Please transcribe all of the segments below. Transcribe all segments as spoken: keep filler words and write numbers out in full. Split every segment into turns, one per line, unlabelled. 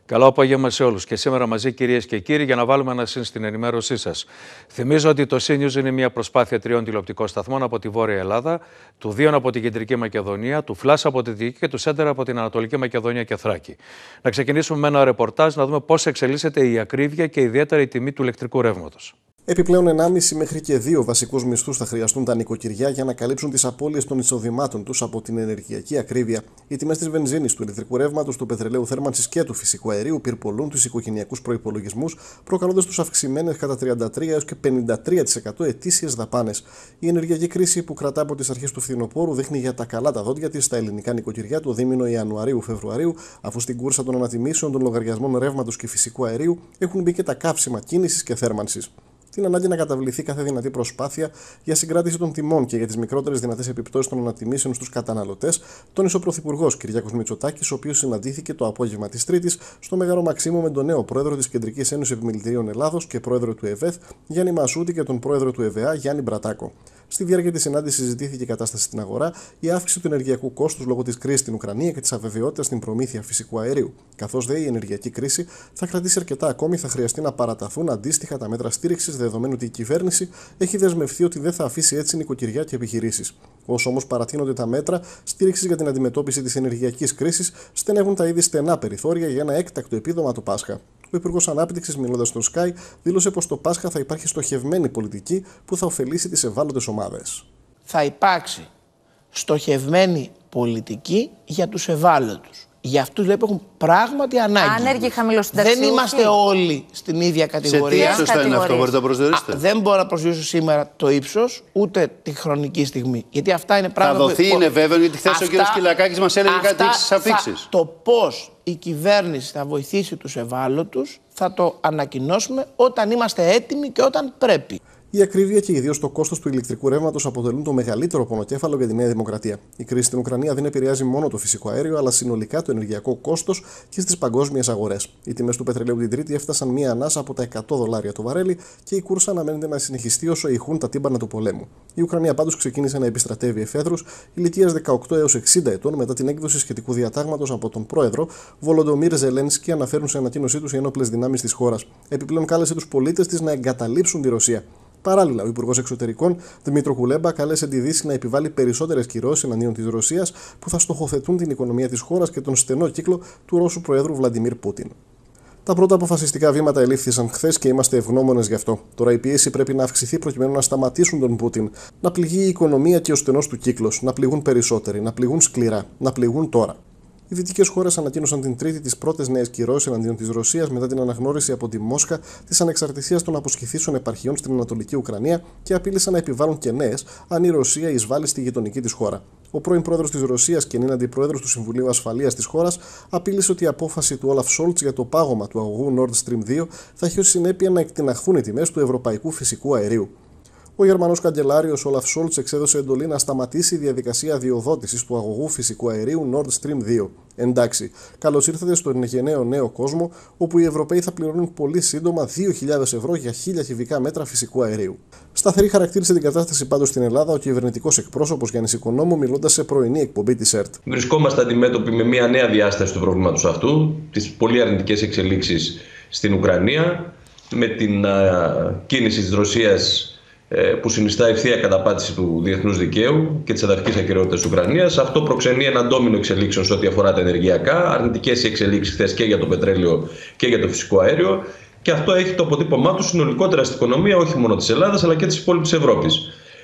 Καλό απόγευμα σε όλους και σήμερα μαζί, κυρίες και κύριοι, για να βάλουμε ένα συν στην ενημέρωσή σας. Θυμίζω ότι το Σι News είναι μια προσπάθεια τριών τηλεοπτικών σταθμών από τη Βόρεια Ελλάδα, του Δύο από την Κεντρική Μακεδονία, του Φλάς από τη Δυτική και του Σέντερ από την Ανατολική Μακεδονία και Θράκη. Να ξεκινήσουμε με ένα ρεπορτάζ να δούμε πώς εξελίσσεται η ακρίβεια και ιδιαίτερα η τιμή του ηλεκτρικού ρεύματος.
Επιπλέον, ενάμιση μέχρι και δύο βασικούς μισθούς θα χρειαστούν τα νοικοκυριά για να καλύψουν τις απώλειες των εισοδημάτων τους από την ενεργειακή ακρίβεια. Οι τιμές της βενζίνης, του ηλεκτρικού ρεύματος, του πετρελαίου θέρμανσης και του φυσικού αερίου πυρπολούν τους οικογενειακούς προϋπολογισμούς, προκαλώντας τους αυξημένες κατά τριάντα τρία έως και πενήντα τρία τοις εκατό ετήσιες δαπάνες. Η ενεργειακή κρίση που κρατά από τις αρχές του φθινοπόρου δείχνει για τα καλά τα δόντια της στα ελληνικά νοικοκυριά το δίμηνο Ιανουαρίου-Φεβρουαρίου, αφού στην κούρσα των ανατιμήσεων των λογαριασμών ρεύματος και φυσικού αερίου έχουν μπει και τα καύσιμα κίνησης και θέρμανσης. Την ανάγκη να καταβληθεί κάθε δυνατή προσπάθεια για συγκράτηση των τιμών και για τις μικρότερες δυνατές επιπτώσεις των ανατιμήσεων στους καταναλωτές, τόνισε ο Πρωθυπουργός Κυριάκος Μητσοτάκης, ο οποίος συναντήθηκε το απόγευμα της Τρίτης στο Μέγαρο Μαξίμου με τον νέο πρόεδρο της Κεντρικής Ένωσης Επιμελητηρίων Ελλάδος και πρόεδρο του ΕΒΕΘ Γιάννη Μασούτη και τον πρόεδρο του ΕΒΕΑ Γιάννη Μπρατάκο. Στη διάρκεια της συνάντησης συζητήθηκε η κατάσταση στην αγορά, η αύξηση του ενεργειακού κόστους λόγω της κρίσης στην Ουκρανία και της αβεβαιότητας στην προμήθεια φυσικού αερίου. Καθώς δε η ενεργειακή κρίση θα κρατήσει αρκετά ακόμη, θα χρειαστεί να παραταθούν αντίστοιχα τα μέτρα στήριξης, δεδομένου ότι η κυβέρνηση έχει δεσμευτεί ότι δεν θα αφήσει έτσι νοικοκυριά και επιχειρήσεις. Όσο όμως παρατείνονται τα μέτρα στήριξης για την αντιμετώπιση της ενεργειακής κρίσης, στενεύουν τα ήδη στενά περιθώρια για ένα έκτακτο επίδομα το Πάσχα. Ο Υπουργός Ανάπτυξης, μιλώντας στο Sky, δήλωσε πως το Πάσχα θα υπάρχει στοχευμένη πολιτική που θα ωφελήσει τις ευάλωτες ομάδες.
Θα υπάρξει στοχευμένη πολιτική για τους ευάλωτους. Για αυτούς που έχουν πράγματι ανάγκη.
Άνεργοι, χαμηλοσυνταξιούχοι.
Δεν είμαστε όλοι στην ίδια κατηγορία.
Σε τι ύψος θα είναι αυτό, μπορείτε να προσδιορίσετε?
Α, δεν μπορώ να προσδιορίσω σήμερα το ύψος, ούτε τη χρονική στιγμή. Γιατί αυτά είναι πράγματα.
Θα δοθεί,
που...
είναι βέβαιο, γιατί χθες ο κ. Κυλακάκης μας έλεγε κάτι στις αφίξεις.
Το πώς η κυβέρνηση θα βοηθήσει τους ευάλωτους θα το ανακοινώσουμε όταν είμαστε έτοιμοι και όταν πρέπει.
Η ακρίβεια και ιδίως το κόστος του ηλεκτρικού ρεύματος αποτελούν το μεγαλύτερο πονοκέφαλο για τη Νέα Δημοκρατία. Η κρίση στην Ουκρανία δεν επηρεάζει μόνο το φυσικό αέριο, αλλά συνολικά το ενεργειακό κόστος και στις παγκόσμιες αγορές. Οι τιμές του πετρελαίου την Τρίτη έφτασαν μία ανάσα από τα εκατό δολάρια το βαρέλι και η κούρσα αναμένεται να συνεχιστεί όσο ηχούν τα τύμπανα του πολέμου. Η Ουκρανία πάντως ξεκίνησε να επιστρατεύει εφέδρους ηλικίας δεκαοκτώ έως εξήντα ετών μετά την έκδοση σχετικού διατάγματος από τον πρόεδρο Βολοντομίρ Ζελένσκι, αναφέρουν σε ανακοίνωσή τους οι ενόπλες δυνάμεις της χώρας. Επιπλέον κάλεσε τους πολίτες της να εγκαταλείψουν τη Ρωσία. Παράλληλα, ο Υπουργός Εξωτερικών Δημήτρο Κουλέμπα κάλεσε τη Δύση να επιβάλλει περισσότερες κυρώσεις εναντίον της Ρωσίας που θα στοχοθετούν την οικονομία της χώρας και τον στενό κύκλο του Ρώσου Προέδρου Βλαντιμίρ Πούτιν. Τα πρώτα αποφασιστικά βήματα ελήφθησαν χθες και είμαστε ευγνώμονες γι' αυτό. Τώρα η πίεση πρέπει να αυξηθεί προκειμένου να σταματήσουν τον Πούτιν, να πληγεί η οικονομία και ο στενός του κύκλος, να πληγούν περισσότεροι, να πληγούν σκληρά, να πληγούν τώρα. Οι δυτικές χώρες ανακοίνωσαν την Τρίτη τις πρώτες νέες κυρώσεις εναντίον της Ρωσίας μετά την αναγνώριση από τη Μόσχα της ανεξαρτησίας των αποσχηθήσεων επαρχιών στην Ανατολική Ουκρανία και απείλησαν να επιβάλλουν και νέες αν η Ρωσία εισβάλλει στη γειτονική της χώρα. Ο πρώην πρόεδρος της Ρωσίας και νυν αντιπρόεδρος του Συμβουλίου Ασφαλείας της χώρας απείλησε ότι η απόφαση του Όλαφ Σόλτς για το πάγωμα του αγωγού Nord Stream δύο θα έχει ως συνέπεια να εκτιναχθούν οι τιμές του ευρωπαϊκού φυσικού αερίου. Ο Γερμανός καγκελάριος Όλαφ Σόλτς εξέδωσε εντολή να σταματήσει η διαδικασία αδειοδότησης του αγωγού φυσικού αερίου Nord Stream δύο. Εντάξει, καλώς ήρθατε στον γενναίο νέο κόσμο, όπου οι Ευρωπαίοι θα πληρώνουν πολύ σύντομα δύο χιλιάδες ευρώ για χίλια κυβικά μέτρα φυσικού αερίου. Σταθερή χαρακτήρισε την κατάσταση πάντως στην Ελλάδα ο κυβερνητικός εκπρόσωπος Γιάννης Οικονόμου, μιλώντας σε πρωινή εκπομπή της ΕΡΤ.
Βρισκόμαστε αντιμέτωποι με μια νέα διάσταση του προβλήματος αυτού, τις πολύ αρνητικές εξελίξεις στην Ουκρανία, με την α, κίνηση της Ρωσίας που συνιστά ευθεία καταπάτηση του διεθνούς δικαίου και της εδαφικής ακεραιότητας της Ουκρανίας. Αυτό προξενεί ένα ντόμινο εξελίξεων σε ό,τι αφορά τα ενεργειακά, αρνητικές οι εξελίξεις χθες και για το πετρέλαιο και για το φυσικό αέριο, και αυτό έχει το αποτύπωμά του συνολικότερα στην οικονομία, όχι μόνο της Ελλάδας αλλά και της υπόλοιπης Ευρώπης.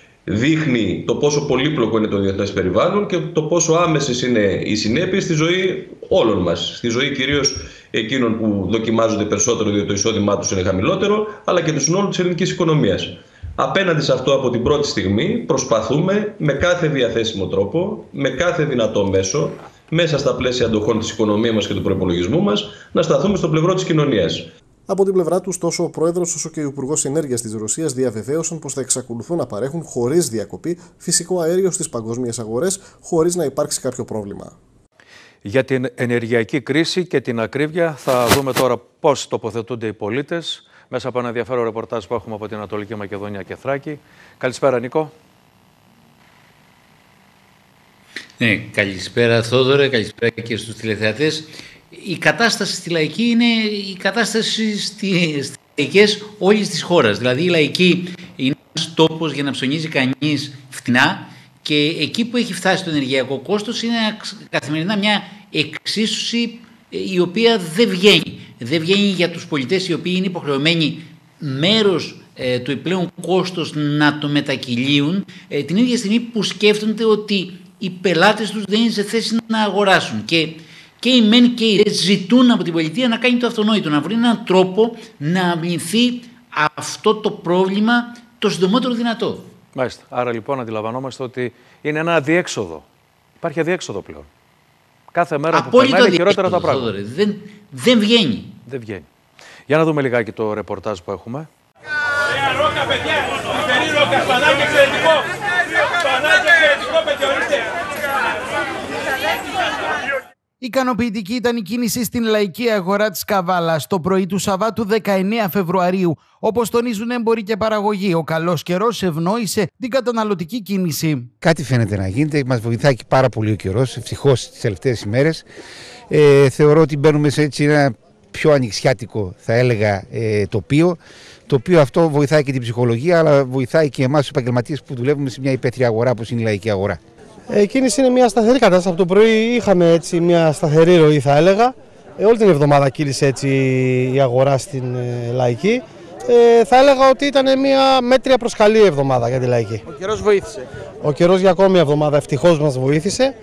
Δείχνει το πόσο πολύπλοκο είναι το διεθνές περιβάλλον και το πόσο άμεσες είναι οι συνέπειες στη ζωή όλων μας. Στη ζωή κυρίως εκείνων που δοκιμάζονται περισσότερο διότι το εισόδημά τους είναι χαμηλότερο, αλλά και του συνόλου της ελληνικής οικονομίας. Απέναντι σε αυτό από την πρώτη στιγμή προσπαθούμε με κάθε διαθέσιμο τρόπο, με κάθε δυνατό μέσο, μέσα στα πλαίσια αντοχών της οικονομίας μας και του προϋπολογισμού μας, να σταθούμε στο πλευρό της κοινωνίας.
Από την πλευρά του, τόσο ο Πρόεδρος όσο και ο Υπουργός Ενέργειας της Ρωσίας διαβεβαίωσαν πως θα εξακολουθούν να παρέχουν χωρίς διακοπή φυσικό αέριο στις παγκόσμιες αγορές, χωρίς να υπάρξει κάποιο πρόβλημα.
Για την ενεργειακή κρίση και την ακρίβεια θα δούμε τώρα πώς τοποθετούνται οι πολίτες μέσα από ένα ενδιαφέρον ρεπορτάζ που έχουμε από την Ανατολική Μακεδονία και Θράκη. Καλησπέρα, Νίκο.
Ναι, καλησπέρα Θόδωρε, καλησπέρα και στους τηλεθεατές.
η κατάσταση στη λαϊκή είναι η κατάσταση στις λαϊκές όλης της χώρας. Δηλαδή η λαϊκή είναι ένας τόπος για να ψωνίζει κανείς φτηνά και εκεί που έχει φτάσει το ενεργειακό κόστος είναι καθημερινά μια εξίσωση η οποία δεν βγαίνει. Δεν βγαίνει για τους πολιτές οι οποίοι είναι υποχρεωμένοι μέρος ε, του επιπλέον κόστος να το μετακυλίουν ε, την ίδια στιγμή που σκέφτονται ότι οι πελάτες τους δεν είναι σε θέση να αγοράσουν. Και, και οι μεν και οι ρε ζητούν από την πολιτεία να κάνει το αυτονόητο, να βρει έναν τρόπο να αμβληνθεί αυτό το πρόβλημα το συντομότερο δυνατό.
Μάλιστα. Άρα λοιπόν αντιλαμβανόμαστε ότι είναι ένα αδιέξοδο. Υπάρχει αδιέξοδο πλέον. Κάθε μέρα που περνάει είναι χειρότερα τα πράγματα.
Δεν, δεν βγαίνει.
Δεν βγαίνει. Για να δούμε λιγάκι το ρεπορτάζ που έχουμε.
Ικανοποιητική ήταν η κίνηση στην λαϊκή αγορά της Καβάλας το πρωί του Σαββάτου δεκαεννέα Φεβρουαρίου. Όπως τονίζουν έμποροι και παραγωγοί, ο καλός καιρός ευνόησε την καταναλωτική κίνηση.
Κάτι φαίνεται να γίνεται, μας βοηθάει και πάρα πολύ ο καιρός, ευτυχώς τις τελευταίες ημέρες. Ε, θεωρώ ότι μπαίνουμε σε έτσι ένα πιο ανοιξιάτικο, θα έλεγα, ε, τοπίο. Το οποίο αυτό βοηθάει και την ψυχολογία, αλλά βοηθάει και εμάς τους επαγγελματίες που δουλεύουμε σε μια υπαίθρια αγορά όπως είναι η λαϊκή αγορά.
Η κίνηση είναι μια σταθερή κατάσταση. Από το πρωί είχαμε έτσι μια σταθερή ροή, θα έλεγα. Ε, όλη την εβδομάδα κύλησε έτσι η αγορά στην ε, λαϊκή. Ε, θα έλεγα ότι ήταν μια μέτρια προς καλή εβδομάδα για τη λαϊκή.
Ο καιρός βοήθησε.
Ο καιρός για ακόμη μια εβδομάδα ευτυχώς μας βοήθησε.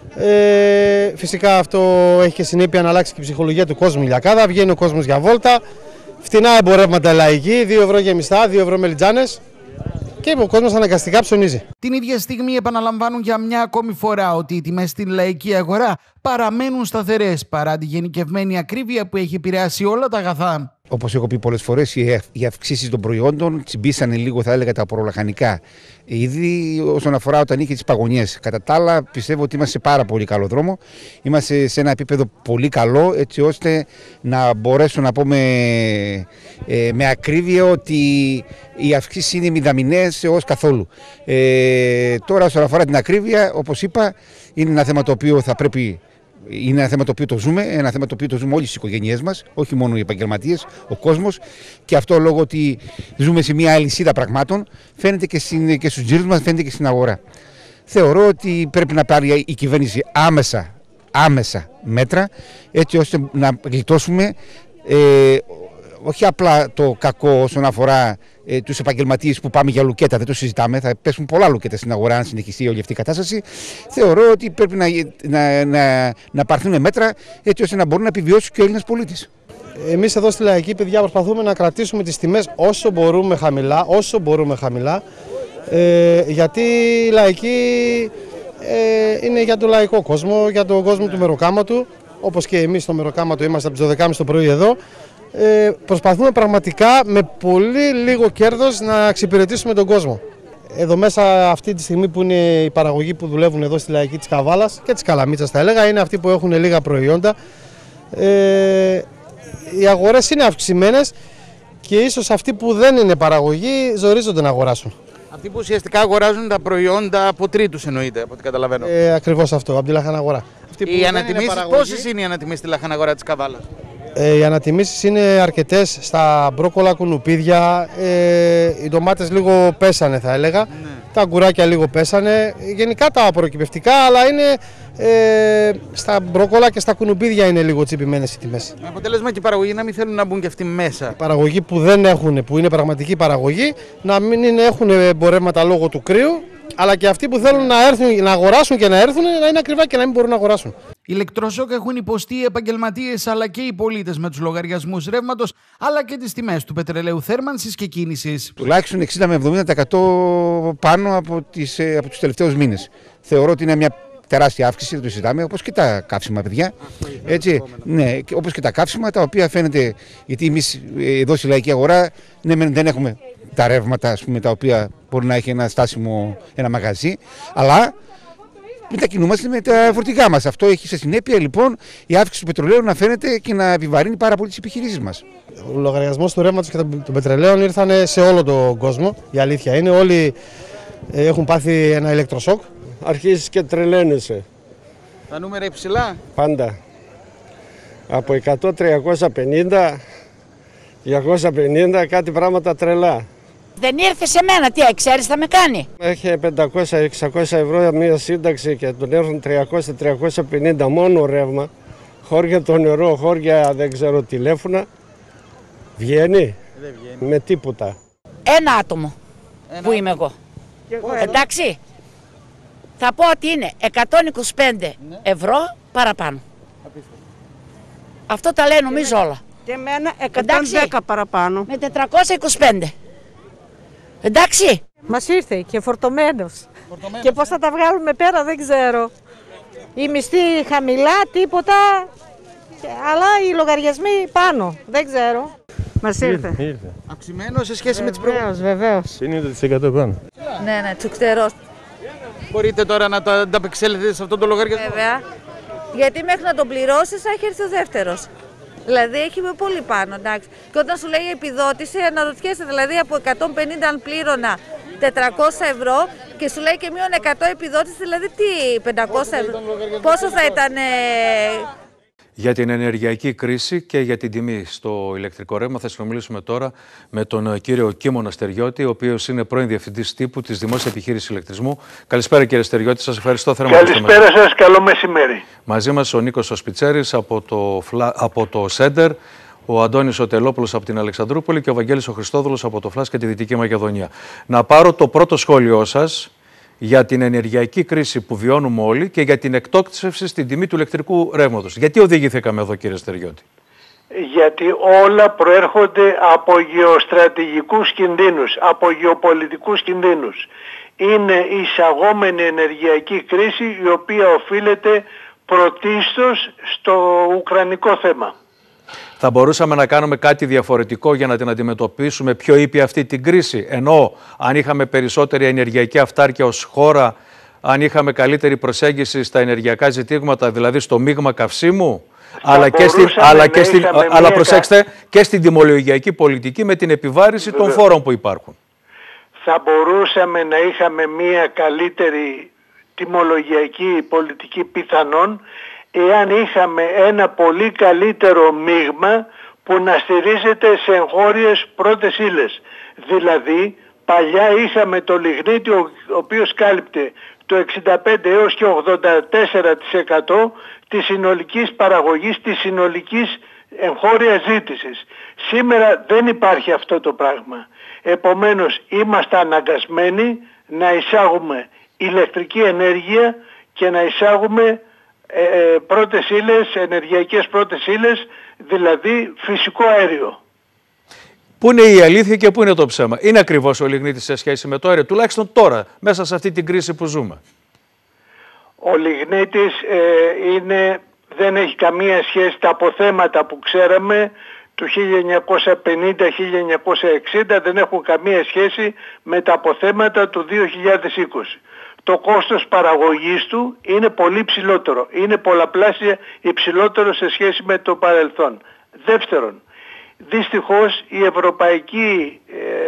Ε, φυσικά αυτό έχει και συνέπεια να αλλάξει και η ψυχολογία του κόσμου ηλιακάδα. Βγαίνει ο κόσμος για βόλτα. Φτηνά εμπορεύματα λαϊκή, δύο ευρώ γεμιστά, δύο ευρώ μελιτζάνες. Και ο κόσμος αναγκαστικά ψωνίζει.
Την ίδια στιγμή επαναλαμβάνουν για μια ακόμη φορά ότι οι τιμές στην λαϊκή αγορά παραμένουν σταθερές παρά τη γενικευμένη ακρίβεια που έχει επηρεάσει όλα τα αγαθά.
Όπως έχω πει πολλές φορές, οι αυξήσεις των προϊόντων τσιμπήσανε λίγο, θα έλεγα, τα απορρολαχανικά. Ήδη όσον αφορά όταν είχε τις παγωνιές. Κατά τα άλλα, πιστεύω ότι είμαστε σε πάρα πολύ καλό δρόμο. Είμαστε σε ένα επίπεδο πολύ καλό, έτσι ώστε να μπορέσω να πω με, ε, με ακρίβεια ότι οι αυξήσεις είναι μηδαμινές έως καθόλου. Ε, τώρα, όσον αφορά την ακρίβεια, όπως είπα, είναι ένα θέμα το οποίο θα πρέπει. Είναι ένα θέμα το οποίο το ζούμε, ένα θέμα το οποίο το ζούμε όλες τις οικογένειές μας, όχι μόνο οι επαγγελματίες, ο κόσμος. Και αυτό λόγω ότι ζούμε σε μια αλυσίδα πραγμάτων, φαίνεται και, στην, και στους τζίρους μας, φαίνεται και στην αγορά. Θεωρώ ότι πρέπει να πάρει η κυβέρνηση άμεσα, άμεσα μέτρα, έτσι ώστε να γλιτώσουμε ε, όχι απλά το κακό όσον αφορά ε, τους επαγγελματίες που πάμε για λουκέτα, δεν το συζητάμε, θα πέσουν πολλά λουκέτα στην αγορά αν συνεχιστεί όλη αυτή η κατάσταση. Θεωρώ ότι πρέπει να, να, να, να πάρθουν μέτρα έτσι ώστε να μπορούν να επιβιώσουν και ο Έλληνας πολίτης.
Εμείς εδώ στη λαϊκή, παιδιά, προσπαθούμε να κρατήσουμε τις τιμές όσο μπορούμε χαμηλά, όσο μπορούμε χαμηλά, ε, γιατί η λαϊκή ε, είναι για τον λαϊκό κόσμο, για τον κόσμο του μεροκάματου, όπως και εμείς στο μεροκάματο είμαστε από τις δώδεκα και μισή το πρωί εδώ. Ε, προσπαθούμε πραγματικά με πολύ λίγο κέρδος να εξυπηρετήσουμε τον κόσμο. Εδώ μέσα αυτή τη στιγμή που είναι οι παραγωγοί που δουλεύουν εδώ στη λαϊκή της Καβάλας και της Καλαμίτσας, θα έλεγα, είναι αυτοί που έχουν λίγα προϊόντα. Ε, οι αγορές είναι αυξημένες και ίσως αυτοί που δεν είναι παραγωγοί ζορίζονται να αγοράσουν.
Αυτοί που ουσιαστικά αγοράζουν τα προϊόντα από τρίτους, εννοείται, από ό,τι καταλαβαίνω.
Ε, ακριβώς αυτό, από τη λαχαναγορά.
Οι ανατιμήσεις, πόσες είναι οι ανατιμήσεις στη λαχαναγορά της Καβάλας?
Ε, οι ανατιμήσεις είναι αρκετές στα μπρόκολα, κουνουπίδια, ε, οι ντομάτες λίγο πέσανε, θα έλεγα, ναι. Τα αγκουράκια λίγο πέσανε, γενικά τα προκυπευτικά, αλλά είναι ε, στα μπρόκολα και στα κουνουπίδια είναι λίγο τσιπημένες οι τιμές.
Με αποτέλεσμα και οι παραγωγοί να μην θέλουν να μπουν και αυτοί μέσα.
Οι παραγωγοί που δεν έχουν, που είναι πραγματική παραγωγή, να μην είναι, έχουν εμπορεύματα λόγω του κρύου, αλλά και αυτοί που θέλουν να, έρθουν, να αγοράσουν και να έρθουν να είναι ακριβά και να μην μπορούν να αγοράσουν.
Ηλεκτροσόκ έχουν υποστεί οι επαγγελματίες αλλά και οι πολίτες με τους λογαριασμούς ρεύματος αλλά και τις τιμές του πετρελαίου θέρμανσης και κίνησης.
Τουλάχιστον εξήντα με εβδομήντα τοις εκατό πάνω από, τις, από τους τελευταίους μήνες. Θεωρώ ότι είναι μια τεράστια αύξηση, δεν το συζητάμε, όπως και τα καύσιμα, παιδιά. Έτσι, ναι, όπως και τα καύσιμα, τα οποία φαίνεται, γιατί εμείς εδώ στη λαϊκή αγορά ναι, δεν έχουμε τα ρεύματα, ας πούμε, τα οποία μπορεί να έχει ένα στάσιμο, ένα μαγαζί, αλλά μετακινούμαστε με τα φορτηγά μας. Αυτό έχει σε συνέπεια λοιπόν η αύξηση του πετρελαίου να φαίνεται και να επιβαρύνει πάρα πολύ τις επιχειρήσεις μας.
Ο λογαριασμός του ρεύματος και των πετρελαίων ήρθαν σε όλο τον κόσμο. Η αλήθεια είναι, όλοι έχουν πάθει ένα ηλεκτροσόκ.
Αρχίζεις και τρελαίνεσαι.
Τα νούμερα υψηλά.
Πάντα.
Από εκατό, τριακόσια πενήντα, διακόσια πενήντα, κάτι πράγματα τρελά.
Δεν ήρθε σε μένα, τι ξέρεις θα με κάνει.
Έχει πεντακόσια εξακόσια ευρώ μια σύνταξη και τον έρθουν τριακόσια με τριακόσια πενήντα μόνο ρεύμα. Χώρια το νερό, χώρια δεν ξέρω τηλέφωνα. Βγαίνει, δεν βγαίνει με τίποτα.
Ένα άτομο Ένα που είμαι εγώ. εγώ. Εντάξει, θα πω ότι είναι εκατόν είκοσι πέντε ναι. ευρώ παραπάνω. Απίστευτο. Αυτό τα λέει νομίζω όλα.
Και εμένα εκατόν δέκα Εντάξει, παραπάνω.
Με τετρακόσια είκοσι πέντε. Εντάξει.
Μας ήρθε και φορτωμένος. φορτωμένος. Και πώς θα τα βγάλουμε πέρα δεν ξέρω. Η μισθή χαμηλά, τίποτα. Αλλά οι λογαριασμοί πάνω. Δεν ξέρω. Μας ήρθε.
ήρθε.
Αυξημένο σε σχέση
βεβαίως,
με τις προηγούμενες.
Βεβαίως.
πενήντα τοις εκατό πάνω.
Ναι, ναι, τσουκτερός.
Μπορείτε τώρα να το ανταπεξέλθετε σε αυτόν τον λογαριασμό.
Βέβαια. Γιατί μέχρι να τον πληρώσεις θα έχει έρθει ο δεύτερος. Δηλαδή έχει με πολύ πάνω, εντάξει. Και όταν σου λέει επιδότηση, αναρωτιέσαι δηλαδή από εκατόν πενήντα αν πλήρωνα τετρακόσια ευρώ και σου λέει και μείον εκατό επιδότηση, δηλαδή τι πεντακόσια ευρώ. Πόσο θα ήταν.
Για την ενεργειακή κρίση και για την τιμή στο ηλεκτρικό ρεύμα θα συνομιλήσουμε τώρα με τον κύριο Κίμωνα Στεριώτη, ο οποίος είναι πρώην διευθυντής τύπου της Δημόσιας Επιχείρησης Ηλεκτρισμού. Καλησπέρα κύριε Στεριώτη, σας ευχαριστώ θερμά.
Καλησπέρα σας, καλό μεσημέρι.
Μαζί μας ο Νίκος Σπιτσέρης από το, από το Σέντερ, ο Αντώνης Οτελόπουλος από την Αλεξανδρούπολη και ο Βαγγέλης ο Χριστόδουλος από το ΦΛΑΣ και τη Δυτική Μακεδονία. Να πάρω το πρώτο σχόλιο σας για την ενεργειακή κρίση που βιώνουμε όλοι και για την εκτόξευση στην τιμή του ηλεκτρικού ρεύματος. Γιατί οδηγηθήκαμε εδώ κύριε Στεριώτη?
Γιατί όλα προέρχονται από γεωστρατηγικούς κινδύνους, από γεωπολιτικούς κινδύνους. Είναι εισαγόμενη ενεργειακή κρίση η οποία οφείλεται πρωτίστως στο ουκρανικό θέμα.
Θα μπορούσαμε να κάνουμε κάτι διαφορετικό για να την αντιμετωπίσουμε πιο ήπια αυτή την κρίση? Ενώ αν είχαμε περισσότερη ενεργειακή αυτάρκεια ως χώρα, αν είχαμε καλύτερη προσέγγιση στα ενεργειακά ζητήματα, δηλαδή στο μείγμα καυσίμου, αλλά, και στην, αλλά, και στην, αλλά προσέξτε και στην τιμολογιακή πολιτική με την επιβάρηση των φόρων που υπάρχουν.
Θα μπορούσαμε να είχαμε μια καλύτερη τιμολογιακή πολιτική πιθανόν, εάν είχαμε ένα πολύ καλύτερο μείγμα που να στηρίζεται σε εγχώριες πρώτες ύλες. Δηλαδή, παλιά είχαμε το λιγνίτη, ο οποίος κάλυπτε το εξήντα πέντε έως και ογδόντα τέσσερα τοις εκατό της συνολικής παραγωγής, της συνολικής εγχώριας ζήτησης. Σήμερα δεν υπάρχει αυτό το πράγμα. Επομένως, είμαστε αναγκασμένοι να εισάγουμε ηλεκτρική ενέργεια και να εισάγουμε Ε, πρώτες ύλες, ενεργειακές πρώτες ύλες, δηλαδή φυσικό αέριο.
Πού είναι η αλήθεια και πού είναι το ψέμα? Είναι ακριβώς ο λιγνίτης σε σχέση με το αέριο, τουλάχιστον τώρα, μέσα σε αυτή την κρίση που ζούμε?
Ο λιγνίτης ε, είναι, δεν έχει καμία σχέση, τα αποθέματα που ξέραμε του χίλια εννιακόσια πενήντα χίλια εννιακόσια εξήντα δεν έχουν καμία σχέση με τα αποθέματα του δύο χιλιάδες είκοσι. Το κόστος παραγωγής του είναι πολύ ψηλότερο. Είναι πολλαπλάσια υψηλότερο σε σχέση με το παρελθόν. Δεύτερον, δυστυχώς η Ευρωπαϊκή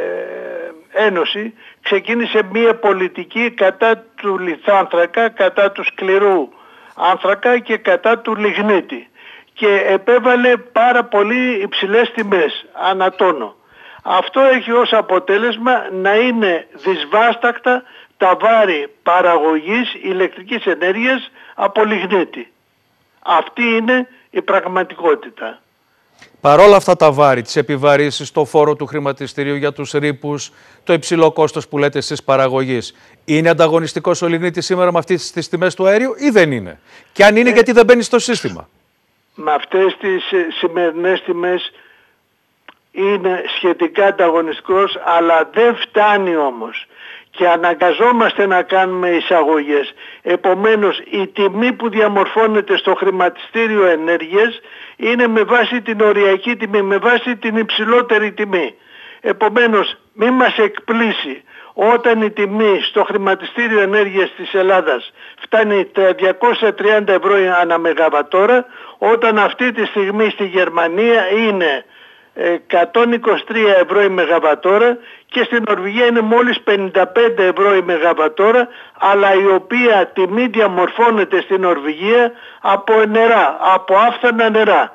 ε, Ένωση ξεκίνησε μία πολιτική κατά του λιθάνθρακα, κατά του σκληρού άνθρακα και κατά του λιγνίτη. Και επέβαλε πάρα πολύ υψηλές τιμές ανά τόνο. Αυτό έχει ως αποτέλεσμα να είναι δυσβάστακτα τα βάρη παραγωγής ηλεκτρικής ενέργειας από λιγνίτη. Αυτή είναι η πραγματικότητα.
Παρόλα αυτά τα βάρη, τις επιβαρύσεις, το φόρο του χρηματιστηρίου για τους ρήπους, το υψηλό κόστος που λέτε εσείς παραγωγής, είναι ανταγωνιστικός ο λιγνίτης σήμερα με αυτές τις τιμές του αέριου ή δεν είναι? Και αν είναι, ε, γιατί δεν μπαίνει στο σύστημα?
Με αυτές τις σημερινές τιμές είναι σχετικά ανταγωνιστικός, αλλά δεν φτάνει όμως. Και αναγκαζόμαστε να κάνουμε εισαγωγές. Επομένως η τιμή που διαμορφώνεται στο χρηματιστήριο ενέργειας είναι με βάση την οριακή τιμή, με βάση την υψηλότερη τιμή. Επομένως μη μας εκπλήσει όταν η τιμή στο χρηματιστήριο ενέργειας της Ελλάδας φτάνει διακόσια τριάντα ευρώ ανά μεγαβατόρα, όταν αυτή τη στιγμή στη Γερμανία είναι εκατόν είκοσι τρία ευρώ η μεγαβατόρα και στην Νορβηγία είναι μόλις πενήντα πέντε ευρώ η μεγαβατόρα, αλλά η οποία τιμή διαμορφώνεται στην Νορβηγία από νερά, από άφθανα νερά.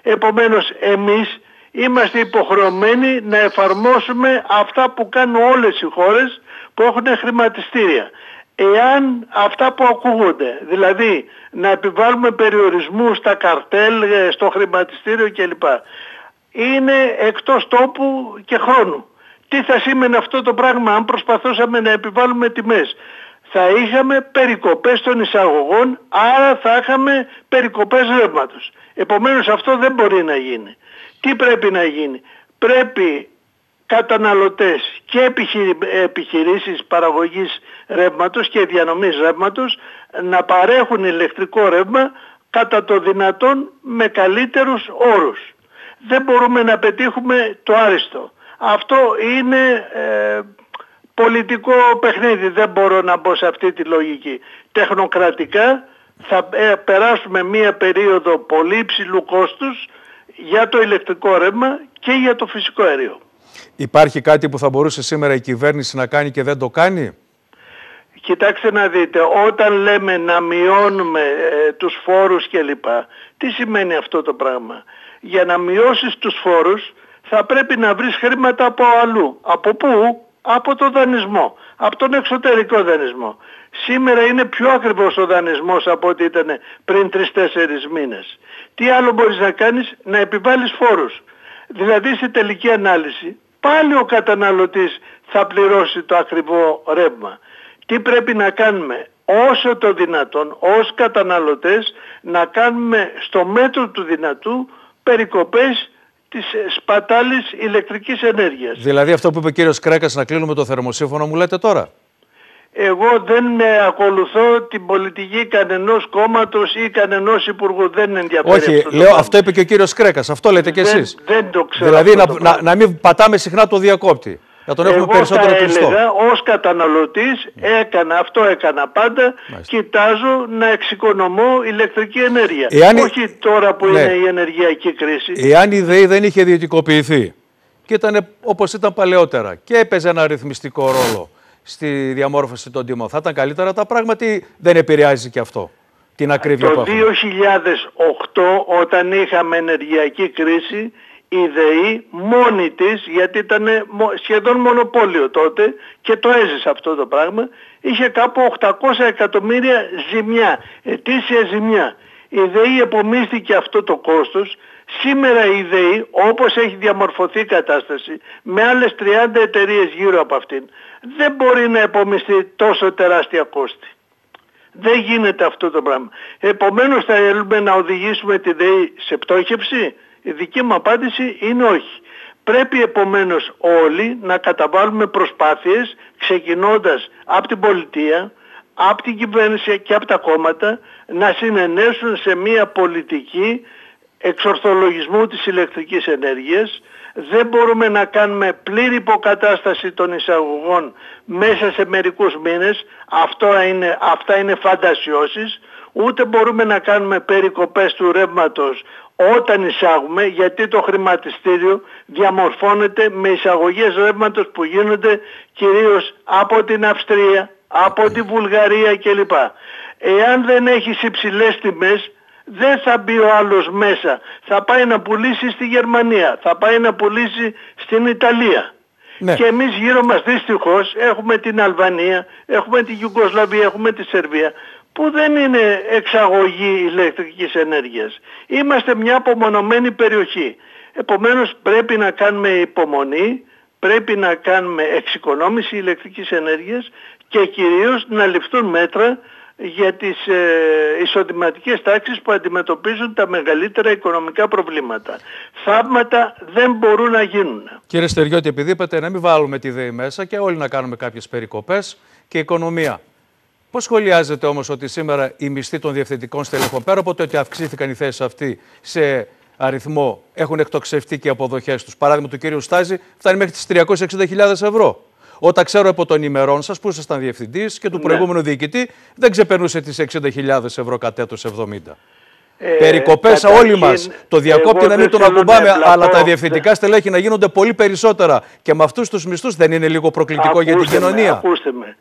Επομένως εμείς είμαστε υποχρεωμένοι να εφαρμόσουμε αυτά που κάνουν όλες οι χώρες που έχουν χρηματιστήρια. Εάν αυτά που ακούγονται, δηλαδή να επιβάλλουμε περιορισμούς στα καρτέλ, στο χρηματιστήριο κλπ, είναι εκτός τόπου και χρόνου. Τι θα σήμαινε αυτό το πράγμα αν προσπαθούσαμε να επιβάλλουμε τιμές? Θα είχαμε περικοπές των εισαγωγών, άρα θα είχαμε περικοπές ρεύματος. Επομένως αυτό δεν μπορεί να γίνει. Τι πρέπει να γίνει? Πρέπει καταναλωτές και επιχειρη... επιχειρήσεις παραγωγής ρεύματος και διανομής ρεύματος να παρέχουν ηλεκτρικό ρεύμα κατά το δυνατόν με καλύτερους όρους. Δεν μπορούμε να πετύχουμε το άριστο. Αυτό είναι ε, πολιτικό παιχνίδι, δεν μπορώ να μπω σε αυτή τη λογική. Τεχνοκρατικά θα ε, περάσουμε μία περίοδο πολύ υψηλού κόστους για το ηλεκτρικό ρεύμα και για το φυσικό αέριο.
Υπάρχει κάτι που θα μπορούσε σήμερα η κυβέρνηση να κάνει και δεν το κάνει?
Κοιτάξτε να δείτε, όταν λέμε να μειώνουμε ε, τους φόρους κλπ, τι σημαίνει αυτό το πράγμα? Για να μειώσεις τους φόρους θα πρέπει να βρεις χρήματα από αλλού. Από πού? Από το δανεισμό, από τον εξωτερικό δανεισμό. Σήμερα είναι πιο ακριβώς ο δανεισμός από ό,τι ήταν πριν τρεις-τέσσερις μήνες. Τι άλλο μπορείς να κάνεις? Να επιβάλλεις φόρους. Δηλαδή στη τελική ανάλυση πάλι ο καταναλωτής θα πληρώσει το ακριβό ρεύμα. Τι πρέπει να κάνουμε? Όσο το δυνατόν ως καταναλωτές να κάνουμε στο μέτρο του δυνατού περικοπές της σπατάλης ηλεκτρικής ενέργειας.
Δηλαδή αυτό που είπε ο κύριος Κρέκας, να κλείνουμε το θερμοσύμφωνο, μου λέτε τώρα?
Εγώ δεν ε, ακολουθώ την πολιτική κανενός κόμματος ή κανενός υπουργού. Δεν ενδιαφέρει.
Όχι,
αυτό,
λέω, αυτό είπε και ο κύριος Κρέκας. Αυτό λέτε κι εσείς.
Δεν, δεν το ξέρω.
Δηλαδή να, να, να μην πατάμε συχνά το διακόπτη. Να τον έχουμε
Εγώ
περισσότερο
θα
κλειστό.
έλεγα ως καταναλωτής, έκανα, αυτό έκανα πάντα, Μάλιστα. κοιτάζω να εξοικονομώ ηλεκτρική ενέργεια. Εάν... Όχι τώρα που ναι. είναι η ενεργειακή κρίση.
Εάν η ΔΕΗ δεν είχε ιδιωτικοποιηθεί και ήταν όπως ήταν παλαιότερα και έπαιζε ένα αριθμιστικό ρόλο στη διαμόρφωση των τιμών, θα ήταν καλύτερα τα πράγματα ή δεν επηρεάζει και αυτό την ακρίβεια που έχουμε?
Το δύο χιλιάδες οκτώ όταν είχαμε ενεργειακή κρίση, η ΔΕΗ μόνη της, γιατί ήταν σχεδόν μονοπόλιο τότε και το έζησε αυτό το πράγμα, είχε κάπου οκτακόσια εκατομμύρια ζημιά, ετήσια ζημιά. Η ΔΕΗ επομίστηκε αυτό το κόστος. Σήμερα η ΔΕΗ, όπως έχει διαμορφωθεί η κατάσταση, με άλλες τριάντα εταιρείες γύρω από αυτήν, δεν μπορεί να επομιστεί τόσο τεράστια κόστη. Δεν γίνεται αυτό το πράγμα. Επομένως θα θέλουμε να οδηγήσουμε τη ΔΕΗ σε πτώχευση? Η δική μου απάντηση είναι όχι. Πρέπει επομένως όλοι να καταβάλουμε προσπάθειες, ξεκινώντας από την πολιτεία, από την κυβέρνηση και από τα κόμματα, να συνενέσουν σε μια πολιτική εξορθολογισμού της ηλεκτρικής ενέργειας. Δεν μπορούμε να κάνουμε πλήρη υποκατάσταση των εισαγωγών μέσα σε μερικούς μήνες. Αυτό είναι, αυτά είναι φαντασιώσεις. Ούτε μπορούμε να κάνουμε περικοπές του ρεύματος όταν εισάγουμε, γιατί το χρηματιστήριο διαμορφώνεται με εισαγωγές ρεύματος που γίνονται κυρίως από την Αυστρία, από τη Βουλγαρία κλπ. Εάν δεν έχεις υψηλές τιμές, δεν θα μπει ο άλλος μέσα. Θα πάει να πουλήσει στη Γερμανία, θα πάει να πουλήσει στην Ιταλία. Ναι. Και εμείς γύρω μας δυστυχώς έχουμε την Αλβανία, έχουμε τη Ιουγκοσλαβία, έχουμε τη Σερβία, που δεν είναι εξαγωγή ηλεκτρικής ενέργειας. Είμαστε μια απομονωμένη περιοχή. Επομένως πρέπει να κάνουμε υπομονή, πρέπει να κάνουμε εξοικονόμηση ηλεκτρικής ενέργειας και κυρίως να ληφθούν μέτρα για τις ε, εισοδηματικές τάξεις που αντιμετωπίζουν τα μεγαλύτερα οικονομικά προβλήματα. Θαύματα δεν μπορούν να γίνουν.
Κύριε Στεριώτη, επειδή είπατε να μην βάλουμε τη ΔΕΗ μέσα και όλοι να κάνουμε κάποιες περικοπές και οικονομία. Πώς σχολιάζετε όμως ότι σήμερα οι μισθοί των διευθυντικών στελεχών, πέρα από το ότι αυξήθηκαν οι θέσεις αυτοί σε αριθμό, έχουν εκτοξευτεί και οι αποδοχές τους? Παράδειγμα του κύριου Στάζη φτάνει μέχρι τις τριακόσιες εξήντα χιλιάδες ευρώ. Όταν ξέρω από των ημερών σας που ήσασταν διευθυντής και του ναι. προηγούμενου διοικητή, δεν ξεπερνούσε τις εξήντα χιλιάδες ευρώ κατ' έτος εβδομήντα. Ε, Περικοπές όλοι μας. Το διακόπτη να μην τον ακουμπάμε, αλλά τα διευθυντικά στελέχη να γίνονται πολύ περισσότερα. Και με αυτούς τους μισθούς δεν είναι λίγο προκλητικό ακούστε για την κοινωνία?
Με, ακούστε με.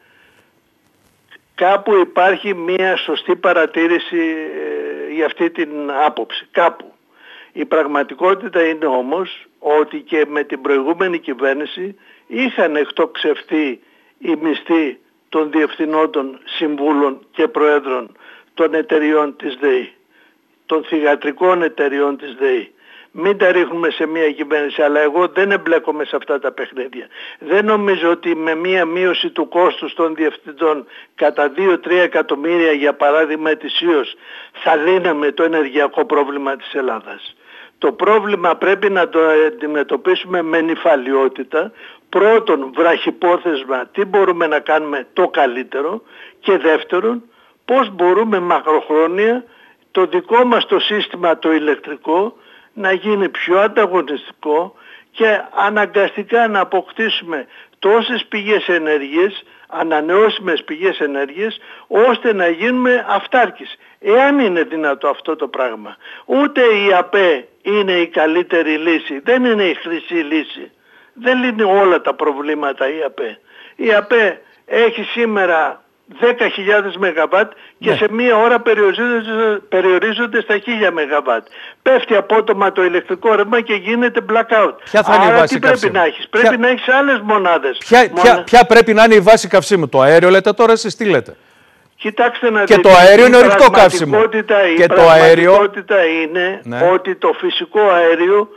Κάπου υπάρχει μία σωστή παρατήρηση ε, για αυτή την άποψη. Κάπου. Η πραγματικότητα είναι όμως ότι και με την προηγούμενη κυβέρνηση είχαν εκτοξευτεί οι μισθοί των διευθυνόντων συμβούλων και προέδρων των εταιριών της ΔΕΗ, των θυγατρικών εταιριών της ΔΕΗ. Μην τα ρίχνουμε σε μία κυβέρνηση, αλλά εγώ δεν εμπλέκομαι σε αυτά τα παιχνίδια. Δεν νομίζω ότι με μία μείωση του κόστους των διευθυντών κατά δύο με τρία εκατομμύρια, για παράδειγμα ετησίως, θα λύναμε το ενεργειακό πρόβλημα της Ελλάδας. Το πρόβλημα πρέπει να το αντιμετωπίσουμε με νηφαλιότητα. Πρώτον, βραχυπόθεσμα, τι μπορούμε να κάνουμε το καλύτερο, και δεύτερον, πώς μπορούμε μακροχρόνια το δικό μας το σύστημα το ηλεκτρικό να γίνει πιο ανταγωνιστικό και αναγκαστικά να αποκτήσουμε τόσες πηγές ενέργειας, ανανεώσιμες πηγές ενέργειας, ώστε να γίνουμε αυτάρκης. Εάν είναι δυνατό αυτό το πράγμα. Ούτε η ΑΠΕ είναι η καλύτερη λύση, δεν είναι η χρυσή λύση. Δεν λύνει όλα τα προβλήματα η ΑΠΕ. Η ΑΠΕ έχει σήμερα δέκα χιλιάδες μεγαβάτ και ναι. σε μία ώρα περιορίζονται, περιορίζονται στα χίλια μεγαβάτ. Πέφτει απότομα το ηλεκτρικό ρεύμα και γίνεται blackout.
Ποια θα είναι
Άρα
η βάση
τι πρέπει
καυσίμου?
να έχεις? Πρέπει
Ποια...
να έχεις άλλες μονάδες.
Ποια,
Μονα...
ποια, ποια πρέπει να είναι η βάση καυσίμου? Το αέριο λέτε τώρα, εσείς τι λέτε?
Κοιτάξτε να
και
δείτε,
το αέριο είναι ορυκτό καύσιμο.
Η
και
πραγματικότητα
το αέριο...
είναι
ναι.
ότι το φυσικό αέριο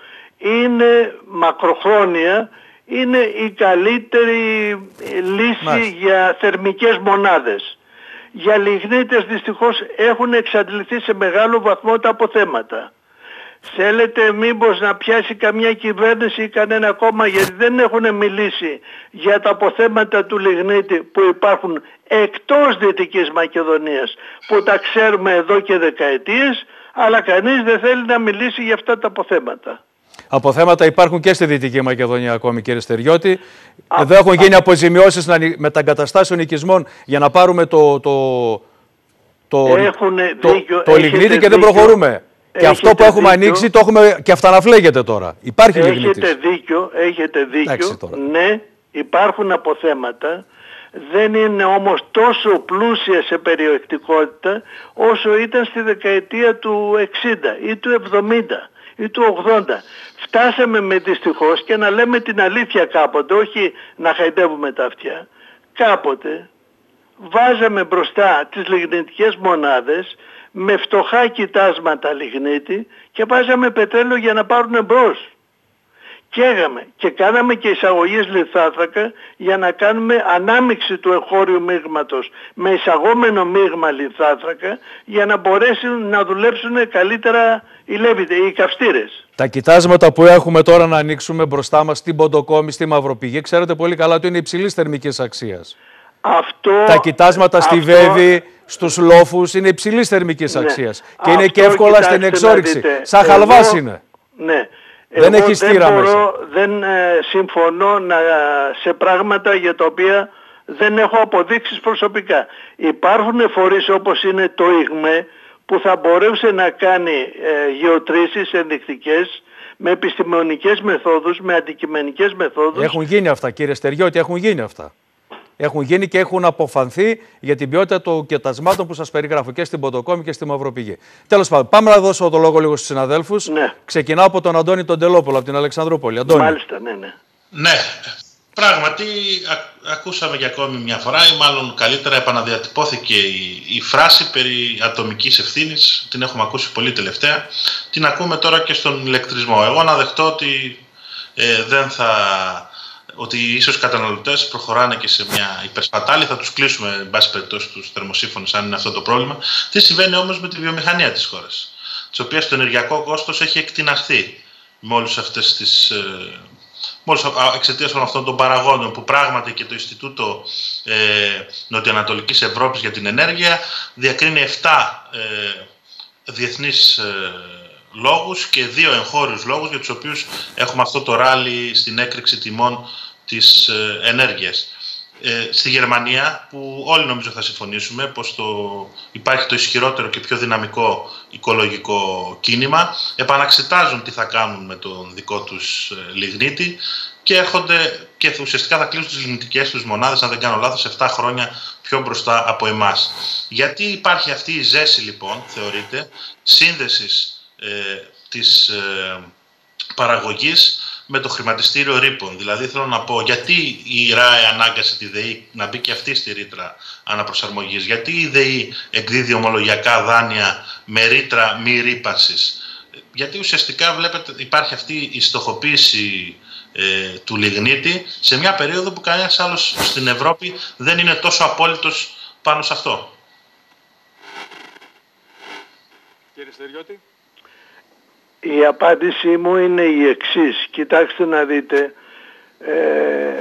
είναι μακροχρόνια, είναι η καλύτερη λύση Μάλιστα. για θερμικές μονάδες. Για λιγνίτες δυστυχώς έχουν εξαντληθεί σε μεγάλο βαθμό τα αποθέματα. Θέλετε μήπως να πιάσει καμιά κυβέρνηση ή κανένα κόμμα, γιατί δεν έχουν μιλήσει για τα αποθέματα του λιγνίτη που υπάρχουν εκτός Δυτικής Μακεδονίας, που τα ξέρουμε εδώ και δεκαετίες, αλλά κανείς δεν θέλει να μιλήσει για αυτά τα αποθέματα.
Αποθέματα υπάρχουν και στη Δυτική Μακεδονία ακόμη, κύριε Στεριώτη. Α, Εδώ έχουν α, γίνει αποζημιώσεις μεταγκαταστάσεων οικισμών για να πάρουμε το, το, το, το, το, το λιγνίτη και δεν προχωρούμε. Και αυτό που έχουμε δίκιο. ανοίξει το έχουμε και αυταναφλέγεται τώρα. Υπάρχει λιγνίτης.
Έχετε δίκιο, έχετε δίκιο. Ναι, υπάρχουν αποθέματα. Δεν είναι όμως τόσο πλούσια σε περιεκτικότητα όσο ήταν στη δεκαετία του εξήντα ή του εβδομήντα ή του ογδόντα. Φτάσαμε με δυστυχώς, και να λέμε την αλήθεια κάποτε, όχι να χαϊδεύουμε τα αυτιά, κάποτε βάζαμε μπροστά τις λιγνητικές μονάδες με φτωχά κοιτάσματα λιγνίτη και βάζαμε πετρέλαιο για να πάρουν εμπρός. Καίγαμε και κάναμε και εισαγωγές λιθάνθρακα για να κάνουμε ανάμειξη του εγχώριου μείγματος με εισαγόμενο μείγμα λιθάνθρακα για να μπορέσουν να δουλέψουν καλύτερα οι λέβητε, οι καυστήρες.
Τα κοιτάσματα που έχουμε τώρα να ανοίξουμε μπροστά μας στην Ποντοκόμη, στη Μαυροπηγή, ξέρετε πολύ καλά ότι είναι υψηλής θερμικής αξίας.
Αυτό,
τα κοιτάσματα στη
αυτό,
Βέβη, στους λόφους είναι υψηλής θερμικής ναι, αξίας και είναι και εύκολα στην εξόρυξη. Σαν χαλβάς είναι.
Ναι.
Δεν
Εγώ
έχει στήρα
δεν μπορώ,
μέσα.
Δεν ε, συμφωνώ να, σε πράγματα για τα οποία δεν έχω αποδείξεις προσωπικά. Υπάρχουν φορείς όπως είναι το ΙΓΜΕ που θα μπορούσε να κάνει ε, γεωτρήσεις ενδεικτικές με επιστημονικές μεθόδους, με αντικειμενικές μεθόδους.
Έχουν γίνει αυτά, κύριε Στεριώτη, έχουν γίνει αυτά. Έχουν γίνει και έχουν αποφανθεί για την ποιότητα των κοιτασμάτων που σας περιγράφω και στην Ποντοκόμη και στη Μαυροπηγή. Τέλος πάντων, πάμε να δώσω το λόγο λίγο στους συναδέλφους.
Ναι.
Ξεκινάω από τον Αντώνη τον Τελόπουλο, από την Αλεξανδρούπολη. Αντώνη.
Μάλιστα, ναι, ναι.
Ναι, πράγματι α, ακούσαμε για ακόμη μια φορά, ή μάλλον καλύτερα επαναδιατυπώθηκε η, η φράση περί ατομικής ευθύνης. Την έχουμε ακούσει πολύ τελευταία. Την ακούμε τώρα και στον ηλεκτρισμό. Εγώ να δεχτώ ότι ε, δεν θα... ότι ίσως οι καταναλωτές προχωράνε και σε μια υπερσπατάλη, θα τους κλείσουμε εν πάση περιπτώσει τους θερμοσύφωνες αν είναι αυτό το πρόβλημα. Τι συμβαίνει όμως με τη βιομηχανία της χώρας, της οποίας το ενεργειακό κόστος έχει εκτιναχθεί με όλες αυτές τις... μόλις εξαιτίας αυτών των παραγόντων που πράγματι και το Ινστιτούτο ε, Νοτιοανατολικής Ευρώπης για την Ενέργεια διακρίνει εφτά ε, διεθνείς ε, λόγους και δύο εγχώριους λόγους για τους οποίους έχουμε αυτό το ράλι στην έκρηξη τιμών της ε, ενέργειας. Ε, στη Γερμανία, που όλοι νομίζω θα συμφωνήσουμε πως το, υπάρχει το ισχυρότερο και πιο δυναμικό οικολογικό κίνημα, επαναξετάζουν τι θα κάνουν με τον δικό τους ε, λιγνίτη και έρχονται και ουσιαστικά θα κλείσουν τις λιγνητικές τους μονάδες, αν δεν κάνω λάθος, επτά χρόνια πιο μπροστά από εμάς. Γιατί υπάρχει αυτή η ζέση λοιπόν, θεωρείται, σύνδεσης ε, της ε, παραγωγής με το χρηματιστήριο ρήπων. Δηλαδή θέλω να πω, γιατί η ΡΑΕ ανάγκασε τη ΔΕΗ να μπει και αυτή στη ρήτρα αναπροσαρμογής, γιατί η ΔΕΗ εκδίδει ομολογιακά δάνεια με ρήτρα μη ρήπανσης, γιατί ουσιαστικά βλέπετε υπάρχει αυτή η στοχοποίηση ε, του λιγνίτη σε μια περίοδο που κανένας άλλος στην Ευρώπη δεν είναι τόσο απόλυτος πάνω σε αυτό.
Κύριε Στεριώτη.
Η απάντησή μου είναι η εξής. Κοιτάξτε να δείτε, ε,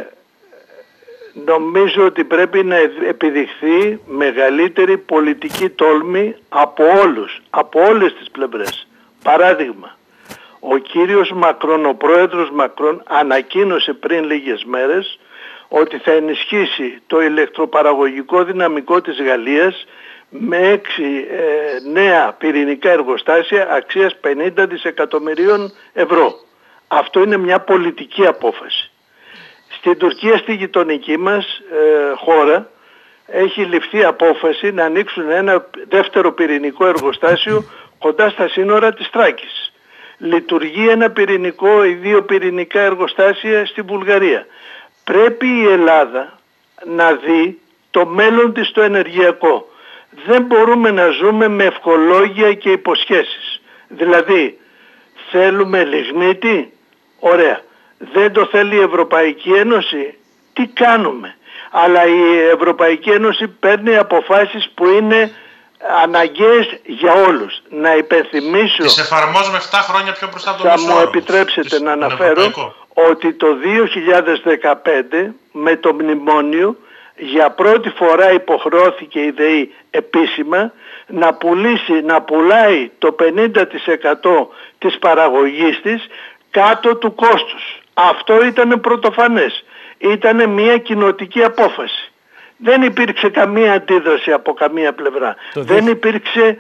νομίζω ότι πρέπει να επιδειχθεί μεγαλύτερη πολιτική τόλμη από όλους, από όλες τις πλευρές. Παράδειγμα, ο κύριος Μακρόν, ο πρόεδρος Μακρόν ανακοίνωσε πριν λίγες μέρες ότι θα ενισχύσει το ηλεκτροπαραγωγικό δυναμικό της Γαλλίας με έξι ε, νέα πυρηνικά εργοστάσια αξίας πενήντα δισεκατομμυρίων ευρώ. Αυτό είναι μια πολιτική απόφαση. Στην Τουρκία, στη γειτονική μας ε, χώρα, έχει ληφθεί απόφαση να ανοίξουν ένα δεύτερο πυρηνικό εργοστάσιο κοντά στα σύνορα της Θράκης. Λειτουργεί ένα πυρηνικό ή δύο πυρηνικά εργοστάσια στη Βουλγαρία. Πρέπει η Ελλάδα να δει το μέλλον της στο ενεργειακό. Δεν μπορούμε να ζούμε με ευχολόγια και υποσχέσεις. Δηλαδή, θέλουμε λιγνίτη, ωραία. Δεν το θέλει η Ευρωπαϊκή Ένωση, τι κάνουμε. Αλλά η Ευρωπαϊκή Ένωση παίρνει αποφάσεις που είναι αναγκαίες για όλους. Να υπενθυμίσω...
Τις εφαρμόζουμε επτά χρόνια πιο μπροστά από το μέσο όρο.
Θα μου επιτρέψετε της... να αναφέρω ότι το δύο χιλιάδες δεκαπέντε με το μνημόνιο για πρώτη φορά υποχρεώθηκε η ΔΕΗ επίσημα να πουλήσει, να πουλάει το πενήντα τοις εκατό της παραγωγής της κάτω του κόστους. Αυτό ήταν πρωτοφανές. Ήταν μια κοινοτική απόφαση. Δεν υπήρξε καμία αντίδραση από καμία πλευρά. Το Δεν δι... υπήρξε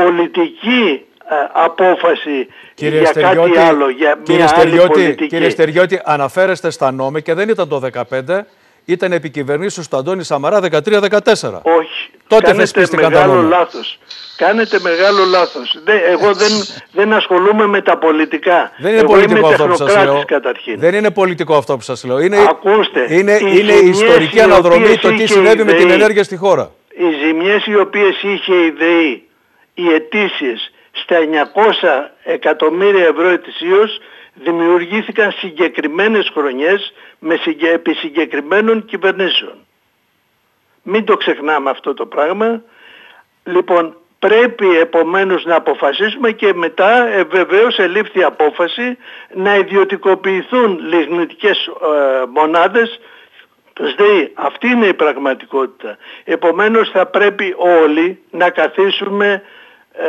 πολιτική α, απόφαση κύριε για Στεριώτη, κάτι άλλο, για
κύριε
μια
Στεριώτη,
άλλη πολιτική.
Κύριε Στεριώτη, αναφέρεστε στα νόμοι και δεν ήταν το δεκαπέντε, ήταν επικυβερνήσεως του Αντώνη Σαμαρά δεκατρία δεκατέσσερα.
Όχι.
Τότε
κάνετε
θεσπίστηκαν
μεγάλο
τα νόμια.
λάθος. Κάνετε μεγάλο λάθος. Δε, εγώ δεν, δεν ασχολούμαι με τα πολιτικά.
Δεν είναι
εγώ
πολιτικό
είμαι
αυτό που σας λέω.
Καταρχήν.
Δεν είναι πολιτικό αυτό που σας λέω. Είναι,
Ακούστε,
είναι, είναι η ιστορική αναδρομή το τι συνέβη με την ενέργεια στη χώρα.
Οι ζημιές οι οποίες είχε η ΔΕΗ, οι αιτήσιες στα εννιακόσια εκατομμύρια ευρώ ετησίως, δημιουργήθηκαν συγκεκριμένες χρονιές με συγκε... επί συγκεκριμένων κυβερνήσεων. Μην το ξεχνάμε αυτό το πράγμα. Λοιπόν, πρέπει επομένως να αποφασίσουμε και μετά ε, βεβαίως ελήφθη απόφαση να ιδιωτικοποιηθούν λιγνητικές ε, μονάδες. ΔΕΗ. Αυτή είναι η πραγματικότητα. Επομένως θα πρέπει όλοι να καθίσουμε ε,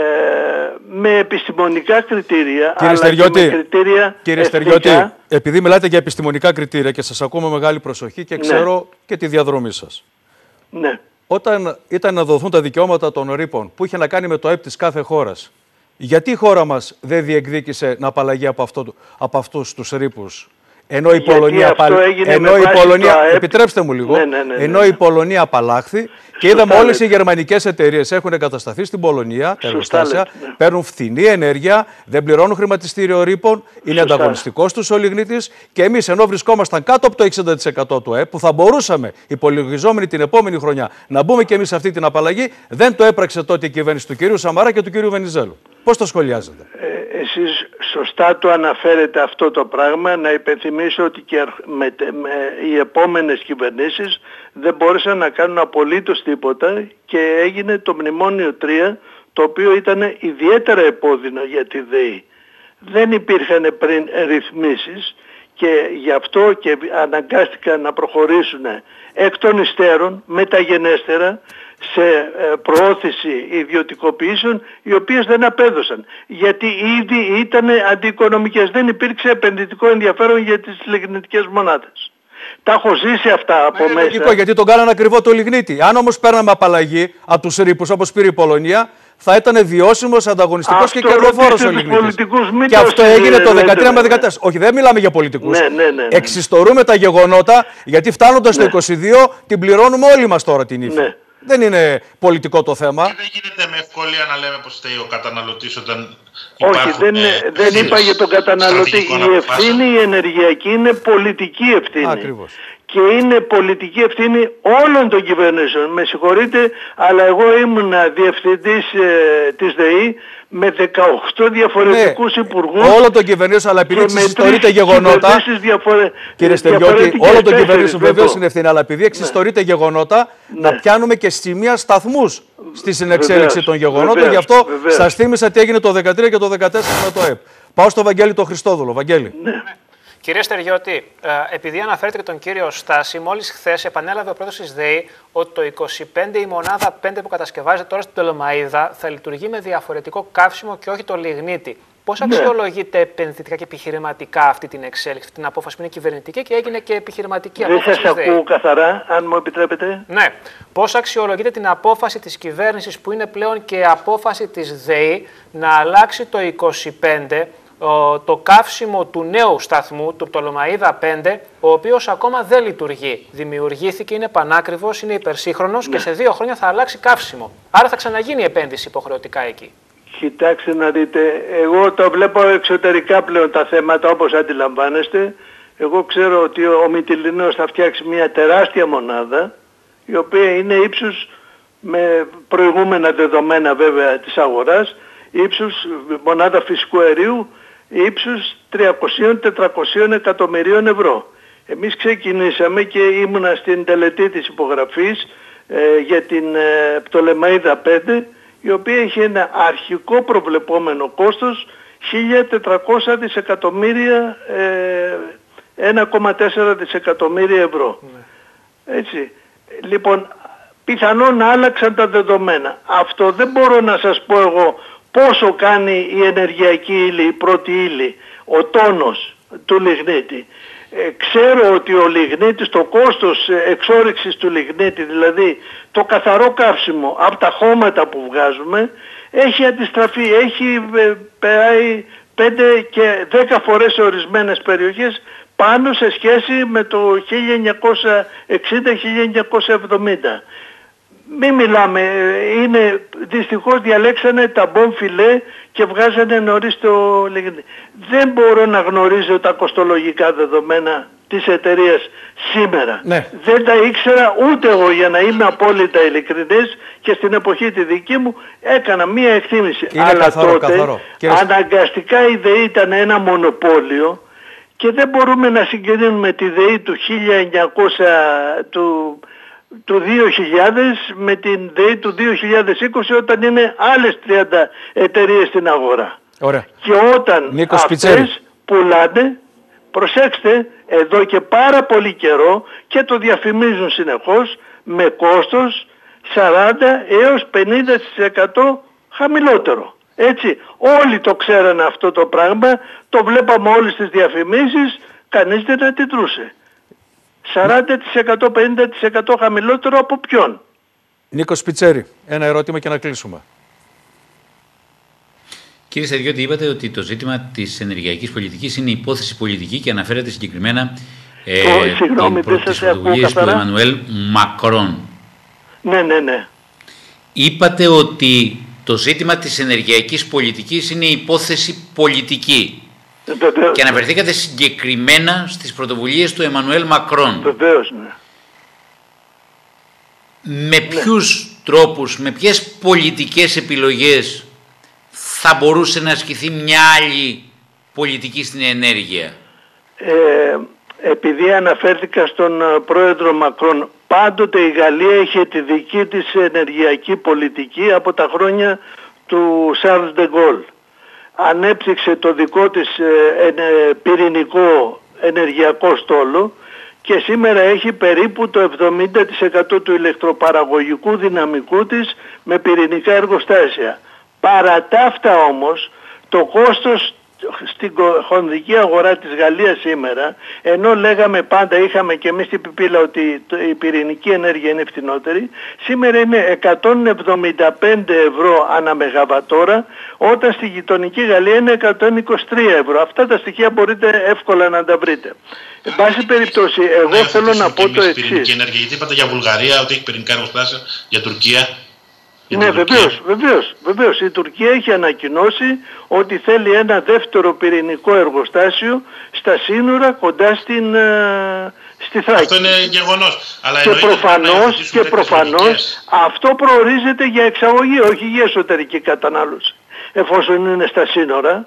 με επιστημονικά κριτήρια,
κύριε
αλλά
Στεριώτη,
και με κριτήρια
κύριε Στεριώτη, επειδή μιλάτε για επιστημονικά κριτήρια και σας ακούμε μεγάλη προσοχή και ξέρω ναι. και τη διαδρομή σας.
Ναι.
Όταν ήταν να δοθούν τα δικαιώματα των ρήπων που είχε να κάνει με το ΑΕΠ της κάθε χώρας, γιατί η χώρα μας δεν διεκδίκησε να απαλλαγεί από, αυτό, από αυτούς τους ρήπους? Ενώ η Πολωνία, ενώ η Πολωνία επιτρέψτε μου λίγο, ναι, ναι, ναι, ναι. ενώ η Πολωνία απαλλάχθη και είδαμε όλες οι γερμανικές εταιρείες έχουν εγκατασταθεί στην Πολωνία, τα εργοστάσια, ναι. παίρνουν φθηνή ενέργεια, δεν πληρώνουν χρηματιστήριο ρήπων, είναι ανταγωνιστικός τους ο λιγνίτης και εμείς ενώ βρισκόμασταν κάτω από το εξήντα τοις εκατό του ΑΕΠ που θα μπορούσαμε υπολογιζόμενοι την επόμενη χρονιά να μπούμε και εμείς σε αυτή την απαλλαγή, δεν το έπραξε τότε η κυβέρνηση του κυρίου Σαμαρά και του κυρίου Βενιζέλου. Πώς το σχολιάζετε?
Ε, εσείς σωστά το αναφέρετε αυτό το πράγμα. Να υπενθυμίσω ότι και με, με, οι επόμενες κυβερνήσεις δεν μπόρεσαν να κάνουν απολύτως τίποτα και έγινε το Μνημόνιο τρία, το οποίο ήταν ιδιαίτερα επώδυνο για τη ΔΕΗ. Δεν υπήρχαν πριν ρυθμίσεις και γι' αυτό και αναγκάστηκαν να προχωρήσουν εκ των υστέρων, μεταγενέστερα, σε προώθηση ιδιωτικοποιήσεων οι οποίες δεν απέδωσαν. Γιατί ήδη ήταν αντιοικονομικές. Δεν υπήρξε επενδυτικό ενδιαφέρον για τις λιγνητικές μονάδες. Τα έχω ζήσει αυτά από
Μα
μέσα.
Λογικό, γιατί τον κάνανε ακριβό το λιγνίτη. Αν όμως παίρναμε απαλλαγή από τους ρήπους όπως πήρε η Πολωνία, θα ήταν βιώσιμος, ανταγωνιστικός και κερδοφόρος ο λιγνίτης. Και αυτό έγινε το δεκατρία με δεκατέσσερα. Όχι, δεν μιλάμε για πολιτικούς.
Ναι, ναι, ναι, ναι.
Εξιστορούμε τα γεγονότα, γιατί φτάνοντας ναι. το είκοσι δύο την πληρώνουμε όλοι μας τώρα την ύφη.
Ναι.
Δεν είναι πολιτικό το θέμα.
Και δεν γίνεται με ευκολία να λέμε πως φταίει ο καταναλωτής όταν
όχι,
υπάρχουν...
δεν,
ε,
δεν είπα για τον καταναλωτή. Η ευθύνη η ενεργειακή είναι πολιτική ευθύνη.
Ακριβώς.
Και είναι πολιτική ευθύνη όλων των κυβερνήσεων. Με συγχωρείτε, αλλά εγώ ήμουνα διευθυντής ε, της ΔΕΗ με δεκαοκτώ διαφορετικούς ναι, υπουργούς.
Όλο τον κυβερνήσεων, αλλά επειδή εξιστορείται γεγονότα.
Διαφορε...
Κύριε Στεριώτη, όλο τον κυβερνήσεων βεβαίως είναι ευθύνη, αλλά επειδή εξιστορείται ναι. γεγονότα, ναι. να πιάνουμε και σημεία σταθμούς στη συνεξέλιξη βεβαίως, των γεγονότων. Βεβαίως, γι' αυτό βεβαίως. σας θύμισα τι έγινε το δεκατρία και το δεκατέσσερα με το ΕΠ. Πάω στο Βαγγέλη το Χριστόδουλο. Βαγγέλη.
Ναι.
Κύριε Στεριώτη, επειδή αναφέρετε και τον κύριο Στάση, μόλις χθες επανέλαβε ο πρόεδρος της ΔΕΗ ότι το είκοσι πέντε η μονάδα πέντε που κατασκευάζεται τώρα στην Πτολεμαΐδα θα λειτουργεί με διαφορετικό καύσιμο και όχι το λιγνίτη. Πώς ναι. αξιολογείτε επενδυτικά και επιχειρηματικά αυτή την εξέλιξη, την απόφαση που είναι κυβερνητική και έγινε και επιχειρηματική απόφαση της ΔΕΗ?
Δεν σας ακούω καθαρά, αν μου επιτρέπετε.
Ναι. Πώς αξιολογείτε την απόφαση της κυβέρνησης που είναι πλέον και απόφαση της ΔΕΗ να αλλάξει το είκοσι πέντε το καύσιμο του νέου σταθμού, του Πτολεμαΐδα πέντε, ο οποίος ακόμα δεν λειτουργεί. Δημιουργήθηκε, είναι πανάκριβος, είναι υπερσύγχρονος ναι. και σε δύο χρόνια θα αλλάξει καύσιμο. Άρα θα ξαναγίνει η επένδυση υποχρεωτικά εκεί.
Κοιτάξτε να δείτε, εγώ το βλέπω εξωτερικά πλέον τα θέματα όπως αντιλαμβάνεστε. Εγώ ξέρω ότι ο Μυτιληναίος θα φτιάξει μια τεράστια μονάδα, η οποία είναι ύψους, με προηγούμενα δεδομένα βέβαια της αγοράς, ύψους μονάδα φυσικού αερίου, ύψους τριακόσια με τετρακόσια εκατομμυρίων ευρώ. Εμείς ξεκινήσαμε και ήμουνα στην τελετή της υπογραφής ε, για την ε, Πτολεμαΐδα πέντε, η οποία έχει ένα αρχικό προβλεπόμενο κόστος χίλια τετρακόσια δισεκατομμύρια, ε, ένα κόμμα τέσσερα δισεκατομμύρια ευρώ. Ναι. Έτσι. Λοιπόν, πιθανόν άλλαξαν τα δεδομένα. Αυτό δεν μπορώ να σας πω εγώ πόσο κάνει η ενεργειακή ύλη, η πρώτη ύλη, ο τόνος του λιγνίτη. Ε, ξέρω ότι ο λιγνίτης, το κόστος εξόρυξης του λιγνίτη, δηλαδή το καθαρό καύσιμο από τα χώματα που βγάζουμε, έχει αντιστραφεί, έχει περάσει πέντε και δέκα φορές σε ορισμένες περιοχές πάνω σε σχέση με το χίλια εννιακόσια εξήντα χίλια εννιακόσια εβδομήντα. Μην μιλάμε, είναι, δυστυχώς διαλέξανε τα μπον φιλέ και βγάζανε νωρίς το λιγνίτη. Δεν μπορώ να γνωρίζω τα κοστολογικά δεδομένα της εταιρείας σήμερα. Ναι. Δεν τα ήξερα ούτε εγώ, για να είμαι απόλυτα ειλικρινής, και στην εποχή τη δική μου έκανα μία εκτίμηση.
Είναι
αλλά
καθαρό,
τότε
καθαρό.
Αναγκαστικά η ΔΕΗ ήταν ένα μονοπόλιο και δεν μπορούμε να συγκρίνουμε τη ΔΕΗ του χίλια εννιακόσια, του... του δύο χιλιάδες με την ΔΕΗ του δύο χιλιάδες είκοσι, όταν είναι άλλες τριάντα εταιρείες στην αγορά.
Ωραία.
Και όταν
Νίκος
αυτές
Πιτσέρη.
πουλάνε, προσέξτε, εδώ και πάρα πολύ καιρό και το διαφημίζουν συνεχώς, με κόστος σαράντα έως πενήντα τοις εκατό χαμηλότερο. Έτσι, όλοι το ξέρανε αυτό το πράγμα, το βλέπαμε όλες τις διαφημίσεις, κανείς δεν αντιδρούσε. σαράντα τοις εκατό, πενήντα τοις εκατό χαμηλότερο από ποιον?
Νίκος Πιτσέρη, ένα ερώτημα και να κλείσουμε.
Κύριε Στεριώτη, είπατε ότι το ζήτημα της ενεργειακής πολιτικής είναι υπόθεση πολιτική και αναφέρατε συγκεκριμένα ε, oh, την πρώτη της πρωτοβουλίας του Εμμανουέλ Μακρόν.
Ναι, ναι, ναι.
Είπατε ότι το ζήτημα της ενεργειακής πολιτικής είναι υπόθεση πολιτική.
Βεβαίως.
Και αναφερθήκατε συγκεκριμένα στις πρωτοβουλίες του Εμμανουέλ Μακρόν.
Βεβαίως, ναι.
Με ποιους ναι. τρόπους, με ποιες πολιτικές επιλογές θα μπορούσε να ασκηθεί μια άλλη πολιτική στην ενέργεια?
Ε, επειδή αναφέρθηκα στον πρόεδρο Μακρόν, πάντοτε η Γαλλία είχε τη δική της ενεργειακή πολιτική από τα χρόνια του Charles de Gaulle. Ανέπτυξε το δικό της ε, ε, πυρηνικό ενεργειακό στόλο και σήμερα έχει περίπου το εβδομήντα τοις εκατό του ηλεκτροπαραγωγικού δυναμικού της με πυρηνικά εργοστάσια. Παρά τα αυτά όμως, το κόστος στην χονδρική αγορά της Γαλλίας σήμερα, ενώ λέγαμε πάντα, είχαμε και εμείς την πιπίλα ότι η πυρηνική ενέργεια είναι φτηνότερη, σήμερα είναι εκατόν εβδομήντα πέντε ευρώ ανά μεγαβατόρα, όταν στη γειτονική Γαλλία είναι εκατόν είκοσι τρία ευρώ. Αυτά τα στοιχεία μπορείτε εύκολα να τα βρείτε. Εν πάση περιπτώσει, εγώ ναι, θέλω να πω το εξής.
Πυρηνική ενέργεια, γιατί είπατε για Βουλγαρία ότι έχει πυρηνικά εργοστάσια, για Τουρκία.
Ναι, βεβαίως, βεβαίως, βεβαίως. Η Τουρκία έχει ανακοινώσει ότι θέλει ένα δεύτερο πυρηνικό εργοστάσιο στα σύνορα κοντά στην, ε, στη Θράκη.
Αυτό είναι γεγονός. Αλλά
και προφανώς, και προφανώς αυτό προορίζεται για εξαγωγή, όχι για εσωτερική κατανάλωση. Εφόσον είναι στα σύνορα,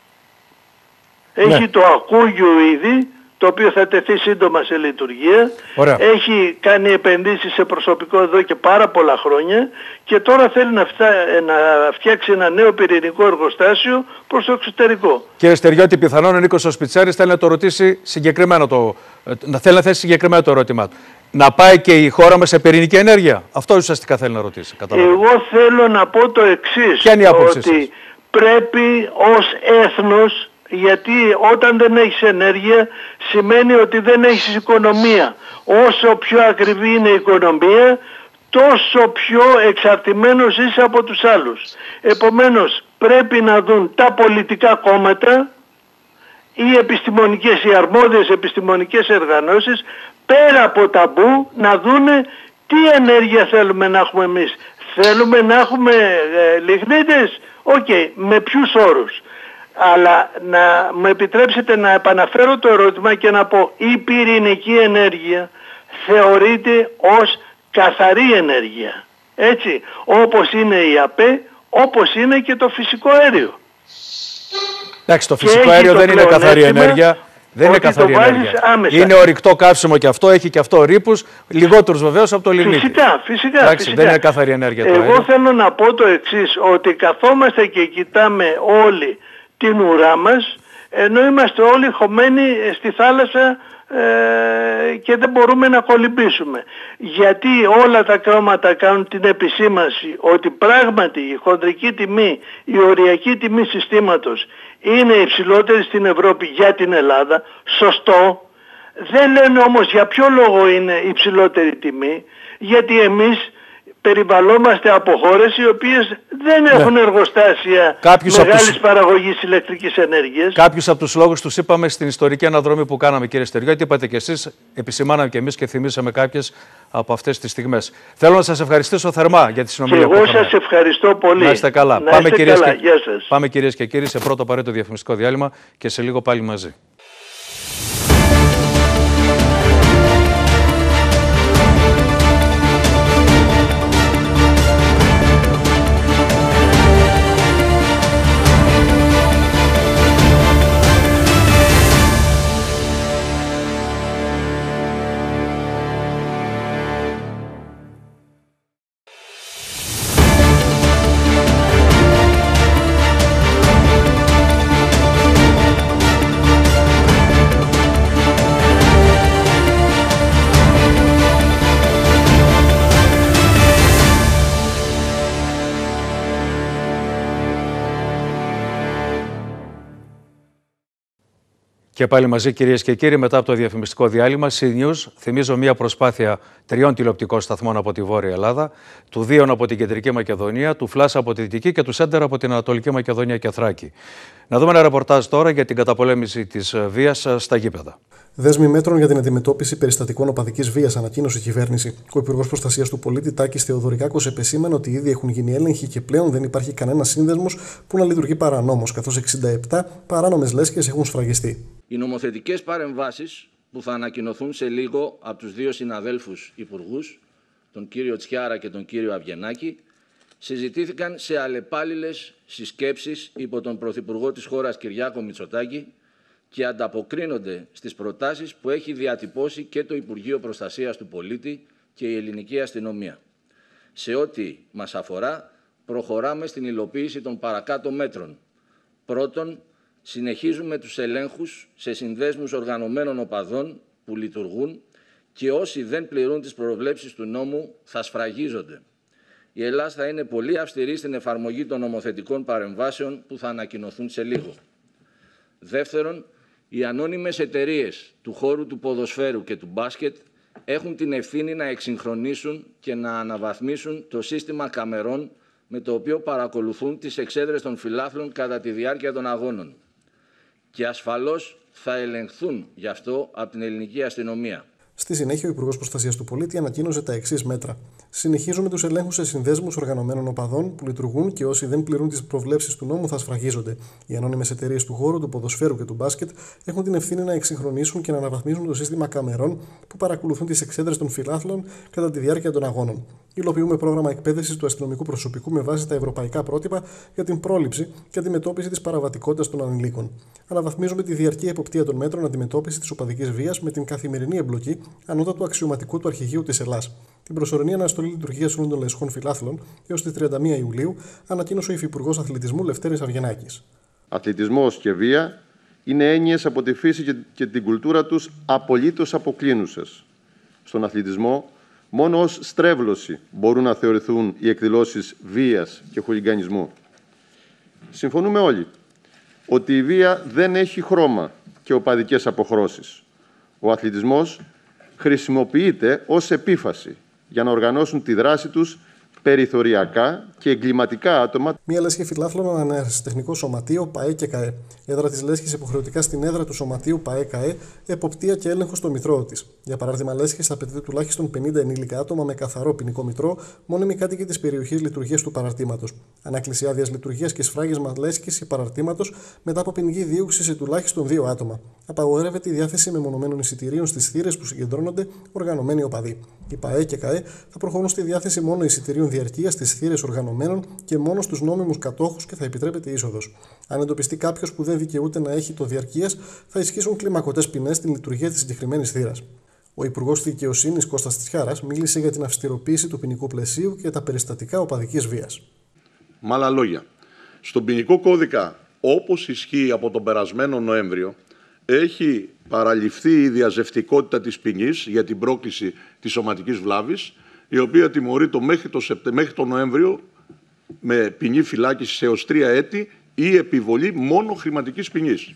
ναι. Έχει το ακούγιο ήδη, το οποίο θα τεθεί σύντομα σε λειτουργία. Ωραία. Έχει κάνει επενδύσεις σε προσωπικό εδώ και πάρα πολλά χρόνια και τώρα θέλει να, φτά, να φτιάξει ένα νέο πυρηνικό εργοστάσιο προς το εξωτερικό.
Κύριε Στεριώτη, πιθανόν ο Νίκος ο Σπιτσάρης θέλει να το ρωτήσει συγκεκριμένο το, να θέλει να θέσει συγκεκριμένο το ερώτημά του. Να πάει και η χώρα μας σε πυρηνική ενέργεια. Αυτό ουσιαστικά θέλει να ρωτήσει. Καταλάβει.
Εγώ θέλω να πω το εξής.
Ποια είναι η άποψή
ότι
σας?
πρέπει ως έθνος, γιατί όταν δεν έχεις ενέργεια σημαίνει ότι δεν έχεις οικονομία. Όσο πιο ακριβή είναι η οικονομία, τόσο πιο εξαρτημένος είσαι από τους άλλους. Επομένως πρέπει να δουν τα πολιτικά κόμματα, οι επιστημονικές, οι αρμόδιες επιστημονικές οργανώσεις, πέρα από ταμπού, να δούνε τι ενέργεια θέλουμε να έχουμε εμείς. Θέλουμε να έχουμε ε, λιγνίτες, οκ, okay, με ποιους όρους. Αλλά να μου επιτρέψετε να επαναφέρω το ερώτημα και να πω, η πυρηνική ενέργεια θεωρείται ως καθαρή ενέργεια. Έτσι, όπως είναι η ΑΠΕ, όπως είναι και το φυσικό αέριο.
Εντάξει, το φυσικό αέριο δεν είναι καθαρή ενέργεια. Δεν είναι καθαρή ενέργεια. Άμεσα. Είναι ορυκτό καύσιμο και αυτό, έχει και αυτό ρήπους, λιγότερους βεβαίως από το λιγνίτη.
Φυσικά, φυσικά.
Εντάξει,
φυσικά.
δεν είναι καθαρή ενέργεια το
Εγώ
αέριο.
θέλω να πω το εξής, ότι καθόμαστε και κοιτάμε όλοι την ουρά μας, ενώ είμαστε όλοι χωμένοι στη θάλασσα ε, και δεν μπορούμε να κολυμπήσουμε. Γιατί όλα τα κόμματα κάνουν την επισήμανση ότι πράγματι η χοντρική τιμή, η οριακή τιμή συστήματος είναι υψηλότερη στην Ευρώπη για την Ελλάδα, σωστό. Δεν λένε όμως για ποιο λόγο είναι υψηλότερη τιμή, γιατί εμείς περιβαλλόμαστε από χώρες οι οποίες δεν έχουν ναι. εργοστάσια Κάποιους μεγάλης τους... παραγωγής ηλεκτρικής ενέργειας.
Κάποιους από τους λόγους τους είπαμε στην ιστορική αναδρομή που κάναμε, κύριε Στεριώτη, είπατε και εσείς, επισημάναμε και εμείς και θυμήσαμε κάποιες από αυτές τις στιγμές. Θέλω να σας ευχαριστήσω θερμά για τη συνομιλία που
είχαμε. Και εγώ σας ευχαριστώ πολύ.
Να είστε καλά.
Να
Πάμε,
είστε
κυρίες
καλά.
Και...
Γεια σας.
Πάμε κυρίες και κύριοι σε πρώτο απαραίτητο διαφημιστικό διάλειμμα και σε λίγο πάλι μαζί. Και πάλι μαζί, κυρίες και κύριοι, μετά από το διαφημιστικό διάλειμμα, Σι News, θυμίζω μια προσπάθεια τριών τηλεοπτικών σταθμών από τη Βόρεια Ελλάδα, του Δίον από την Κεντρική Μακεδονία, του Φλάσα από τη Δυτική και του Σέντερ από την Ανατολική Μακεδονία και Θράκη. Να δούμε ένα ρεπορτάζ τώρα για την καταπολέμηση της βίας στα γήπεδα.
Δέσμοι μέτρων για την αντιμετώπιση περιστατικών οπαδικής βίας, ανακοίνωσε η κυβέρνηση. Ο Υπουργός Προστασίας του Πολίτη Τάκης Θεοδωρικάκος επεσήμανε ότι ήδη έχουν γίνει έλεγχοι και πλέον δεν υπάρχει κανένα σύνδεσμος που να λειτουργεί παρανόμως, καθώς εξήντα επτά παράνομες λέσχες έχουν σφραγιστεί.
Οι νομοθετικές παρεμβάσεις που θα ανακοινωθούν σε λίγο από τους δύο συναδέλφους υπουργούς, τον κύριο Τσιάρα και τον κύριο Αυγενάκη, συζητήθηκαν σε αλλεπάλληλες συσκέψεις υπό τον Πρωθυπουργό της χώρας Κυριάκο Μητσοτάκη και ανταποκρίνονται στις προτάσεις που έχει διατυπώσει και το Υπουργείο Προστασίας του Πολίτη και η Ελληνική Αστυνομία. Σε ό,τι μας αφορά, προχωράμε στην υλοποίηση των παρακάτω μέτρων. Πρώτον, συνεχίζουμε τους ελέγχους σε συνδέσμους οργανωμένων οπαδών που λειτουργούν και όσοι δεν πληρούν τις προβλέψεις του νόμου θα σφραγίζονται. Η Ελλάδα θα είναι πολύ αυστηρή στην εφαρμογή των νομοθετικών παρεμβάσεων που θα ανακοινωθούν σε λίγο. Δεύτερον, οι ανώνυμες εταιρείες του χώρου του ποδοσφαίρου και του μπάσκετ έχουν την ευθύνη να εξυγχρονίσουν και να αναβαθμίσουν το σύστημα καμερών με το οποίο παρακολουθούν τις εξέδρες των φιλάθλων κατά τη διάρκεια των αγώνων. Και ασφαλώς θα ελεγχθούν γι' αυτό από την ελληνική αστυνομία.
Στη συνέχεια, ο Υπουργός Προστασίας του Πολίτη ανακοίνωσε τα εξής μέτρα. Συνεχίζουμε τους ελέγχους σε συνδέσμους οργανωμένων οπαδών που λειτουργούν και όσοι δεν πληρούν τις προβλέψεις του νόμου θα σφραγίζονται. Οι ανώνυμες εταιρείες του χώρου, του ποδοσφαίρου και του μπάσκετ έχουν την ευθύνη να εξυγχρονίσουν και να αναβαθμίσουν το σύστημα καμερών που παρακολουθούν τις εξέδρες των φιλάθλων κατά τη διάρκεια των αγώνων. Υλοποιούμε πρόγραμμα εκπαίδευσης του αστυνομικού προσωπικού με βάση τα ευρωπαϊκά πρότυπα για την πρόληψη και αντιμετώπιση της παραβατικότητας των ανηλίκων. Αναβαθμίζουμε τη διαρκή εποπτεία των μέτρων αντιμετώπισης της οπαδικής βίας με την καθημερινή εμπλοκή ανώτατου αξιωματικού του Αρχηγείου της Ελλάς. Την προσωρινή αναστολή λειτουργίας όλων των λεσχών φιλάθλων έως τις τριάντα μία Ιουλίου ανακοίνωσε ο Υφυπουργός Αθλητισμού Λευτέρης Αυγενάκης.
Αθλητισμός και βία είναι έννοιες από τη φύση και, και την κουλτούρα τους απολύτως αποκλίνουσες. Στον αθλητισμό, μόνο ως στρέβλωση μπορούν να θεωρηθούν οι εκδηλώσεις βίας και χουλιγκανισμού. Συμφωνούμε όλοι ότι η βία δεν έχει χρώμα και οπαδικές αποχρώσεις. Ο αθλητισμός χρησιμοποιείται ως επίφαση για να οργανώσουν τη δράση τους περιθωριακά και εγκληματικά άτομα.
Μία λέσχη φιλάθλων ανέφερε σε τεχνικό σωματείο ΠΑΕ και ΚΑΕ. Έδρα τη λέσχη υποχρεωτικά στην έδρα του σωματείου ΠΑΕ ΚΑΕ, εποπτεία και έλεγχο στο μητρό τη. Για παράδειγμα, λέσχη απαιτείται τουλάχιστον πενήντα ενήλικα άτομα με καθαρό ποινικό μητρό, μόνιμοι κάτοικοι τη περιοχή λειτουργία του παραρτήματος. Ανάκληση άδεια λειτουργία και σφράγισμα λέσχη ή παραρτήματος μετά από ποινική δίωξη σε τουλάχιστον δύο άτομα. Απαγορεύεται η διάθεση μεμονωμένων εισιτηρίων στις θύρες που συγκεντρώνονται οργανωμένοι οπαδοί. Οι ΠΑΕ και ΚΑΕ θα προχωρούν στη διάθεση μόνο εισιτηρίων διαρκείας στις θύρες οργανωμένων και μόνο στους νόμιμους κατόχους και θα επιτρέπεται είσοδος. Αν εντοπιστεί κάποιος που δεν δικαιούται να έχει το διαρκείας, θα ισχύσουν κλιμακωτές ποινές στην λειτουργία της συγκεκριμένης θύρας. Ο Υπουργός Δικαιοσύνης Κώστας Τσιάρας μίλησε για την αυστηροποίηση του ποινικού πλαισίου και για τα περιστατικά οπαδικής βίας.
Με άλλα λόγια, στον ποινικό κώδικα, όπως ισχύει από τον περασμένο Νοέμβριο, έχει παραληφθεί η διαζευτικότητα της ποινής για την πρόκληση της σωματικής βλάβης, η οποία τιμωρείται μέχρι το, Σεπτε... μέχρι το Νοέμβριο με ποινή φυλάκισης έως τρία έτη ή επιβολή μόνο χρηματικής ποινής.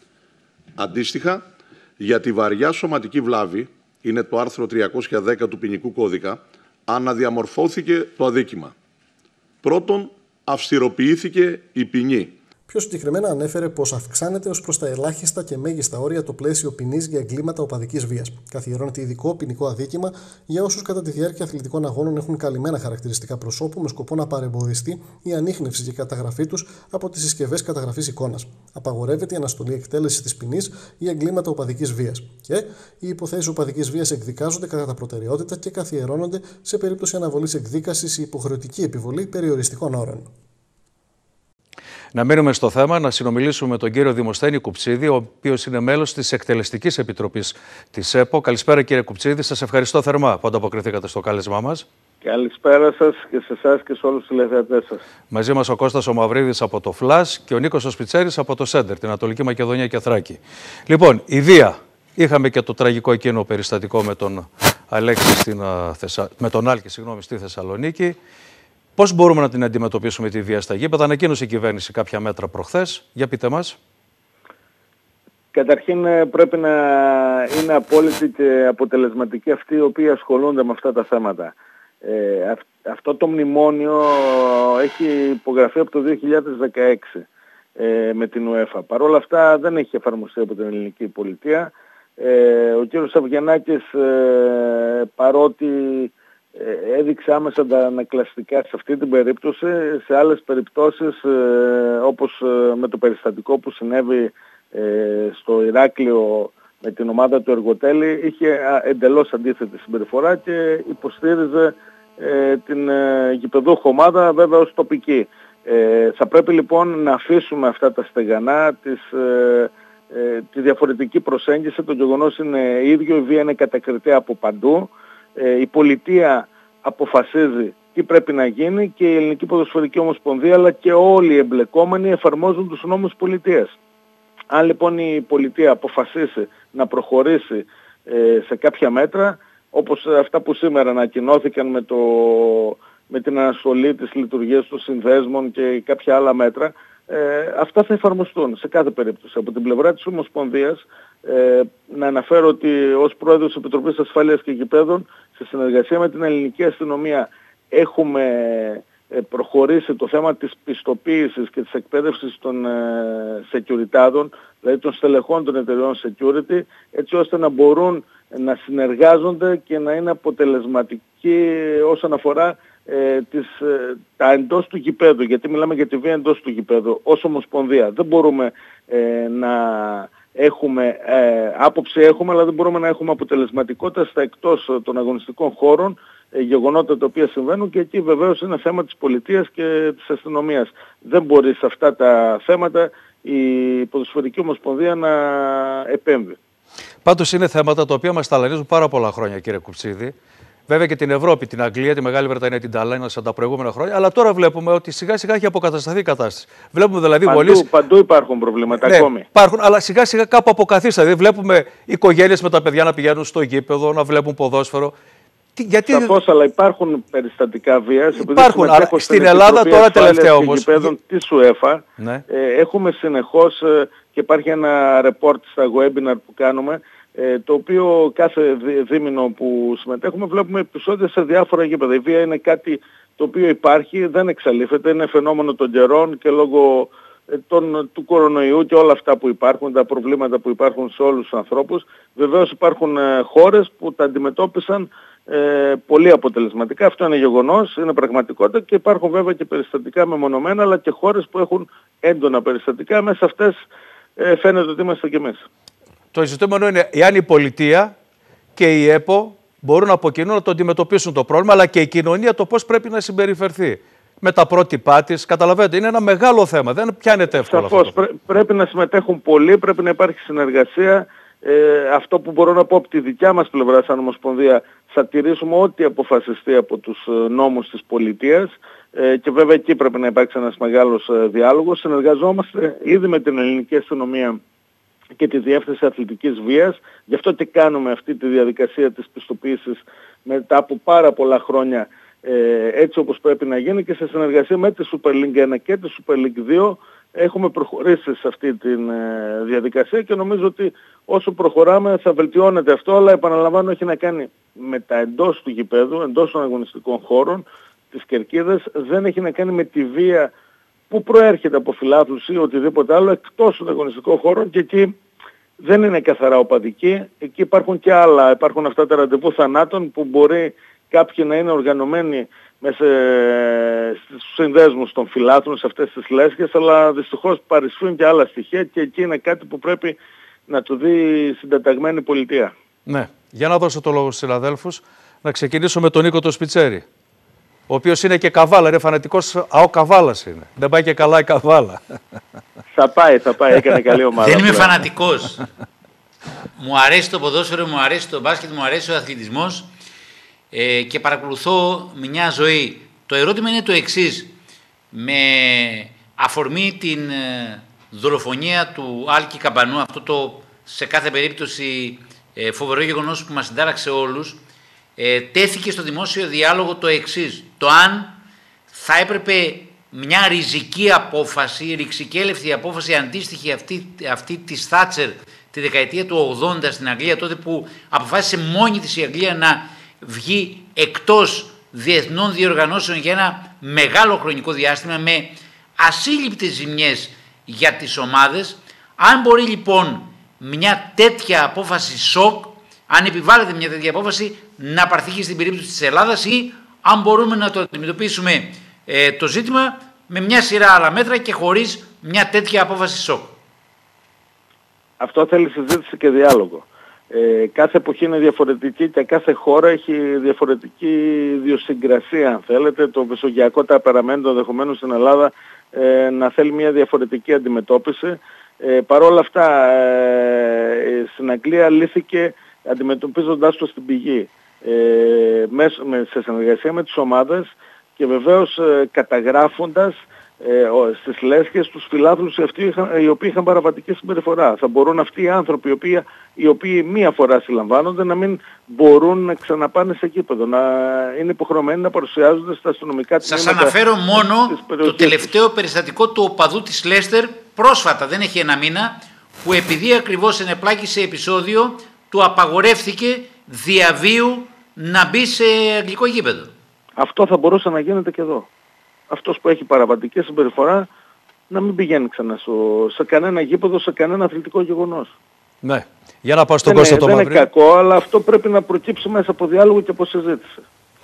Αντίστοιχα, για τη βαριά σωματική βλάβη, είναι το άρθρο τριακόσια δέκα του ποινικού κώδικα, αναδιαμορφώθηκε το αδίκημα. Πρώτον, αυστηροποιήθηκε η ποινή.
Πιο συγκεκριμένα ανέφερε πως αυξάνεται ως προς τα ελάχιστα και μέγιστα όρια το πλαίσιο ποινής για εγκλήματα οπαδικής βίας. Καθιερώνεται ειδικό ποινικό αδίκημα για όσους κατά τη διάρκεια αθλητικών αγώνων έχουν καλυμμένα χαρακτηριστικά προσώπου με σκοπό να παρεμποδιστεί η ανίχνευση και καταγραφή τους από τις συσκευές καταγραφής εικόνας. Απαγορεύεται η αναστολή εκτέλεσης της ποινής για εγκλήματα οπαδικής βίας. Και οι υποθέσεις οπαδικής βίας εκδικάζονται κατά τα προτεραιότητα και καθιερώνονται σε περίπτωση αναβολής εκδίκασης ή υποχρεωτική επιβολή περιοριστικών όρων.
Να μείνουμε στο θέμα, να συνομιλήσουμε με τον κύριο Δημοσθένη Κουψίδη, ο οποίος είναι μέλος της Εκτελεστικής Επιτροπής της ΕΠΟ. Καλησπέρα κύριε Κουψίδη, σας ευχαριστώ θερμά που ανταποκριθήκατε στο κάλεσμά μας.
Καλησπέρα σας και σε εσάς και σε όλους τους τηλεθεατές σας.
Μαζί μας ο Κώστας ο Μαυρίδης από το ΦΛΑΣ και ο Νίκος ο Σπιτσέρης από το ΣΕΝΤΕΡ, την Ανατολική Μακεδονία και Θράκη. Λοιπόν, η βία. Είχαμε και το τραγικό εκείνο περιστατικό με τον, Αλέξη στην, με τον Άλκη συγγνώμη, στη Θεσσαλονίκη. Πώς μπορούμε να την αντιμετωπίσουμε τη βία στα γήπεδα? Ανακοίνωσε η κυβέρνηση κάποια μέτρα προχθές. Για πείτε μας.
Καταρχήν πρέπει να είναι απόλυτη και αποτελεσματική αυτοί οι οποίοι ασχολούνται με αυτά τα θέματα. Ε, αυ, αυτό το μνημόνιο έχει υπογραφεί από το δύο χιλιάδες δεκαέξι ε, με την UEFA. Παρ' όλα αυτά δεν έχει εφαρμοστεί από την ελληνική πολιτεία. Ε, ο κύριος Αυγενάκης ε, παρότι έδειξε άμεσα τα ανακλαστικά σε αυτή την περίπτωση, σε άλλες περιπτώσεις ε, όπως ε, με το περιστατικό που συνέβη ε, στο Ηράκλειο με την ομάδα του Εργοτέλη, είχε εντελώς αντίθετη συμπεριφορά και υποστήριζε ε, την ε, γηπεδούχο ομάδα, βέβαια ως τοπική. Ε, θα πρέπει λοιπόν να αφήσουμε αυτά τα στεγανά, τις, ε, ε, τη διαφορετική προσέγγιση. Το γεγονός είναι ίδιο, η βία είναι κατακριτέα από παντού. Η πολιτεία αποφασίζει τι πρέπει να γίνει και η Ελληνική Ποδοσφαιρική Ομοσπονδία αλλά και όλοι οι εμπλεκόμενοι εφαρμόζουν τους νόμους πολιτείας. Αν λοιπόν η πολιτεία αποφασίσει να προχωρήσει ε, σε κάποια μέτρα, όπως αυτά που σήμερα ανακοινώθηκαν με, το, με την αναστολή της λειτουργίας των συνδέσμων και κάποια άλλα μέτρα, ε, αυτά θα εφαρμοστούν σε κάθε περίπτωση. Από την πλευρά της Ομοσπονδίας, ε, να αναφέρω ότι ως πρόεδρος της Επιτροπής Ασφάλειας και Γηπέδων, σε συνεργασία με την ελληνική αστυνομία, έχουμε προχωρήσει το θέμα της πιστοποίησης και της εκπαίδευσης των σεκιουριτάδων, δηλαδή των στελεχών των εταιριών security, έτσι ώστε να μπορούν να συνεργάζονται και να είναι αποτελεσματικοί όσον αφορά ε, τις, ε, τα εντός του γηπέδου, γιατί μιλάμε για τη βία εντός του γηπέδου. Ως Ομοσπονδία δεν μπορούμε ε, να έχουμε, ε, άποψη έχουμε, αλλά δεν μπορούμε να έχουμε αποτελεσματικότητα στα εκτός των αγωνιστικών χώρων, ε, γεγονότα τα οποία συμβαίνουν, και εκεί βεβαίως είναι θέμα της πολιτείας και της αστυνομίας. Δεν μπορεί σε αυτά τα θέματα η Ποδοσφαιρική Ομοσπονδία να επέμβει.
Πάντως είναι θέματα τα οποία μας ταλανίζουν πάρα πολλά χρόνια, κύριε Κουψίδη. Βέβαια και την Ευρώπη, την Αγγλία, τη Μεγάλη Βρετανία την ταλάνισαν τα προηγούμενα χρόνια, αλλά τώρα βλέπουμε ότι σιγά σιγά έχει αποκατασταθεί η κατάσταση. Βλέπουμε δηλαδή
παντού,
βολείς...
παντού υπάρχουν προβλήματα,
ναι,
ακόμη.
Υπάρχουν, αλλά σιγά σιγά κάπου αποκαθίσταται. Δηλαδή βλέπουμε οικογένειες με τα παιδιά να πηγαίνουν στο γήπεδο, να βλέπουν ποδόσφαιρο. Γιατί...
Σαφώς, αλλά υπάρχουν περιστατικά βίας.
Υπάρχουν, αλλά στην Ελλάδα τώρα τελευταία όμως.
Της UEFA,
ναι.
ε, έχουμε συνεχώς ε, και υπάρχει ένα report στα webinar που κάνουμε, ε, το οποίο κάθε δίμηνο που συμμετέχουμε βλέπουμε επεισόδια σε διάφορα γήπεδα. Η βία είναι κάτι το οποίο υπάρχει, δεν εξαλείφεται, είναι φαινόμενο των καιρών και λόγω ε, των, του κορονοϊού και όλα αυτά που υπάρχουν, τα προβλήματα που υπάρχουν σε όλους τους ανθρώπους. Βεβαίως υπάρχουν ε, χώρες που τα αντιμετώπισαν Ε, πολύ αποτελεσματικά. Αυτό είναι γεγονός, είναι πραγματικότητα, και υπάρχουν βέβαια και περιστατικά μεμονωμένα, αλλά και χώρες που έχουν έντονα περιστατικά. Μέσα σε αυτές ε, φαίνεται ότι είμαστε κι εμείς.
Το ζητούμενο είναι εάν η πολιτεία και η ΕΠΟ μπορούν από κοινού να το αντιμετωπίσουν το πρόβλημα, αλλά και η κοινωνία το πώς πρέπει να συμπεριφερθεί με τα πρότυπά της. Καταλαβαίνετε, είναι ένα μεγάλο θέμα, δεν πιάνεται εύκολα.
Σαφώς, πρέ, πρέπει να συμμετέχουν πολλοί, πρέπει να υπάρχει συνεργασία. Ε, αυτό που μπορώ να πω από τη δικιά μας πλευρά σαν Ομοσπονδία, θα τηρήσουμε ό,τι αποφασιστεί από τους νόμους της πολιτείας, ε, και βέβαια εκεί πρέπει να υπάρξει ένας μεγάλος ε, διάλογος. Συνεργαζόμαστε ήδη με την ελληνική αστυνομία και τη Διεύθυνση Αθλητικής Βίας, γι' αυτό και κάνουμε αυτή τη διαδικασία της πιστοποίησης μετά από πάρα πολλά χρόνια, ε, έτσι όπως πρέπει να γίνει, και σε συνεργασία με τη Super League ένα και τη Super League δύο έχουμε προχωρήσει σε αυτή τη ε, διαδικασία, και νομίζω ότι όσο προχωράμε θα βελτιώνεται αυτό, αλλά επαναλαμβάνω έχει να κάνει με τα εντός του γηπέδου, εντός των αγωνιστικών χώρων, τις κερκίδες, δεν έχει να κάνει με τη βία που προέρχεται από φιλάθλους ή οτιδήποτε άλλο εκτός των αγωνιστικών χώρων, και εκεί δεν είναι καθαρά οπαδική, εκεί υπάρχουν και άλλα, υπάρχουν αυτά τα ραντεβού θανάτων που μπορεί κάποιοι να είναι οργανωμένοι μέσα στους συνδέσμους των φιλάθλων, σε αυτές τις λέσχες, αλλά δυστυχώς παρισφύουν και άλλα στοιχεία, και εκεί είναι κάτι που πρέπει να το δει η συντεταγμένη πολιτεία.
Ναι. Για να δώσω το λόγο στους συναδέλφους, να ξεκινήσω με τον Νίκο το Σπιτσέρη, ο οποίος είναι και καβάλα, είναι φανατικός ΑΟ Καβάλας είναι. Δεν πάει και καλά η καβάλα.
Θα πάει, θα πάει, έκανε καλή ομάδα.
Δεν είμαι φανατικός. Μου αρέσει το ποδόσφαιρο, μου αρέσει το μπάσκετ, μου αρέσει ο αθλητισμός. Ε, και παρακολουθώ μια ζωή. Το ερώτημα είναι το εξής. Με αφορμή την ε, δολοφονία του Άλκη Καμπανού, αυτό το σε κάθε περίπτωση ε, φοβερό γεγονός που μας συντάραξε όλους, ε, τέθηκε στο δημόσιο διάλογο το εξής. Το αν θα έπρεπε μια ριζική απόφαση, ρηξικέλευτη απόφαση αντίστοιχη αυτή, αυτή της Θάτσερ τη δεκαετία του ογδόντα στην Αγγλία, τότε που αποφάσισε μόνη της η Αγγλία να βγει εκτός διεθνών διοργανώσεων για ένα μεγάλο χρονικό διάστημα με ασύλληπτες ζημιές για τις ομάδες. Αν μπορεί λοιπόν μια τέτοια απόφαση σοκ, αν επιβάλλεται μια τέτοια απόφαση, να πάρθει και στην περίπτωση της Ελλάδας, ή αν μπορούμε να το αντιμετωπίσουμε ε, το ζήτημα με μια σειρά άλλα μέτρα και χωρίς μια τέτοια απόφαση σοκ.
Αυτό θέλει συζήτηση και διάλογο. Ε, κάθε εποχή είναι διαφορετική και κάθε χώρα έχει διαφορετική ιδιοσυγκρασία, αν θέλετε. Το μεσογειακό ταπεραμέντο ενδεχομένως στην Ελλάδα ε, να θέλει μια διαφορετική αντιμετώπιση. Ε, Παρ' όλα αυτά ε, στην Αγγλία λύθηκε αντιμετωπίζοντάς το στην πηγή, ε, μέσω, με, σε συνεργασία με τις ομάδες, και βεβαίως ε, καταγράφοντας ε, στις λέσχες τους φιλάθλους αυτοί είχαν, οι οποίοι είχαν παραβατική συμπεριφορά. Θα μπορούν αυτοί οι άνθρωποι οι οποίοι, οι οποίοι μία φορά συλλαμβάνονται να μην μπορούν να ξαναπάνε σε γήπεδο, να είναι υποχρεωμένοι να παρουσιάζονται στα αστυνομικά τμήματα.
Σας αναφέρω μόνο το τελευταίο περιστατικό του οπαδού της Λέστερ πρόσφατα, δεν έχει ένα μήνα, που επειδή ακριβώς ενεπλάκη σε επεισόδιο του απαγορεύθηκε διαβίου να μπει σε αγγλικό γήπεδο.
Αυτό θα μπορούσε να γίνεται και εδώ. Αυτός που έχει παραβατική συμπεριφορά να μην πηγαίνει ξανά στο, σε κανένα γήπεδο, σε κανένα αθλητικό γεγονός.
Ναι. Για να πάω στον Κώστα το Μαύρη.
Δεν είναι κακό, αλλά αυτό πρέπει να προκύψει μέσα από διάλογο και από συζήτηση.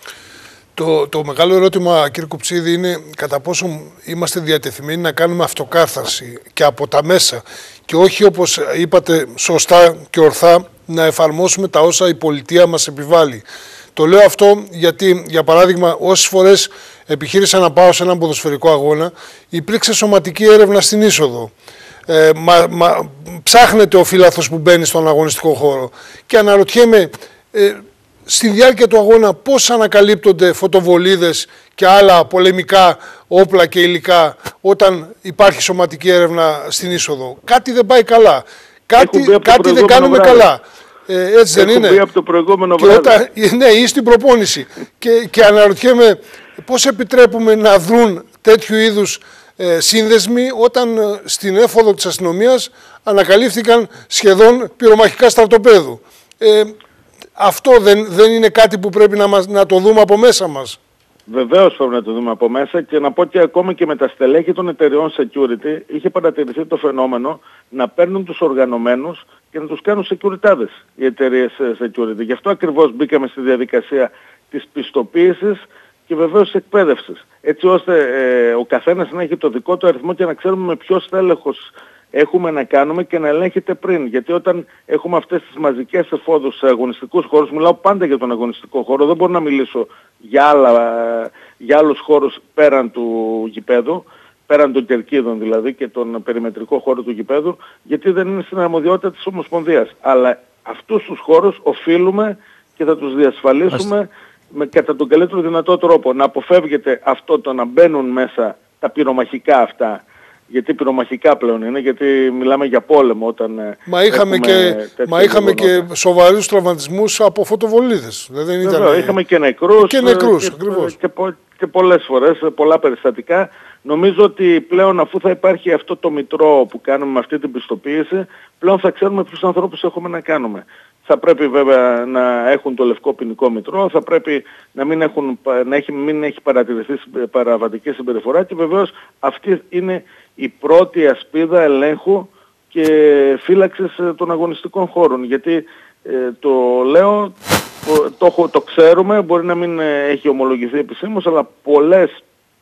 Το, το μεγάλο ερώτημα, κύριε Κουψίδη, είναι κατά πόσο είμαστε διατεθειμένοι να κάνουμε αυτοκάθαρση και από τα μέσα και όχι, όπως είπατε σωστά και ορθά, να εφαρμόσουμε τα όσα η πολιτεία μας επιβάλλει. Το λέω αυτό γιατί, για παράδειγμα, όσες φορές επιχείρησα να πάω σε έναν ποδοσφαιρικό αγώνα, υπήρξε σωματική έρευνα στην είσοδο. Ε, μα, μα, ψάχνεται ο φύλαθος που μπαίνει στον αγωνιστικό χώρο και αναρωτιέμαι ε, στη διάρκεια του αγώνα πώς ανακαλύπτονται φωτοβολίδες και άλλα πολεμικά όπλα και υλικά όταν υπάρχει σωματική έρευνα στην είσοδο. Κάτι δεν πάει καλά. Κάτι, κάτι δεν κάνουμε βράδυ. καλά. Ε, έτσι δεν είναι.
Από το προηγούμενο
και όταν, ναι, ή στην προπόνηση. και, και αναρωτιέμαι πώς επιτρέπουμε να δρουν τέτοιου είδους ε, σύνδεσμοι όταν ε, στην έφοδο της αστυνομίας ανακαλύφθηκαν σχεδόν πυρομαχικά στρατοπέδου. Ε, αυτό δεν, δεν είναι κάτι που πρέπει να, μας, να το δούμε από μέσα μας.
Βεβαίως πρέπει να το δούμε από μέσα και να πω ότι ακόμη και με τα στελέχη των εταιριών security είχε παρατηρηθεί το φαινόμενο να παίρνουν τους οργανωμένους και να τους κάνουν securityάδες οι εταιρείες security. Γι' αυτό ακριβώς μπήκαμε στη διαδικασία της πιστοποίησης και βεβαίως της εκπαίδευσης. Έτσι ώστε ε, ο καθένας να έχει το δικό του αριθμό και να ξέρουμε με ποιο στέλεχος έχουμε να κάνουμε και να ελέγχεται πριν. Γιατί όταν έχουμε αυτές τις μαζικές εφόδους σε αγωνιστικούς χώρους, μιλάω πάντα για τον αγωνιστικό χώρο, δεν μπορώ να μιλήσω για, άλλα, για άλλους χώρους πέραν του γηπέδου, πέραν των κερκίδων δηλαδή και τον περιμετρικό χώρο του γηπέδου, γιατί δεν είναι στην αρμοδιότητα της Ομοσπονδίας. Αλλά αυτούς τους χώρους οφείλουμε και θα τους διασφαλίσουμε με, κατά τον καλύτερο δυνατό τρόπο. Να αποφεύγεται αυτό το να μπαίνουν μέσα τα πυρομαχικά αυτά, γιατί πυρομαχικά πλέον είναι, γιατί μιλάμε για πόλεμο όταν
Μα είχαμε και, μα είχαμε και σοβαρούς τραυματισμούς από φωτοβολίδες. Δεν ήταν...
Βέβαια, είχαμε και νεκρούς
και, νεκρούς,
και, και, και, και πολλές φορές, πολλά περιστατικά. Νομίζω ότι πλέον αφού θα υπάρχει αυτό το μητρό που κάνουμε με αυτή την πιστοποίηση, πλέον θα ξέρουμε ποιους ανθρώπους έχουμε να κάνουμε. Θα πρέπει βέβαια να έχουν το λευκό ποινικό μητρό, θα πρέπει να μην, έχουν, να έχει, μην έχει παρατηρηθεί παραβατική συμπεριφορά και βεβαίως αυτή είναι η πρώτη ασπίδα ελέγχου και φύλαξης των αγωνιστικών χώρων. Γιατί ε, το λέω, το, το, το ξέρουμε, μπορεί να μην έχει ομολογηθεί επισήμως, αλλά πολλές,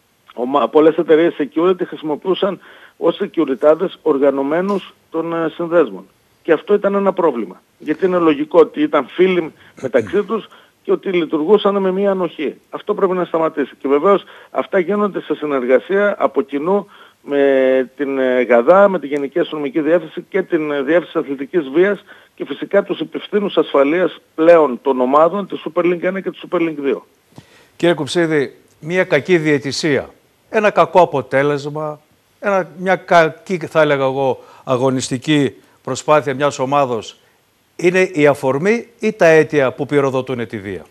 πολλές εταιρείες security χρησιμοποιούσαν ως securityάδες οργανωμένους των ε, συνδέσμων. Και αυτό ήταν ένα πρόβλημα. Γιατί είναι λογικό ότι ήταν φίλοι μεταξύ τους και ότι λειτουργούσαν με μία ανοχή. Αυτό πρέπει να σταματήσει. Και βεβαίως αυτά γίνονται σε συνεργασία από κοινού με την ΓΑΔΑ, με τη Γενική Αστυνομική Διεύθυνση και την Διεύθυνση Αθλητικής Βίας και φυσικά τους υπευθύνους ασφαλείας πλέον των ομάδων της Super League ένα και της Super League δύο.
Κύριε Κουψίδη, μία κακή διαιτησία, ένα κακό αποτέλεσμα, ένα, μια κακή θα έλεγα εγώ αγωνιστική προσπάθεια μιας ομάδος είναι η αφορμή ή τα αίτια που πυροδοτούν τη βία?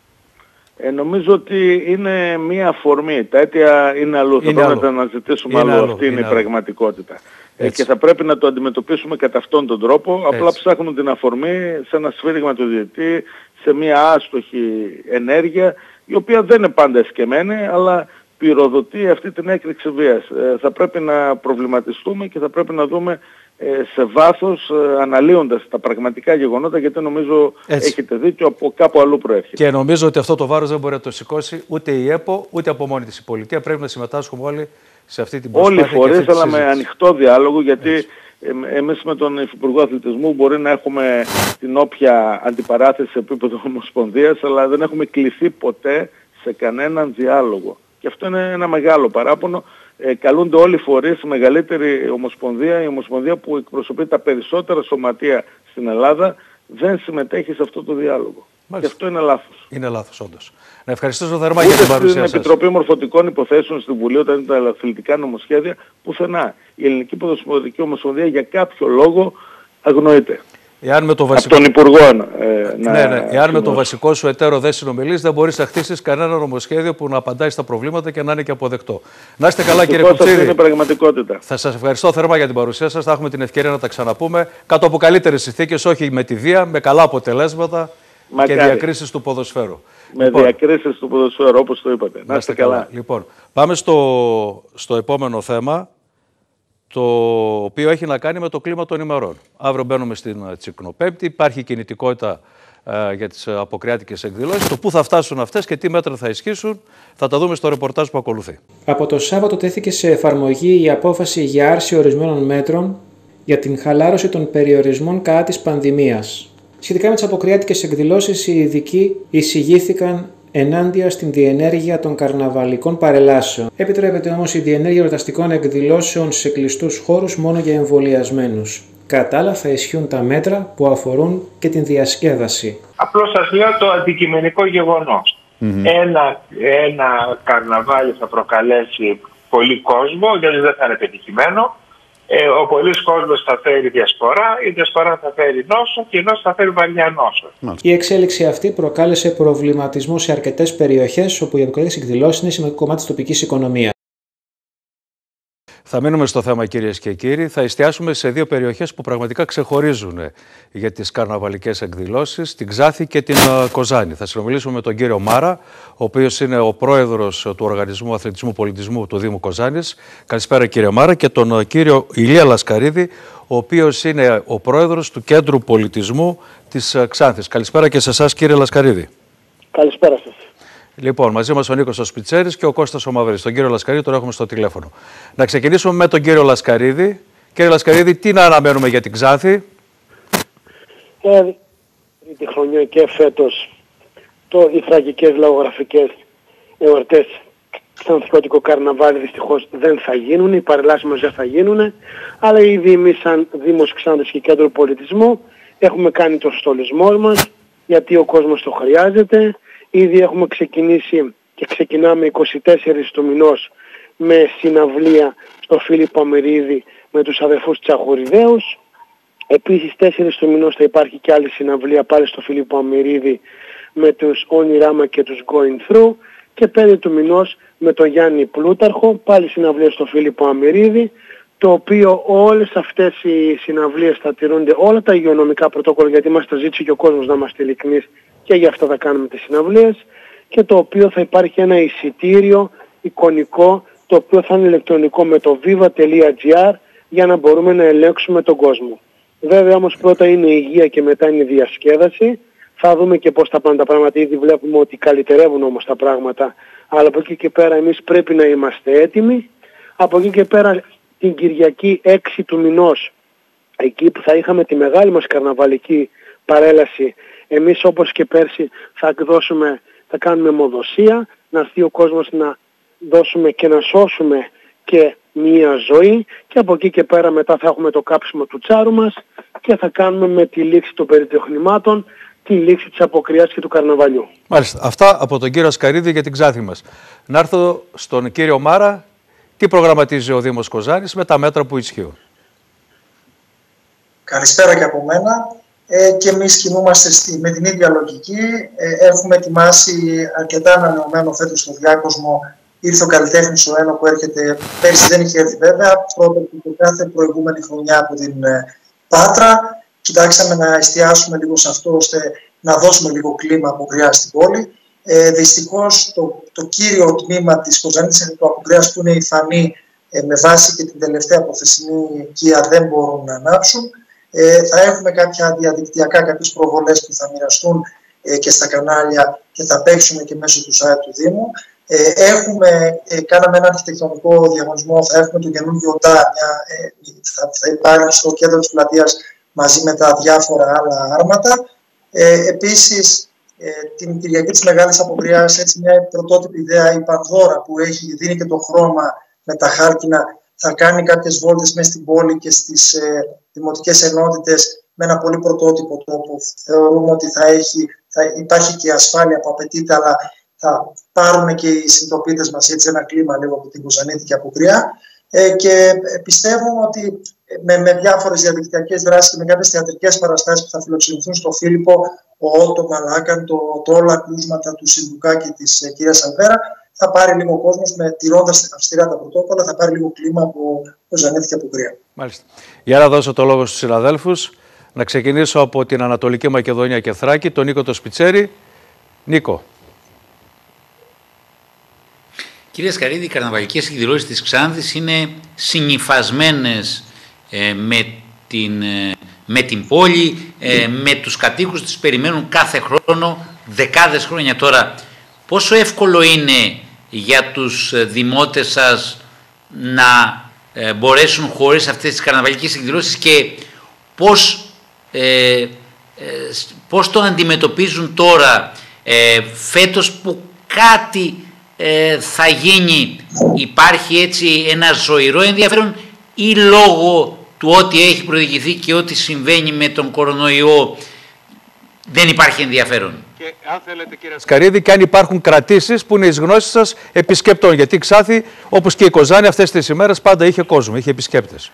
Ε, νομίζω ότι είναι μία αφορμή. Τα αίτια είναι αλλού. Είναι θα πρέπει να τα αναζητήσουμε αλλού. Αλλού. Αυτή είναι, είναι η πραγματικότητα. Ε, και θα πρέπει να το αντιμετωπίσουμε κατά αυτόν τον τρόπο. Έτσι. Απλά ψάχνουν την αφορμή σε ένα σφύριγμα του διαιτητή, σε μία άστοχη ενέργεια, η οποία δεν είναι πάντα εσκεμμένη, αλλά πυροδοτεί αυτή την έκρηξη βίας. Ε, θα πρέπει να προβληματιστούμε και θα πρέπει να δούμε ε, σε βάθος, ε, αναλύοντας τα πραγματικά γεγονότα, γιατί νομίζω έτσι. Έχετε δίκιο, από κάπου αλλού προέρχεται.
Και νομίζω ότι αυτό το βάρος δεν μπορεί να το σηκώσει ούτε η ΕΠΟ, ούτε από μόνη της η πολιτεία. Πρέπει να συμμετάσχουμε όλοι σε αυτή την προσπάθεια.
Όλοι οι φορείς, αλλά με ανοιχτό διάλογο, γιατί ε, εμείς με τον Υφυπουργό Αθλητισμού μπορεί να έχουμε την όποια αντιπαράθεση σε επίπεδο Ομοσπονδίας, αλλά δεν έχουμε κληθεί ποτέ σε κανέναν διάλογο. Και αυτό είναι ένα μεγάλο παράπονο. Ε, καλούνται όλοι οι φορείς, η μεγαλύτερη ομοσπονδία, η ομοσπονδία που εκπροσωπεί τα περισσότερα σωματεία στην Ελλάδα, δεν συμμετέχει σε αυτό το διάλογο. Και αυτό είναι λάθος.
Είναι λάθος, όντως. Να ευχαριστήσω θερμά για την παρουσία σας.
Στην Επιτροπή Μορφωτικών Υποθέσεων στην Βουλή, όταν ήταν τα αθλητικά νομοσχέδια, πουθενά. Η Ελληνική Ποδοσφαιρική Ομοσπονδία για κάποιο λόγο αγνοείται.
Εάν με το βασικό...
Από τον Υπουργό. Ε, να...
Ναι, ναι. Εάν με το βασικό σου εταίρο δεν συνομιλείς, δεν μπορείς να χτίσεις κανένα νομοσχέδιο που να απαντάει στα προβλήματα και να είναι και αποδεκτό. Να είστε καλά, κύριε Κουψίδη.
Αυτή είναι πραγματικότητα.
Θα σας ευχαριστώ θερμά για την παρουσία σας. Θα έχουμε την ευκαιρία να τα ξαναπούμε κάτω από καλύτερες συνθήκες, όχι με τη βία, με καλά αποτελέσματα. Μακάρι. Και διακρίσεις του ποδοσφαίρου.
Με λοιπόν, διακρίσεις του ποδοσφαίρου, όπως το είπατε. Να είστε καλά. καλά.
Λοιπόν, πάμε στο, στο επόμενο θέμα, το οποίο έχει να κάνει με το κλίμα των ημερών. Αύριο μπαίνουμε στην Τσικνοπέμπτη, υπάρχει κινητικότητα ε, για τις αποκριάτικες εκδηλώσεις. Το πού θα φτάσουν αυτές και τι μέτρα θα ισχύσουν, θα τα δούμε στο ρεπορτάζ που ακολουθεί.
Από το Σάββατο τέθηκε σε εφαρμογή η απόφαση για άρση ορισμένων μέτρων για την χαλάρωση των περιορισμών κατά της πανδημίας. Σχετικά με τις αποκριάτικες εκδηλώσεις, οι ειδικοί εισηγήθηκαν ενάντια στην διενέργεια των καρναβαλικών παρελάσεων. Επιτρέπεται όμως η διενέργεια εορταστικών εκδηλώσεων σε κλειστούς χώρους μόνο για εμβολιασμένους. Κατά άλλα, θα ισχύουν τα μέτρα που αφορούν και την διασκέδαση.
Απλώς σας λέω το αντικειμενικό γεγονός. Mm-hmm. Ένα, ένα καρναβάλι θα προκαλέσει πολύ κόσμο, γιατί δεν θα είναι πετυχημένο. Ε, ο πολλής κόσμος θα φέρει διασπορά, η διασπορά θα φέρει νόσο και η νόσο θα φέρει βαριά νόσο.
Η εξέλιξη αυτή προκάλεσε προβληματισμό σε αρκετές περιοχές όπου οι αποκριάτικες εκδηλώσεις είναι σημαντικό κομμάτι της τοπικής οικονομίας.
Θα μείνουμε στο θέμα, κυρίες και κύριοι. Θα εστιάσουμε σε δύο περιοχές που πραγματικά ξεχωρίζουν για τις καρναβαλικές εκδηλώσεις, την Ξάθη και την Κοζάνη. Θα συνομιλήσουμε με τον κύριο Μάρα, ο οποίος είναι ο πρόεδρος του Οργανισμού Αθλητισμού Πολιτισμού του Δήμου Κοζάνης. Καλησπέρα, κύριε Μάρα, και τον κύριο Ηλία Λασκαρίδη, ο οποίος είναι ο πρόεδρος του Κέντρου Πολιτισμού της Ξάνθης. Καλησπέρα και σε εσάς, κύριε Λασκαρίδη.
Καλησπέρα σας.
Λοιπόν, μαζί μας ο Νίκος ο Σπιτσέρης και ο Κώστας ο Μαυρής. Τον κύριο Λασκαρίδη τον έχουμε στο τηλέφωνο. Να ξεκινήσουμε με τον κύριο Λασκαρίδη. Κύριε Λασκαρίδη, τι να αναμένουμε για την Ξάνθη?
Ε, τη χρονιά και φέτος το, οι τραγικές λαογραφικές εορτές Ξανθικότικο καρναβάλι δυστυχώς δεν θα γίνουν, οι παρελάσεις μας δεν θα γίνουν, αλλά ήδη εμείς σαν Δήμος Ξάνθης και Κέντρο Πολιτισμού έχουμε κάνει το στολισμό μας, γιατί ο κόσμος το χρειάζεται. Ήδη έχουμε ξεκινήσει και ξεκινάμε είκοσι τέσσερις του μηνός με συναυλία στο Φίλιππο Αμυρίδη με τους αδερφούς Τσαχουριδαίους. Επίσης τέσσερις του μηνός θα υπάρχει και άλλη συναυλία πάλι στο Φίλιππο Αμυρίδη με τους Όνειράμα και τους Going Through. Και πέντε του μηνός με τον Γιάννη Πλούταρχο, πάλι συναυλία στο Φίλιππο Αμυρίδη, το οποίο όλες αυτές οι συναυλίες θα τηρούνται όλα τα υγειονομικά πρωτόκολλα, γιατί μας τα ζήτησε και ο κόσμος να είμαστε ειλικρινείς και γι' αυτό θα κάνουμε τις συναυλίες, και το οποίο θα υπάρχει ένα εισιτήριο εικονικό, το οποίο θα είναι ηλεκτρονικό με το viva τελεία gr για να μπορούμε να ελέγξουμε τον κόσμο. Βέβαια όμως πρώτα είναι η υγεία και μετά είναι η διασκέδαση. Θα δούμε και πώς θα πάνε τα πράγματα, ήδη βλέπουμε ότι καλυτερεύουν όμως τα πράγματα, αλλά από εκεί και πέρα εμείς πρέπει να είμαστε έτοιμοι. Από εκεί και πέρα την Κυριακή έξι του μηνός, εκεί που θα είχαμε τη μεγάλη μας καρναβαλική παρέλαση, εμείς όπως και πέρσι θα εκδώσουμε, θα κάνουμε αιμοδοσία, να έρθει ο κόσμος να δώσουμε και να σώσουμε και μία ζωή, και από εκεί και πέρα μετά θα έχουμε το κάψιμο του τσάρου μας και θα κάνουμε με τη λήξη των περιτεχνημάτων τη λήξη της αποκριάς και του καρναβαλιού. Μάλιστα. Αυτά από τον κύριο Ασκαρίδη για την Ξάνθη μας. Να έρθω στον κύριο Μάρα. Τι προγραμματίζει ο Δήμος Κοζάνης με τα μέτρα που ισχύουν?
Καλησπέρα και από μένα. Ε, και εμείς κινούμαστε στη, με την ίδια λογική. Ε, έχουμε ετοιμάσει αρκετά ανανεωμένο φέτος στο διάκοσμο. Ήρθε ο καλλιτέχνης ο Ένο που έρχεται, πέρσι δεν είχε έρθει βέβαια, πρώτα και κάθε προηγούμενη χρονιά από την ε, Πάτρα. Κοιτάξαμε να εστιάσουμε λίγο σε αυτό, ώστε να δώσουμε λίγο κλίμα αποκριάς στην πόλη. Ε, δυστυχώς το, το κύριο τμήμα της Κοζάνης είναι το αποκριάς που είναι η Φανή, ε, με βάση και την τελευταία αποθεσινή οικία δεν μπορούν να ανάψουν. Ε, θα έχουμε κάποια διαδικτυακά, κάποιες προβολές που θα μοιραστούν ε, και στα κανάλια και θα παίξουμε και μέσω του site του Δήμου. Ε, έχουμε, ε, κάναμε ένα αρχιτεκτονικό διαγωνισμό, θα έχουμε το καινούργιο ΤΑ, ε, θα, θα υπάρχει στο κέντρο της πλατείας μαζί με τα διάφορα άλλα άρματα. Ε, επίσης, ε, την Κυριακή της Μεγάλης Αποκριάς, έτσι μια πρωτότυπη ιδέα, η Πανδώρα που έχει, δίνει και το χρώμα με τα χάλκινα, θα κάνει κάποιες βόλτες μέσα στην πόλη και στις ε, δημοτικές ενότητες με ένα πολύ πρωτότυπο τρόπο. Θεωρούμε ότι θα, έχει, θα υπάρχει και η ασφάλεια που απαιτείται, αλλά θα πάρουν και οι συνειδητοποιητές μας έτσι ένα κλίμα λίγο από την Κοζανίτη και από Κριά. Ε, και πιστεύω ότι με, με διάφορες διαδικτυακές δράσεις και με κάποιες θεατρικές παραστάσεις που θα φιλοξενηθούν στο Φίλιππο, ο Ότο Μαλάκαν, το, το όλα κρούσματα του Συνδουκά και της ε, κυρίας Αλβέρα, θα πάρει λίγο κόσμος, με τηρώντας αυστηρά τα πρωτόκολλα, θα πάρει λίγο κλίμα από Κοζανίτη και από Κριά.
Μάλιστα. Για να δώσω το λόγο στους συναδέλφους, να ξεκινήσω από την Ανατολική Μακεδονία και Θράκη, τον Νίκο το Σπιτσέρη. Νίκο.
Κύριε Σκαρίδη, οι καρναβαλικές εκδηλώσεις της Ξάνθης είναι συνυφασμένες ε, με, την, ε, με την πόλη, ε, με τους κατοίκους τις περιμένουν κάθε χρόνο, δεκάδες χρόνια τώρα. Πόσο εύκολο είναι για τους δημότες σας να ε, μπορέσουν χωρίς αυτές τις καρναβαλικές εκδηλώσεις και πώς, ε, ε, πώς το αντιμετωπίζουν τώρα, ε, φέτος που κάτι ε, θα γίνει, υπάρχει έτσι ένα ζωηρό ενδιαφέρον ή λόγω του ότι έχει προηγηθεί και ό,τι συμβαίνει με τον κορονοϊό δεν υπάρχει ενδιαφέρον?
Και αν θέλετε, κύριε Σκαρίδη, και αν υπάρχουν κρατήσεις που είναι εις γνώση σας επισκεπτών, γιατί η Ξάνθη, όπως και η Κοζάνη, αυτές τις ημέρες πάντα είχε κόσμο, είχε επισκέπτες.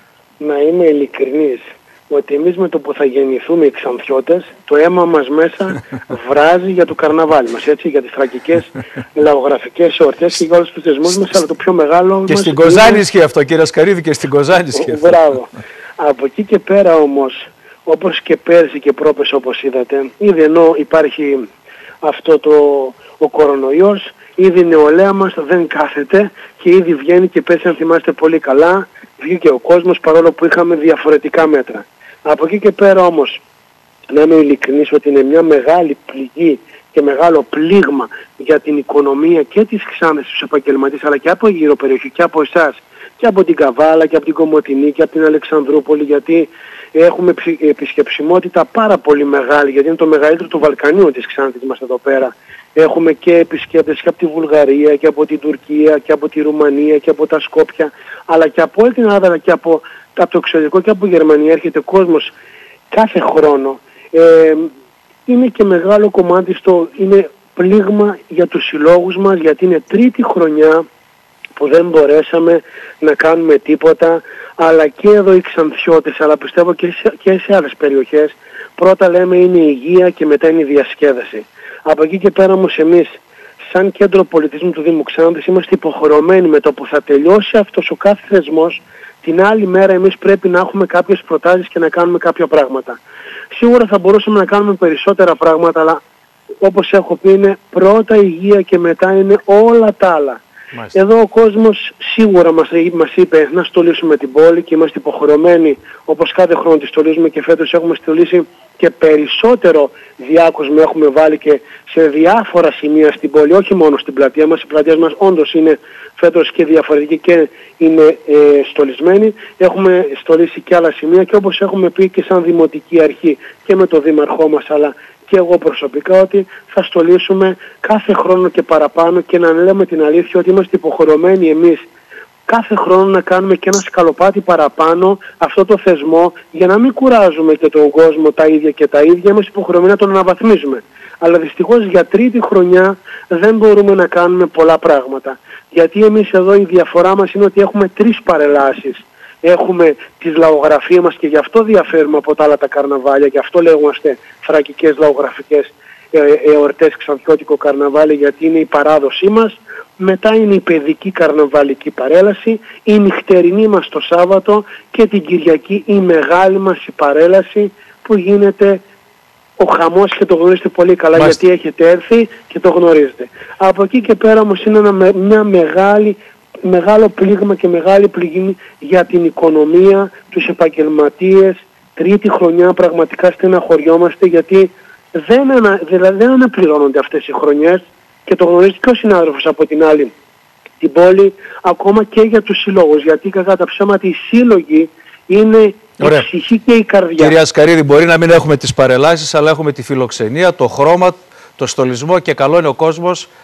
Να είμαι ειλικρινής, ότι εμείς με το που θα γεννηθούμε οι Ξανθιώτες, το αίμα μας μέσα βράζει για το καρναβάλι μας, έτσι, για τις θρακικές λαογραφικές εορτές και για όλους τους θεσμούς μας, αλλά το πιο μεγάλο
Και
μας
στην Κοζάνη
είναι...
ισχύει αυτό, κύριε Σκαρίδη, και στην Κοζάνη ισχύει αυτό.
Μπράβο. Από εκεί και πέρα όμως, όπως και πέρσι και πρόπες όπως είδατε, ήδη ενώ υπάρχει αυτό το, ο κορονοϊός, ήδη η νεολαία μας δεν κάθεται και ήδη βγαίνει, και πέρσι, αν θυμάστε πολύ καλά, βγήκε ο κόσμος παρόλο που είχαμε διαφορετικά μέτρα. Από εκεί και πέρα όμως, να είμαι ειλικρινής, ότι είναι μια μεγάλη πληγή και μεγάλο πλήγμα για την οικονομία και της Ξάνθης, τους επαγγελματίες, αλλά και από γύρω περιοχή και από εσάς και από την Καβάλα και από την Κομοτηνή και από την Αλεξανδρούπολη, γιατί έχουμε επισκεψιμότητα πάρα πολύ μεγάλη, γιατί είναι το μεγαλύτερο του Βαλκανίου της Ξάνθης μας εδώ πέρα. Έχουμε και επισκέπτες και από τη Βουλγαρία και από την Τουρκία και από τη Ρουμανία και από τα Σκόπια, αλλά και από όλη την Ελλάδα και από, από το εξωτερικό και από Γερμανία έρχεται κόσμος κάθε χρόνο. Ε, είναι και μεγάλο κομμάτι στο, είναι πλήγμα για τους συλλόγους μας, γιατί είναι τρίτη χρονιά που δεν μπορέσαμε να κάνουμε τίποτα, αλλά και εδώ οι Ξανθιώτες, αλλά πιστεύω και σε, και σε άλλες περιοχές, πρώτα λέμε είναι η υγεία και μετά είναι η διασκέδαση. Από εκεί και πέρα όμως εμείς, σαν κέντρο πολιτισμού του Δήμου Ξάνθης, είμαστε υποχρεωμένοι με το που θα τελειώσει αυτός ο κάθε θεσμός, την άλλη μέρα εμείς πρέπει να έχουμε κάποιες προτάσεις και να κάνουμε κάποια πράγματα. Σίγουρα θα μπορούσαμε να κάνουμε περισσότερα πράγματα, αλλά όπως έχω πει είναι πρώτα η υγεία και μετά είναι όλα τα άλλα. Μάλιστα. Εδώ ο κόσμος σίγουρα μας, μας είπε να στολίσουμε την πόλη και είμαστε υποχρεωμένοι, όπως κάθε χρόνο τη στολίζουμε, και φέτος έχουμε στολίσει και περισσότερο διάκοσμο έχουμε βάλει και σε διάφορα σημεία στην πόλη, όχι μόνο στην πλατεία μας. Η πλατεία μας όντως είναι φέτος και διαφορετική και είναι ε, στολισμένη. Έχουμε στολίσει και άλλα σημεία και όπως έχουμε πει και σαν δημοτική αρχή και με το δήμαρχό μας, αλλά και εγώ προσωπικά, ότι θα στολίσουμε κάθε χρόνο και παραπάνω, και να λέμε την αλήθεια ότι είμαστε υποχρεωμένοι εμείς κάθε χρόνο να κάνουμε και ένα σκαλοπάτι παραπάνω αυτό το θεσμό, για να μην κουράζουμε και τον κόσμο τα ίδια και τα ίδια, είμαστε υποχρεωμένοι να τον αναβαθμίζουμε. Αλλά δυστυχώς για τρίτη χρονιά δεν μπορούμε να κάνουμε πολλά πράγματα. Γιατί εμείς εδώ η διαφορά μας είναι ότι έχουμε τρεις παρελάσεις. Έχουμε τις λαογραφίες μας και γι' αυτό διαφέρουμε από τα άλλα τα καρναβάλια, γι' αυτό λέγομαστε θρακικές λαογραφικές ε, εορτές, Ξανθιώτικο καρναβάλι, γιατί είναι η παράδοσή μας. Μετά είναι η παιδική καρναβαλική παρέλαση, η νυχτερινή μας το Σάββατο και την Κυριακή η μεγάλη μας η παρέλαση που γίνεται ο χαμός, και το γνωρίζετε πολύ καλά. Μάλιστα. Γιατί έχετε έρθει και το γνωρίζετε. Από εκεί και πέρα όμως είναι ένα, μια μεγάλη, μεγάλο πλήγμα και μεγάλη πληγή για την οικονομία, τους επαγγελματίες. Τρίτη χρονιά πραγματικά στεναχωριόμαστε, γιατί δεν, ανα, δηλαδή δεν αναπληρώνονται αυτές οι χρονιές, και το γνωρίζει και ο συνάδελφος από την άλλη την πόλη, ακόμα και για τους συλλόγους, γιατί κατά τα ψέματα οι σύλλογοι είναι Ωραία. η ψυχή και η καρδιά.
Κυρία Σκαρίδη, μπορεί να μην έχουμε τις παρελάσεις, αλλά έχουμε τη φιλοξενία, το χρώμα, το στολισμό, και καλό είναι ο κόσμος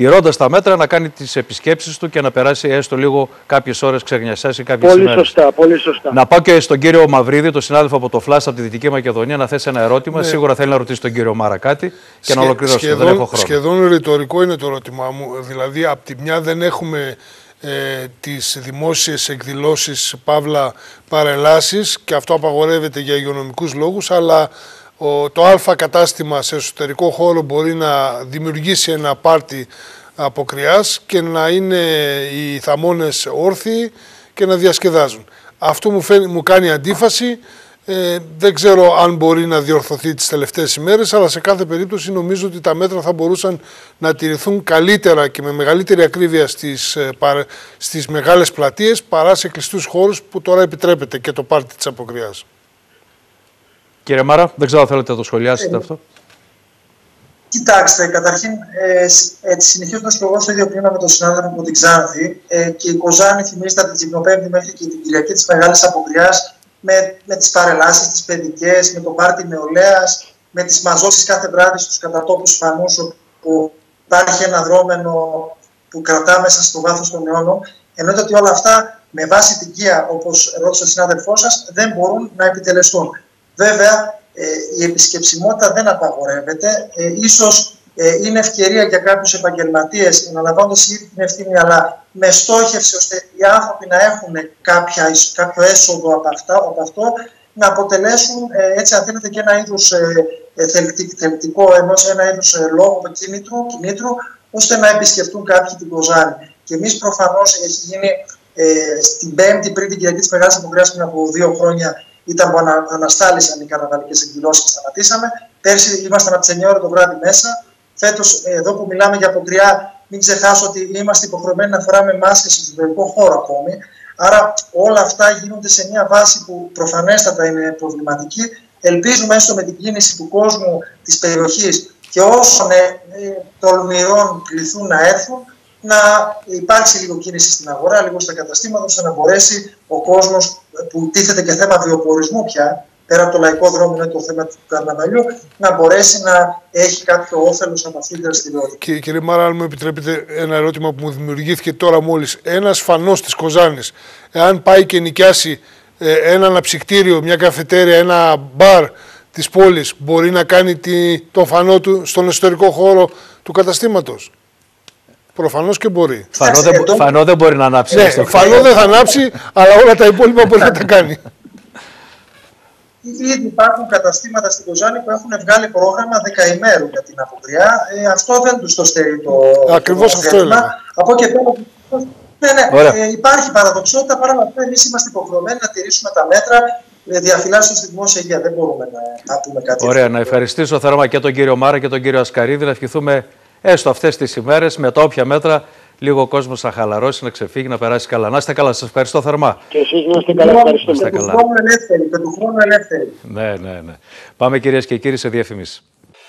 τηρώντας τα μέτρα, να κάνει τις επισκέψεις του και να περάσει έστω λίγο κάποιες ώρες ξεγνιασιάς ή κάποιες
πολύ
ημέρες.
Σωστά, πολύ σωστά.
Να πάω και στον κύριο Μαυρίδη, τον συνάδελφο από το Φλάς από τη Δυτική Μακεδονία, να θέσει ένα ερώτημα. Ναι. Σίγουρα θέλει να ρωτήσει τον κύριο Μάρα κάτι και Σχε, να ολοκληρώσει.
Σχεδόν,
δεν έχω χρόνο.
Σχεδόν ρητορικό είναι το ερώτημά μου. Δηλαδή, από τη μια δεν έχουμε ε, τις δημόσιες εκδηλώσεις, παύλα παρελάσεις, και αυτό απαγορεύεται για υγειονομικούς λόγους, αλλά ο, το Α κατάστημα σε εσωτερικό χώρο μπορεί να δημιουργήσει ένα πάρτι από κρυάς και να είναι οι θαμώνες όρθιοι και να διασκεδάζουν. Αυτό μου, φαίνει, μου κάνει αντίφαση. Ε, δεν ξέρω αν μπορεί να διορθωθεί τις τελευταίες ημέρες, αλλά σε κάθε περίπτωση νομίζω ότι τα μέτρα θα μπορούσαν να τηρηθούν καλύτερα και με μεγαλύτερη ακρίβεια στις, στις μεγάλες πλατείες παρά σε κλειστούς χώρους που τώρα επιτρέπεται και το πάρτι της αποκριάς.
Κύριε Μάρα, δεν ξέρω αν θέλετε να το σχολιάσετε ε, αυτό.
Κοιτάξτε, καταρχήν, ε, ε, συνεχίζοντας και εγώ στο ίδιο κλίμα με τον συνάδελφο από την Ξάνθη, ε, και η Κοζάνη θυμίζεται από την Κυρινοπέμπτη μέχρι και την Κυριακή της Μεγάλης Αποκριάς, με, με τις παρελάσεις, τις παιδικές, με το πάρτι νεολαίας, με τις μαζώσεις κάθε βράδυ στους κατατόπους φανούς, που υπάρχει ένα δρόμενο που κρατά μέσα στο βάθος των αιώνων. Εννοείται ότι όλα αυτά, με βάση την Κία, όπως ρώτησε ο συνάδελφός σας, δεν μπορούν να επιτελεστούν. Βέβαια, ε, η επισκεψιμότητα δεν απαγορεύεται. Ε, ίσως ε, είναι ευκαιρία για κάποιους επαγγελματίες, αναλαμβάνοντας ήδη την ευθύνη, αλλά με στόχευση ώστε οι άνθρωποι να έχουν κάποια, κάποιο έσοδο από, αυτά, από αυτό, να αποτελέσουν, ε, έτσι αν θέλετε, και ένα είδους ε, ε, θελκτικό, ενός ένα είδους ε, λόγο κίνητρου, κινήτρου, ώστε να επισκεφτούν κάποιοι την Κοζάνη. Και εμείς προφανώς έχει γίνει ε, στην Πέμπτη, πριν την Κυριακή της Μεγάλης Αποκριάς, πριν από δύο χρόνια, ήταν που ανα, αναστάλησαν οι καρναβαλικές εκδηλώσεις και σταματήσαμε. Πέρσι ήμασταν από τις εννιά ώρα το βράδυ μέσα. Φέτος, εδώ που μιλάμε για αποκριά, μην ξεχάσω ότι είμαστε υποχρεωμένοι να φοράμε μάσκες σε εσωτερικό χώρο ακόμη. Άρα όλα αυτά γίνονται σε μια βάση που προφανέστατα είναι προβληματική. Ελπίζουμε έστω με την κίνηση του κόσμου της περιοχής και όσων ε, ε, τολμηρών κληθούν να έρθουν, να υπάρξει λίγο κίνηση στην αγορά, λίγο στα καταστήματα, ώστε να μπορέσει ο κόσμος, που τίθεται και θέμα βιοπορισμού πια, πέρα από το λαϊκό δρόμο είναι το θέμα του καρναβαλιού, να μπορέσει να έχει κάποιο όφελος από αυτή την δραστηριότητα. Και,
κύριε Μάρα, αν μου επιτρέπετε ένα ερώτημα που μου δημιουργήθηκε τώρα μόλις. Ένας φανός της Κοζάνης, εάν πάει και νοικιάσει ε, ένα αναψυκτήριο, μια καφετέρια, ένα μπαρ της πόλης, μπορεί να κάνει τη, το φανό του στον εσωτερικό χώρο του καταστήματος? Προφανώς και μπορεί.
Φανό δεν, εδώ... φανό δεν μπορεί να ανάψει.
Ναι, φανό δεν θα ανάψει, αλλά όλα τα υπόλοιπα μπορεί να τα κάνει.
Ήδη υπάρχουν καταστήματα στην Κοζάνη που έχουν βγάλει πρόγραμμα δεκαημέρου για την αποκριά. Ε, αυτό δεν τους το στερεί το.
Ακριβώς αυτό έλεγα.
Από εκεί πέρα. Ναι, ναι, ε, υπάρχει παραδοξότητα. Παρά αυτά, εμείς είμαστε υποχρεωμένοι να τηρήσουμε τα μέτρα διαφυλάσσεως στη δημόσια υγεία. Δεν μπορούμε να, να πούμε κάτι.
Ωραία, να ευχαριστήσω θερμά και τον κύριο Μάρα και τον κύριο Ασκαρίδη. Να ευχηθούμε έστω αυτές τις ημέρες με τα όποια μέτρα λίγο ο κόσμος να χαλαρώσει, να ξεφύγει, να περάσει καλά. Να είστε καλά, σας ευχαριστώ θερμά.
Και εσείς να είστε καλά, ευχαριστώ.
Και του χρόνου ελεύθερη, και του χρόνου ελεύθερη.
Ναι, ναι, ναι. Πάμε κυρίες και κύριοι σε διαφημίσεις.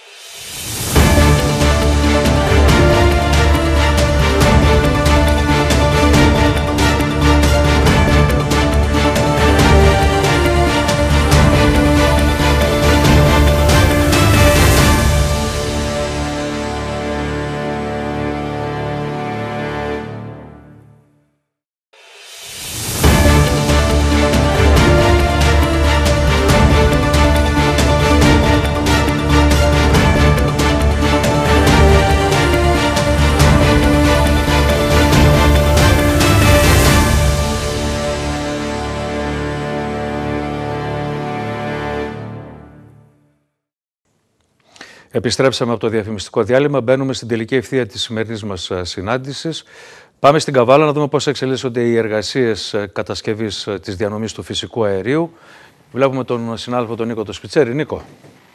Επιστρέψαμε από το διαφημιστικό διάλειμμα. Μπαίνουμε στην τελική ευθεία της σημερινής μας συνάντησης. Πάμε στην Καβάλα να δούμε πώς εξελίσσονται οι εργασίες κατασκευής της διανομής του φυσικού αερίου. Βλέπουμε τον συνάδελφο τον Νίκο το Σπιτσέρη. Νίκο.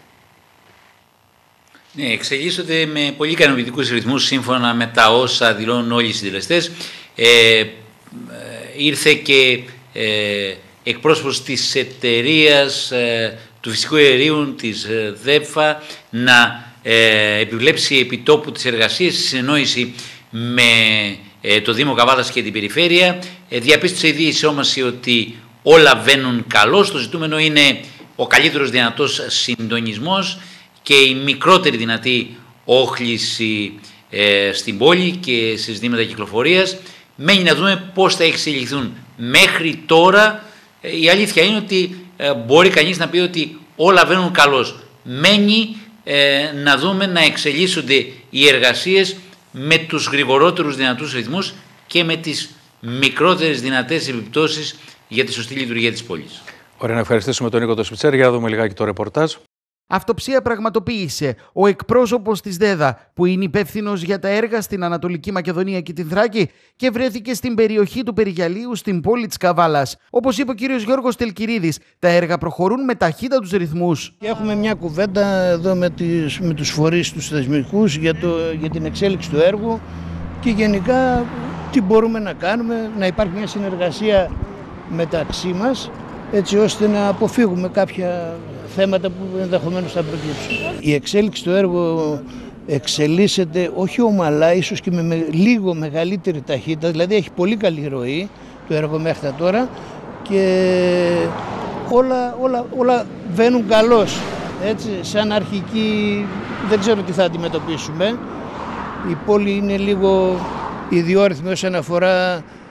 Ναι, εξελίσσονται με πολύ ικανοποιητικούς ρυθμούς σύμφωνα με τα όσα δηλώνουν όλοι οι συντελεστές. Ε, ε, ήρθε και ε, εκπρόσωπος της εταιρείας ε, του φυσικού αερίου της ΔΕΦΑ να ε, επιβλέψει επιτόπου τις εργασίες στη συνεννόηση με ε, το Δήμο Καβάλας και την Περιφέρεια. Ε, διαπίστωσε η διεισόμαση ότι όλα βαίνουν καλώς. Το ζητούμενο είναι ο καλύτερος δυνατός συντονισμός και η μικρότερη δυνατή όχληση ε, στην πόλη και σε ζητήματα κυκλοφορίας. Μένει να δούμε πώς θα εξελιχθούν. Μέχρι τώρα ε, η αλήθεια είναι ότι ε, μπορεί κανείς να πει ότι όλα βαίνουν καλώς. Μένει ε, να δούμε να εξελίσσονται οι εργασίες με τους γρηγορότερους δυνατούς ρυθμούς και με τις μικρότερες δυνατές επιπτώσεις για τη σωστή λειτουργία της πόλης.
Ωραία, να ευχαριστήσουμε τον Νίκο το Σπιτσέρ. Για να δούμε λιγάκι το ρεπορτάζ.
Αυτοψία πραγματοποίησε ο εκπρόσωπος της ΔΕΔΑ, που είναι υπεύθυνος για τα έργα στην Ανατολική Μακεδονία και την Θράκη και βρέθηκε στην περιοχή του Περιγιαλίου στην πόλη της Καβάλας. Όπως είπε ο κύριος Γιώργος Τελκυρίδης, τα έργα προχωρούν με ταχύτατους ρυθμούς.
Έχουμε μια κουβέντα εδώ με, τις, με τους φορείς τους θεσμικούς για, το, για την εξέλιξη του έργου και γενικά τι μπορούμε να κάνουμε, να υπάρχει μια συνεργασία μεταξύ μας, έτσι ώστε να αποφύγουμε κάποια θέματα που ενδεχομένως θα προκύψουν. Η εξέλιξη του έργου εξελίσσεται όχι ομαλά, ίσως και με, με λίγο μεγαλύτερη ταχύτητα, δηλαδή έχει πολύ καλή ροή το έργο μέχρι τώρα και όλα, όλα, όλα βαίνουν καλώς. Έτσι, σαν αρχική δεν ξέρω τι θα αντιμετωπίσουμε. Η πόλη είναι λίγο ιδιόρυθμη όσον αφορά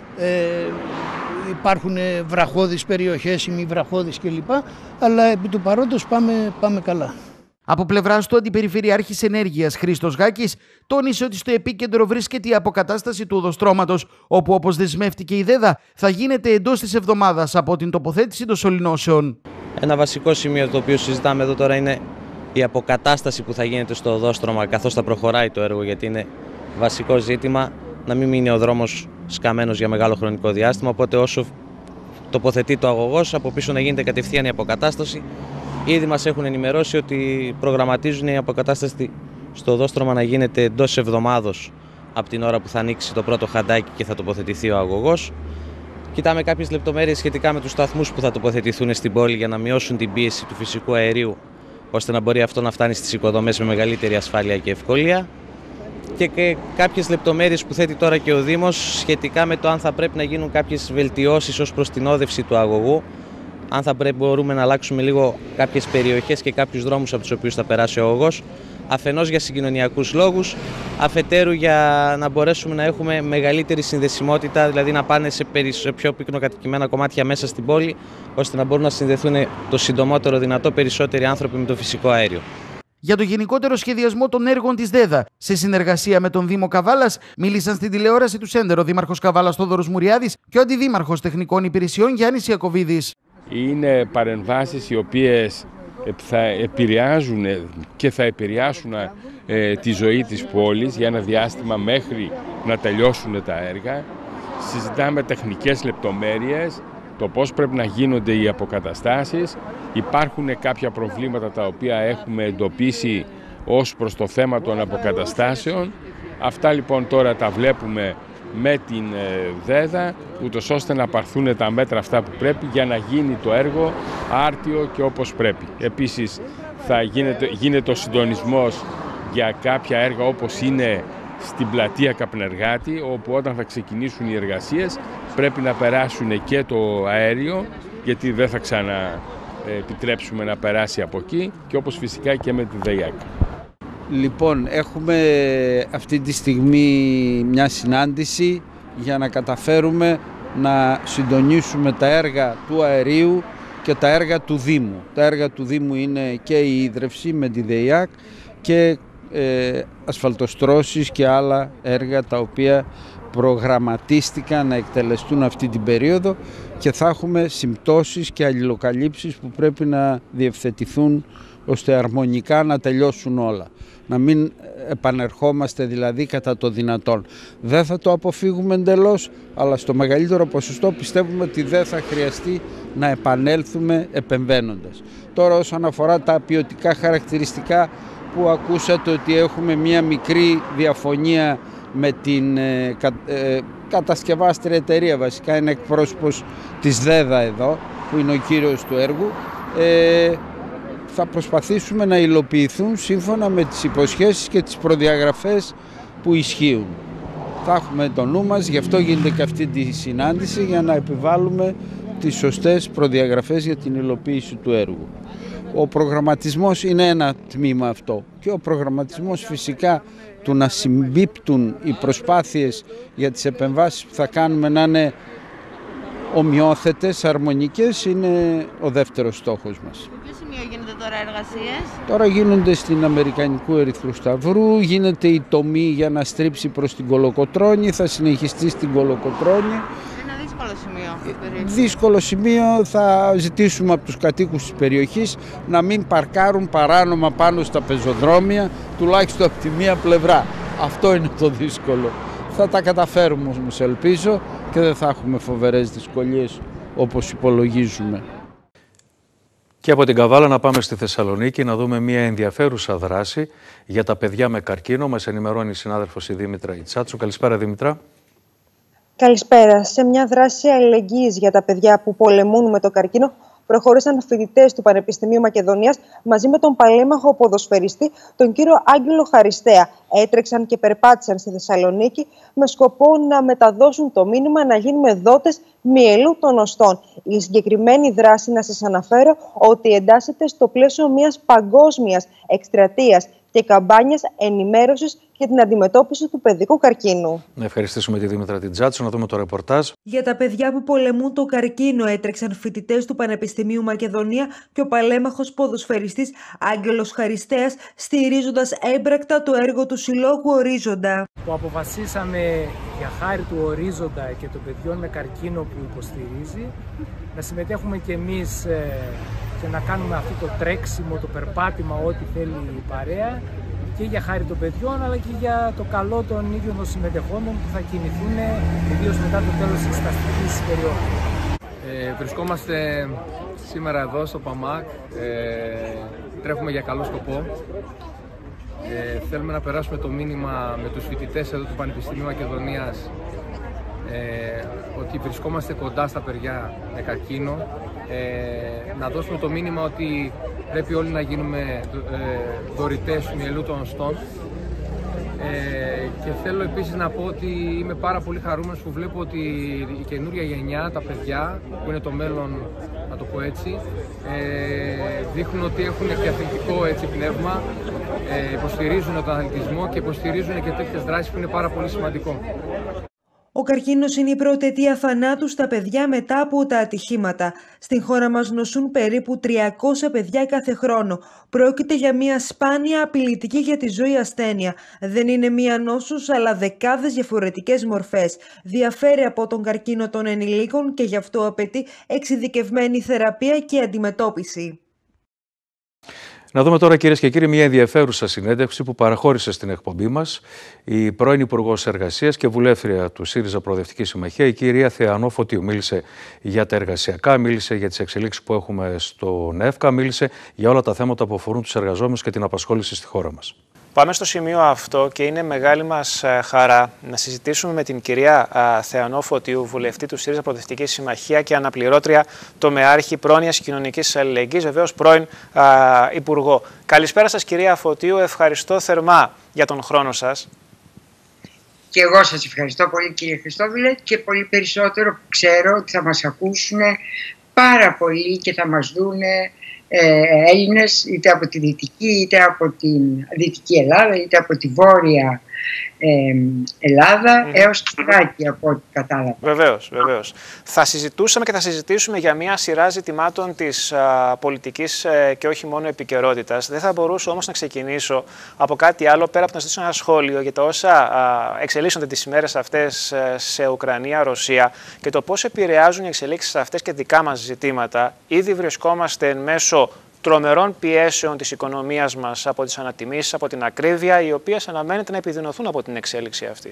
ε, υπάρχουν βραχώδεις περιοχές ή μη βραχώδεις κλπ. Αλλά επί του παρόντος πάμε, πάμε καλά.
Από πλευράς του, Αντιπεριφερειάρχης Ενέργειας Χρήστος Γάκης τόνισε ότι στο επίκεντρο βρίσκεται η αποκατάσταση του οδοστρώματος, όπου, όπως δεσμεύτηκε η ΔΕΔΑ, θα γίνεται εντός της εβδομάδας από την τοποθέτηση των σωληνώσεων.
Ένα βασικό σημείο το οποίο συζητάμε εδώ τώρα είναι η αποκατάσταση που θα γίνεται στο οδόστρωμα καθώς θα προχωράει το έργο, γιατί είναι βασικό ζήτημα να μην μείνει ο δρόμος σκαμμένος για μεγάλο χρονικό διάστημα, οπότε όσο τοποθετεί το αγωγός, από πίσω να γίνεται κατευθείαν η αποκατάσταση. Ήδη μας έχουν ενημερώσει ότι προγραμματίζουν η αποκατάσταση στο οδόστρωμα να γίνεται εντός εβδομάδος από την ώρα που θα ανοίξει το πρώτο χαντάκι και θα τοποθετηθεί ο αγωγός. Κοιτάμε κάποιες λεπτομέρειες σχετικά με τους σταθμούς που θα τοποθετηθούν στην πόλη για να μειώσουν την πίεση του φυσικού αερίου, ώστε να μπορεί αυτό να φτάνει στις οικοδομές με μεγαλύτερη ασφάλεια και ευκολία. Και, και κάποιες λεπτομέρειες που θέτει τώρα και ο Δήμος σχετικά με το αν θα πρέπει να γίνουν κάποιες βελτιώσεις ως προς την όδευση του αγωγού, αν θα πρέπει μπορούμε να αλλάξουμε λίγο κάποιες περιοχές και κάποιους δρόμους από τους οποίους θα περάσει ο αγωγός, αφενός για συγκοινωνιακούς λόγους, αφετέρου για να μπορέσουμε να έχουμε μεγαλύτερη συνδεσιμότητα, δηλαδή να πάνε σε, περι... σε πιο πυκνοκατοικημένα κομμάτια μέσα στην πόλη, ώστε να μπορούν να συνδεθούν το συντομότερο δυνατό περισσότεροι άνθρωποι με το φυσικό αέριο.
Για το γενικότερο σχεδιασμό των έργων της ΔΕΔΑ, σε συνεργασία με τον Δήμο Καβάλας, μίλησαν στην τηλεόραση του Σέντερ ο Δήμαρχος Καβάλας Θόδωρος Μουριάδης και ο Αντιδήμαρχος Τεχνικών Υπηρεσιών Γιάννης Ιακωβίδης.
Είναι παρεμβάσεις οι οποίες θα επηρεάζουν και θα επηρεάσουν ε, τη ζωή της πόλης για ένα διάστημα μέχρι να τελειώσουν τα έργα. Συζητάμε τεχνικές λεπτομέρειες, το πώς πρέπει να γίνονται οι αποκαταστάσεις. Υπάρχουν κάποια προβλήματα τα οποία έχουμε εντοπίσει ως προς το θέμα των αποκαταστάσεων. Αυτά λοιπόν τώρα τα βλέπουμε με την ΔΕΔΑ, ούτως ώστε να πάρθουν τα μέτρα αυτά που πρέπει για να γίνει το έργο άρτιο και όπως πρέπει. Επίσης θα γίνεται, γίνεται ο συντονισμός για κάποια έργα όπως είναι στην πλατεία Καπνεργάτη, όπου όταν θα ξεκινήσουν οι εργασίες πρέπει να περάσουν και το αέριο, γιατί δεν θα ξαναεπιτρέψουμε να περάσει από εκεί, και όπως φυσικά και με τη ΔΕΙΑΚ.
Λοιπόν, έχουμε αυτή τη στιγμή μια συνάντηση για να καταφέρουμε να συντονίσουμε τα έργα του αερίου και τα έργα του Δήμου. Τα έργα του Δήμου είναι και η ίδρυυση με τη ΔΕΙΑΚ και ε, ασφαλτοστρώσεις και άλλα έργα τα οποία προγραμματίστηκαν να εκτελεστούν αυτή την περίοδο και θα έχουμε συμπτώσεις και αλληλοκαλύψεις που πρέπει να διευθετηθούν ώστε αρμονικά να τελειώσουν όλα. Να μην επανερχόμαστε δηλαδή κατά το δυνατόν. Δεν θα το αποφύγουμε εντελώς, αλλά στο μεγαλύτερο ποσοστό πιστεύουμε ότι δεν θα χρειαστεί να επανέλθουμε επεμβαίνοντας. Τώρα όσον αφορά τα ποιοτικά χαρακτηριστικά που ακούσατε ότι έχουμε μία μικρή διαφωνία με την ε, κα, ε, κατασκευάστρια εταιρεία, βασικά είναι εκπρόσωπος της ΔΕΔΑ εδώ, που είναι ο κύριος του έργου, ε, θα προσπαθήσουμε να υλοποιηθούν σύμφωνα με τις υποσχέσεις και τις προδιαγραφές που ισχύουν. Θα έχουμε το νου μας, γι' αυτό γίνεται και αυτή τη συνάντηση, για να επιβάλλουμε τις σωστές προδιαγραφές για την υλοποίηση του έργου. Ο προγραμματισμός είναι ένα τμήμα αυτό και ο προγραμματισμός φυσικά του να συμπίπτουν οι προσπάθειες για τις επεμβάσεις που θα κάνουμε να είναι ομοιόθετες, αρμονικές, είναι ο δεύτερος στόχος μας.
Σε ποιο σημείο γίνονται τώρα εργασίες?
Τώρα γίνονται στην Αμερικανικού Ερυθρού Σταυρού, γίνεται η τομή για να στρίψει προς την Κολοκοτρώνη, θα συνεχιστεί στην Κολοκοτρώνη.
Ένα δύσκολο σημείο.
Δύσκολο σημείο, θα ζητήσουμε από τους κατοίκους της περιοχής να μην παρκάρουν παράνομα πάνω στα πεζοδρόμια, τουλάχιστον από τη μία πλευρά. Αυτό είναι το δύσκολο. Θα τα καταφέρουμε όμως, ελπίζω, και δεν θα έχουμε φοβερές δυσκολίες όπως υπολογίζουμε.
Και από την Καβάλα να πάμε στη Θεσσαλονίκη να δούμε μια ενδιαφέρουσα δράση για τα παιδιά με καρκίνο. Μας ενημερώνει η συνάδελφος η Δήμητρα Ιτσάτσου. Καλησπέρα, Δήμητρα.
Καλησπέρα. Σε μια δράση αλληλεγγύης για τα παιδιά που πολεμούν με το καρκίνο, προχώρησαν φοιτητές του Πανεπιστημίου Μακεδονίας μαζί με τον παλέμαχο ποδοσφαιριστή, τον κύριο Άγγελο Χαριστέα. Έτρεξαν και περπάτησαν στη Θεσσαλονίκη με σκοπό να μεταδώσουν το μήνυμα να γίνουμε δότες μυελού των οστών. Η συγκεκριμένη δράση, να σας αναφέρω, ότι εντάσσεται στο πλαίσιο μιας παγκόσμιας εκστρατείας και καμπάνιας ενημέρωσης για την αντιμετώπιση του παιδικού καρκίνου.
Να ευχαριστήσουμε τη Δήμητρα Τιτζάτσου, να δούμε το ρεπορτάζ.
Για τα παιδιά που πολεμούν το καρκίνο έτρεξαν φοιτητές του Πανεπιστημίου Μακεδονία και ο παλέμαχος ποδοσφαιριστής Άγγελος Χαριστέας, στηρίζοντας έμπρακτα το έργο του Συλλόγου Ορίζοντα.
Το αποφασίσαμε για χάρη του Ορίζοντα και των παιδιών με καρκίνο που υποστηρίζει να συμμετέχουμε κι εμείς ε, και να κάνουμε αυτό το τρέξιμο, το περπάτημα, ό,τι θέλει η παρέα, και για χάρη των παιδιών αλλά και για το καλό των ίδιων των συμμετεχόντων που θα κινηθούν ιδίως μετά το τέλος της εξεταστικής περίοδου.
Ε, βρισκόμαστε σήμερα εδώ στο ΠΑΜΑΚ, ε, τρέχουμε για καλό σκοπό. Ε, θέλουμε να περάσουμε το μήνυμα με τους φοιτητές εδώ του Πανεπιστημίου Μακεδονίας ε, ότι βρισκόμαστε κοντά στα παιδιά με καρκίνο, ε, να δώσουμε το μήνυμα ότι πρέπει όλοι να γίνουμε ε, δωρητές του μυελού των οστών. Ε, και θέλω επίσης να πω ότι είμαι πάρα πολύ χαρούμενος που βλέπω ότι η καινούρια γενιά, τα παιδιά που είναι το μέλλον, να το πω έτσι, ε, δείχνουν ότι έχουν και αθλητικό έτσι, πνεύμα, ε, υποστηρίζουν τον αθλητισμό και υποστηρίζουν και τέτοιες δράσεις που είναι πάρα πολύ σημαντικό.
Ο καρκίνος είναι η πρώτη αιτία θανάτου στα παιδιά μετά από τα ατυχήματα. Στην χώρα μας νοσούν περίπου τριακόσια παιδιά κάθε χρόνο. Πρόκειται για μια σπάνια, απειλητική για τη ζωή ασθένεια. Δεν είναι μία νόσος, αλλά δεκάδες διαφορετικές μορφές. Διαφέρει από τον καρκίνο των ενηλίκων και γι' αυτό απαιτεί εξειδικευμένη θεραπεία και αντιμετώπιση.
Να δούμε τώρα, κυρίες και κύριοι, μια ενδιαφέρουσα συνέντευξη που παραχώρησε στην εκπομπή μας η πρώην Υπουργός Εργασίας και βουλεύτρια του ΣΥΡΙΖΑ Προοδευτική Συμμαχία, η κυρία Θεανό Φωτίου. Μίλησε για τα εργασιακά, μίλησε για τις εξελίξεις που έχουμε στον ΕΦΚΑ, μίλησε για όλα τα θέματα που αφορούν τους εργαζόμενους και την απασχόληση στη χώρα μας.
Πάμε στο σημείο αυτό και είναι μεγάλη μας χαρά να συζητήσουμε με την κυρία Θεανό Φωτίου, βουλευτή του ΣΥΡΙΖΑ Προοδευτική Συμμαχία και αναπληρώτρια τομεάρχη πρόνοιας κοινωνικής αλληλεγγύης, βεβαίως πρώην α, Υπουργό. Καλησπέρα σας, κυρία Φωτίου, ευχαριστώ θερμά για τον χρόνο σας.
Και εγώ σας ευχαριστώ πολύ, κύριε Χριστόβουλε, και πολύ περισσότερο που ξέρω ότι θα μας ακούσουν πάρα πολύ και θα μας δούνε Ε, Έλληνες, είτε από τη Δυτική, είτε από τη Δυτική Ελλάδα, είτε από τη Βόρεια ε, Ελλάδα, mm. έως τη Θράκη, από ό,τι κατάλαβα.
Βεβαίως, βεβαίως. Θα συζητούσαμε και θα συζητήσουμε για μια σειρά ζητημάτων της α, πολιτικής ε, και όχι μόνο επικαιρότητας. Δεν θα μπορούσα όμως να ξεκινήσω από κάτι άλλο πέρα από να ζητήσω ένα σχόλιο για τα όσα α, εξελίσσονται τις ημέρες αυτές σε Ουκρανία, Ρωσία και το πώς επηρεάζουν οι εξελίξεις αυτές και δικά μας ζητήματα. Ήδη βρισκόμαστε εν μέσω τρομερών πιέσεων της οικονομίας μας από τις ανατιμήσεις, από την ακρίβεια, οι οποίες αναμένεται να επιδεινωθούν από την εξέλιξη αυτή.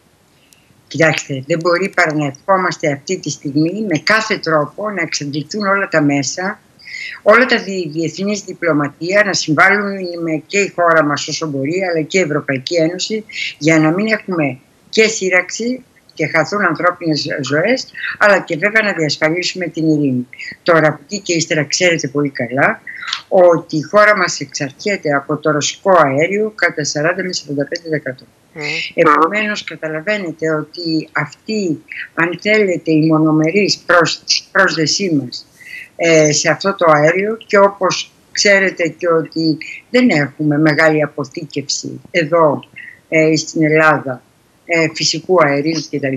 Κοιτάξτε, δεν μπορεί παρά να ευχόμαστε αυτή τη στιγμή με κάθε τρόπο να εξαντληθούν όλα τα μέσα, όλα τα διεθνής διπλωματία, να συμβάλλουν και η χώρα μας όσο μπορεί, αλλά και η Ευρωπαϊκή Ένωση, για να μην έχουμε και σύραξη και χαθούν ανθρώπινες ζωές, αλλά και βέβαια να διασφαλίσουμε την ειρήνη. Τώρα, από εκεί και ύστερα, ξέρετε πολύ καλά ότι η χώρα μας εξαρτιέται από το ρωσικό αέριο κατά σαράντα με σαράντα πέντε τοις εκατό. Mm. Επομένως, καταλαβαίνετε ότι αυτή, αν θέλετε, η μονομερής προσ, πρόσδεσή μας ε, σε αυτό το αέριο, και όπως ξέρετε και ότι δεν έχουμε μεγάλη αποθήκευση εδώ ε, στην Ελλάδα ε, φυσικού αερίου κτλ.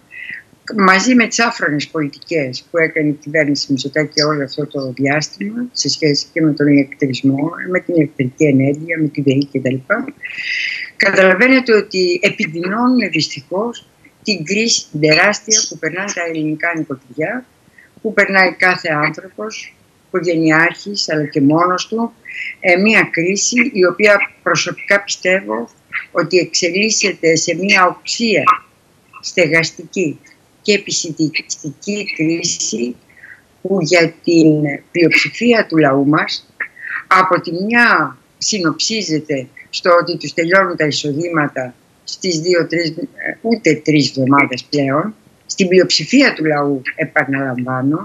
Μαζί με τις άφρονες πολιτικές που έκανε η κυβέρνηση Μητσοτάκη όλο αυτό το διάστημα σε σχέση και με τον ηλεκτρισμό, με την ηλεκτρική ενέργεια, με τη ΔΕΗ κτλ. Καταλαβαίνετε ότι επιδεινώνουν δυστυχώς την κρίση την τεράστια που περνάνε τα ελληνικά νοικοκυριά, που περνάει κάθε άνθρωπος, οικογενειάρχης αλλά και μόνος του, ε, μια κρίση η οποία προσωπικά πιστεύω ότι εξελίσσεται σε μια οξία στεγαστική και επισιτιστική κρίση που για την πλειοψηφία του λαού μας από τη μια συνοψίζεται στο ότι τους τελειώνουν τα εισοδήματα στις δύο-τρεις, ούτε τρεις εβδομάδες πλέον, στην πλειοψηφία του λαού επαναλαμβάνω,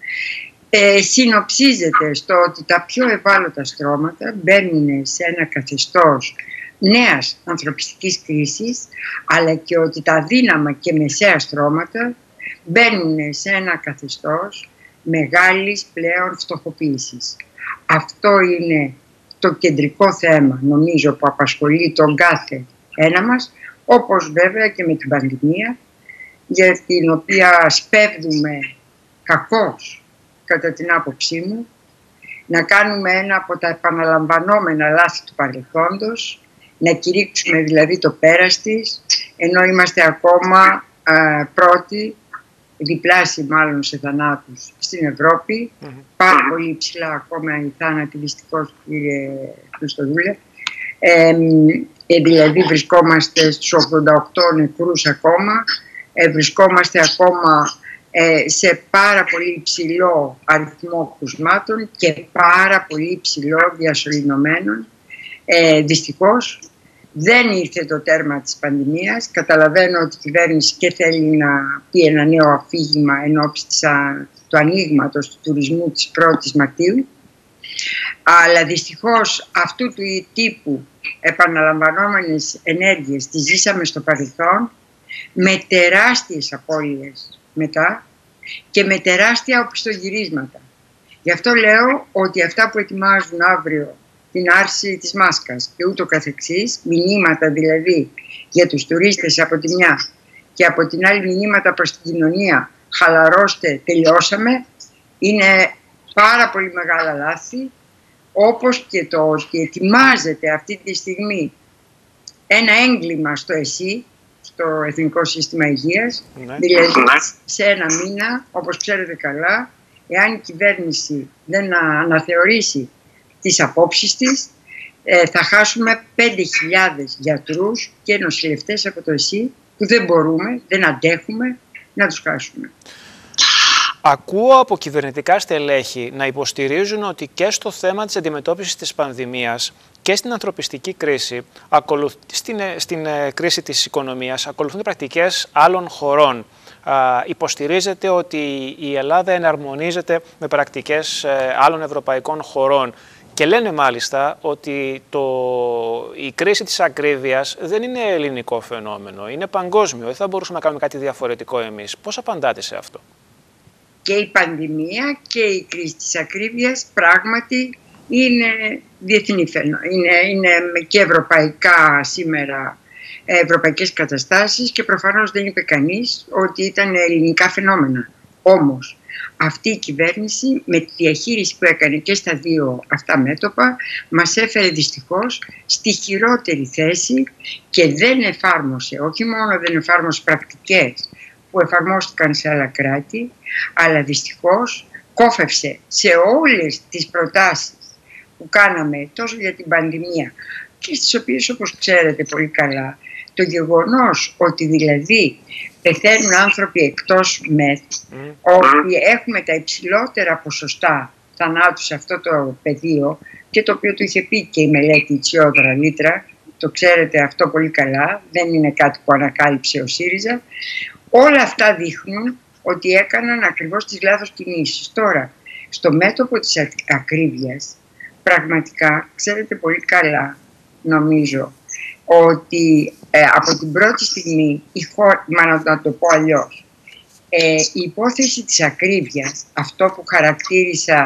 ε, συνοψίζεται στο ότι τα πιο ευάλωτα στρώματα μπαίνουν σε ένα καθεστώς νέας ανθρωπιστικής κρίσης, αλλά και ότι τα αδύναμα και μεσαία στρώματα μπαίνουν σε ένα καθεστώς μεγάλης πλέον φτωχοποίησης. Αυτό είναι το κεντρικό θέμα, νομίζω, που απασχολεί τον κάθε ένα μας, όπως βέβαια και με την πανδημία, για την οποία σπέβδουμε κακώς, κατά την άποψή μου, να κάνουμε ένα από τα επαναλαμβανόμενα λάθη του παρελθόντος, να κηρύξουμε δηλαδή το πέρας της, ενώ είμαστε ακόμα α, πρώτοι, διπλάσιοι μάλλον σε θανάτους στην Ευρώπη, mm-hmm. πάρα πολύ υψηλά ακόμα οι θάνατοι, δυστυχώς, κύριε Χριστοδούλε. Ε, ε, δηλαδή βρισκόμαστε στους ογδόντα οκτώ νεκρούς ακόμα, ε, βρισκόμαστε ακόμα ε, σε πάρα πολύ υψηλό αριθμό κρουσμάτων και πάρα πολύ υψηλό διασωληνωμένων. Ε, δυστυχώς δεν ήρθε το τέρμα της πανδημίας. Καταλαβαίνω ότι η κυβέρνηση και θέλει να πει ένα νέο αφήγημα εν ώψη του ανοίγματος του τουρισμού της πρώτης Μαρτίου. Αλλά δυστυχώς αυτού του τύπου επαναλαμβανόμενες ενέργειες τις ζήσαμε στο παρελθόν με τεράστιες απώλειες μετά και με τεράστια οπισθογυρίσματα. Γι' αυτό λέω ότι αυτά που ετοιμάζουν αύριο την άρση της μάσκας και ούτω καθεξής, μηνύματα δηλαδή για τους τουρίστες από τη μια και από την άλλη μηνύματα προς την κοινωνία, χαλαρώστε, τελειώσαμε, είναι πάρα πολύ μεγάλα λάθη, όπως και το ότι ετοιμάζεται αυτή τη στιγμή ένα έγκλημα στο ΕΣΥ, στο Εθνικό Σύστημα Υγείας, ναι. δηλαδή σε ένα μήνα, όπως ξέρετε καλά, εάν η κυβέρνηση δεν αναθεωρήσει τις απόψεις της, ε, θα χάσουμε πέντε χιλιάδες γιατρούς και νοσηλευτές από το ΕΣΥ που δεν μπορούμε, δεν αντέχουμε να τους χάσουμε.
Ακούω από κυβερνητικά στελέχη να υποστηρίζουν ότι και στο θέμα της αντιμετώπισης της πανδημίας και στην ανθρωπιστική κρίση, στην, στην κρίση της οικονομίας, ακολουθούν πρακτικές άλλων χωρών. Α, υποστηρίζεται ότι η Ελλάδα εναρμονίζεται με πρακτικές ε, άλλων ευρωπαϊκών χωρών. Και λένε μάλιστα ότι το, η κρίση της ακρίβειας δεν είναι ελληνικό φαινόμενο, είναι παγκόσμιο. Δεν θα μπορούσαμε να κάνουμε κάτι διαφορετικό εμείς. Πώς απαντάτε σε αυτό?
Και η πανδημία και η κρίση της ακρίβειας πράγματι είναι διεθνή φαινόμενο. Είναι, είναι και ευρωπαϊκά σήμερα, ευρωπαϊκές καταστάσεις και προφανώς δεν είπε κανείς ότι ήταν ελληνικά φαινόμενα. Όμως, αυτή η κυβέρνηση με τη διαχείριση που έκανε και στα δύο αυτά μέτωπα μας έφερε δυστυχώς στη χειρότερη θέση και δεν εφάρμοσε, όχι μόνο δεν εφάρμοσε πρακτικές που εφαρμόστηκαν σε άλλα κράτη, αλλά δυστυχώς κόφευσε σε όλες τις προτάσεις που κάναμε τόσο για την πανδημία και στις οποίες, όπως ξέρετε πολύ καλά, το γεγονός ότι δηλαδή πεθαίνουν άνθρωποι εκτός ΜΕΘ, mm. ότι έχουμε τα υψηλότερα ποσοστά θανάτου σε αυτό το πεδίο και το οποίο το είχε πει και η μελέτη Τσιόδρα Λίτρα, το ξέρετε αυτό πολύ καλά, δεν είναι κάτι που ανακάλυψε ο ΣΥΡΙΖΑ. Όλα αυτά δείχνουν ότι έκαναν ακριβώς τις λάθος κινήσεις. Τώρα, στο μέτωπο της ακρίβειας, πραγματικά, ξέρετε πολύ καλά, νομίζω, ότι ε, από την πρώτη στιγμή, η χώρα, μάλλον να το πω αλλιώς, ε, η υπόθεση της ακρίβειας, αυτό που χαρακτήρισα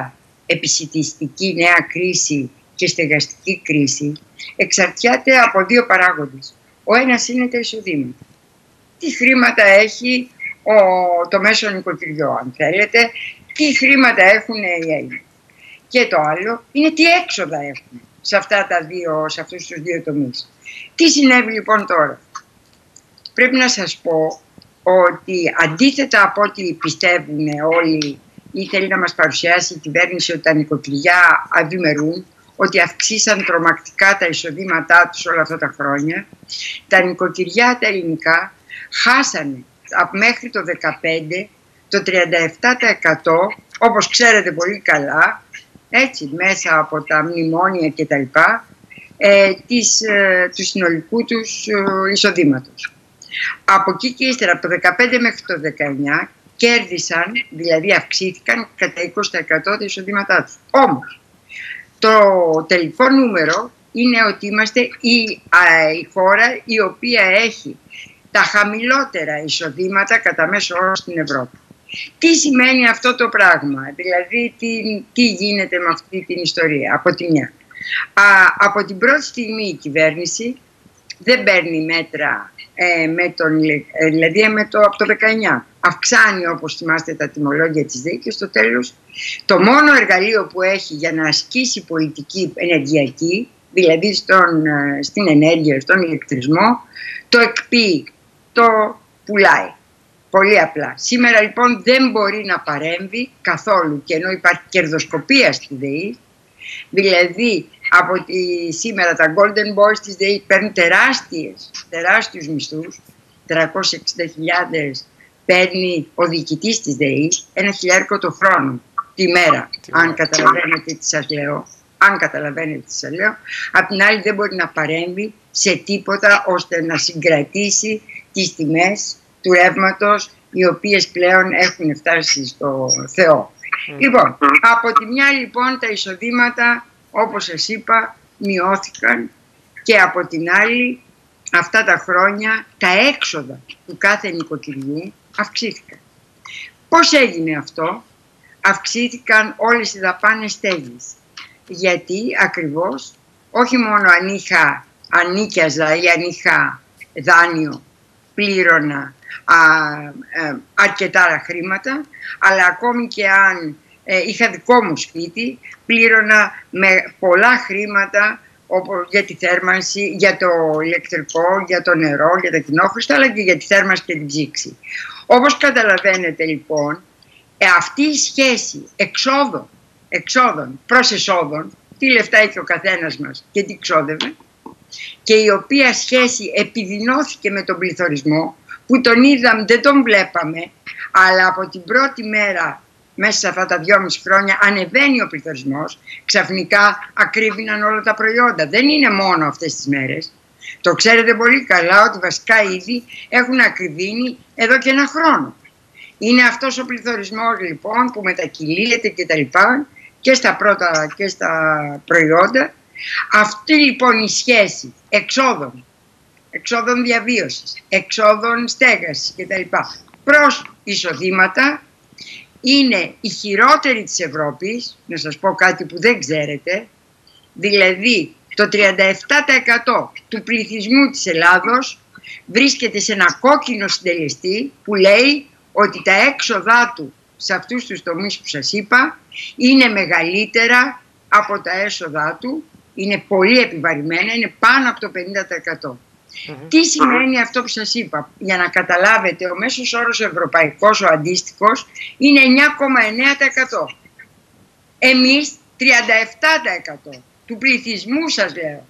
επισιτιστική νέα κρίση και στεγαστική κρίση εξαρτιάται από δύο παράγοντες. Ο ένας είναι τα εισοδήματα. Τι χρήματα έχει ο, το μέσο νοικοκυριό, αν θέλετε, τι χρήματα έχουν οι Έλληνες. Και το άλλο είναι τι έξοδα έχουν σε, αυτά τα δύο, σε αυτούς τους δύο τομείς. Τι συνέβη λοιπόν τώρα? Πρέπει να σας πω ότι αντίθετα από ό,τι πιστεύουν όλοι ή θέλει να μας παρουσιάσει η κυβέρνηση ότι τα νοικοκυριά ευημερούν, ότι αυξήσαν τρομακτικά τα εισοδήματά τους όλα αυτά τα χρόνια, τα νοικοκυριά τα ελληνικά χάσανε μέχρι το δεκαπέντε το τριάντα επτά τοις εκατό, όπως ξέρετε πολύ καλά, έτσι, μέσα από τα μνημόνια και τα λοιπά, ε, της, ε, του συνολικού τους ε, εισοδήματος. Από εκεί και ύστερα, από το δεκαπέντε μέχρι το δεκαεννιά, κέρδισαν, δηλαδή αυξήθηκαν κατά είκοσι τοις εκατό τα εισοδήματά τους. Όμως, το τελικό νούμερο είναι ότι είμαστε η, α, η χώρα η οποία έχει τα χαμηλότερα εισοδήματα κατά μέσο όρο στην Ευρώπη. Τι σημαίνει αυτό το πράγμα, δηλαδή τι, τι γίνεται με αυτή την ιστορία? Από τη μια, α, από την πρώτη στιγμή η κυβέρνηση δεν παίρνει μέτρα ε, με τον, ε, δηλαδή με το, από το δεκαεννιά. Αυξάνει, όπως θυμάστε, τα τιμολόγια της ΔΕΗ και στο τέλος το μόνο εργαλείο που έχει για να ασκήσει πολιτική ενεργειακή, δηλαδή στον, στην ενέργεια, στον ηλεκτρισμό, το εκποιεί, το πουλάει. Πολύ απλά. Σήμερα λοιπόν δεν μπορεί να παρέμβει καθόλου, και ενώ υπάρχει κερδοσκοπία στη ΔΕΗ, δηλαδή από τη, σήμερα τα golden boys της ΔΕΗ παίρνουν τεράστιες, τεράστιους μισθούς, τριακόσιες εξήντα χιλιάδες παίρνει ο διοικητής της ΔΕΗ, ένα χιλιάρικο το χρόνο, τη μέρα, αν καταλαβαίνετε τι σας λέω. Αν καταλαβαίνετε τι σας λέω. Απ' την άλλη δεν μπορεί να παρέμβει σε τίποτα ώστε να συγκρατήσει τις τιμές του ρεύματος, οι οποίες πλέον έχουν φτάσει στο Θεό. Mm. Λοιπόν, από τη μια λοιπόν τα εισοδήματα, όπως σας είπα, μειώθηκαν, και από την άλλη αυτά τα χρόνια τα έξοδα του κάθε νοικοκυριού αυξήθηκαν. Πώς έγινε αυτό? Αυξήθηκαν όλες οι δαπάνες στέγης. Γιατί ακριβώς, όχι μόνο αν είχα ανίκιαζα ή αν είχα δάνειο, πλήρωνα α, α, αρκετά χρήματα, αλλά ακόμη και αν ε, είχα δικό μου σπίτι, πλήρωνα με πολλά χρήματα, όπως για τη θέρμανση, για το ηλεκτρικό, για το νερό, για τα κοινόχρηστα, αλλά και για τη θέρμανση και την ψήξη. Όπως καταλαβαίνετε λοιπόν, ε, αυτή η σχέση εξόδων, εξόδων προς εσόδων, τι λεφτά είχε ο καθένας μας και τι ξόδευε, και η οποία σχέση επιδεινώθηκε με τον πληθωρισμό, που τον είδαμε, δεν τον βλέπαμε, αλλά από την πρώτη μέρα μέσα σε αυτά τα δυόμιση χρόνια ανεβαίνει ο πληθωρισμός, ξαφνικά ακρίβηναν όλα τα προϊόντα. Δεν είναι μόνο αυτές τις μέρες. Το ξέρετε πολύ καλά ότι βασικά ήδη έχουν ακριβήνει εδώ και ένα χρόνο. Είναι αυτός ο πληθωρισμός λοιπόν που μετακυλίεται και τα λοιπά και στα πρώτα και στα προϊόντα. Αυτή λοιπόν η σχέση εξόδων, εξόδων διαβίωσης, εξόδων στέγασης και τα λοιπά προς εισοδήματα είναι η χειρότερη της Ευρώπης. Να σας πω κάτι που δεν ξέρετε, δηλαδή το τριάντα επτά τοις εκατό του πληθυσμού της Ελλάδος βρίσκεται σε ένα κόκκινο συντελεστή που λέει ότι τα έξοδά του σε αυτούς τους τομείς που σας είπα είναι μεγαλύτερα από τα έσοδά του, είναι πολύ επιβαρημένα, είναι πάνω από το πενήντα τοις εκατό. Mm-hmm. Τι σημαίνει αυτό που σας είπα? Για να καταλάβετε, ο μέσος όρος ευρωπαϊκός, ο αντίστοιχος, είναι εννιά κόμμα εννέα τοις εκατό. Εμείς τριάντα επτά τοις εκατό του πληθυσμού σας λέω.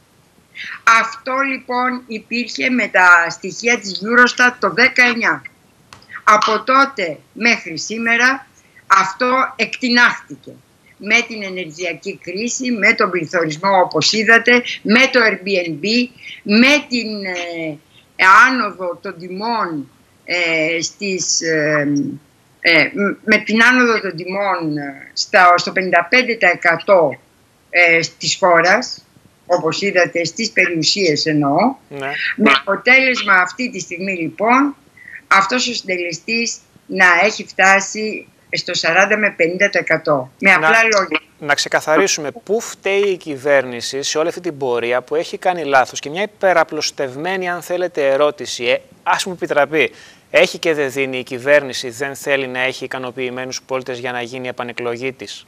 Αυτό λοιπόν υπήρχε με τα στοιχεία της Eurostat το δεκαεννιά. Από τότε μέχρι σήμερα αυτό εκτινάχθηκε. Με την ενεργειακή κρίση, με τον πληθωρισμό όπως είδατε, με το Airbnb, με την ε, άνοδο των τιμών ε, στις, ε, ε, με την άνοδο των τιμών στα, στο πενήντα πέντε τοις εκατό ε, της χώρας, όπως είδατε στις περιουσίες εννοώ, ναι. Με αποτέλεσμα αυτή τη στιγμή λοιπόν αυτός ο συντελεστής να έχει φτάσει στο σαράντα με πενήντα τοις εκατό. Με απλά λόγια.
να ξεκαθαρίσουμε πού φταίει η κυβέρνηση σε όλη αυτή την πορεία που έχει κάνει λάθος. Και μια υπεραπλωστευμένη, αν θέλετε, ερώτηση, ε, ας μου επιτραπεί. Έχει και δεν δίνει η κυβέρνηση, δεν θέλει να έχει ικανοποιημένους πολίτες για να γίνει η επανεκλογή της?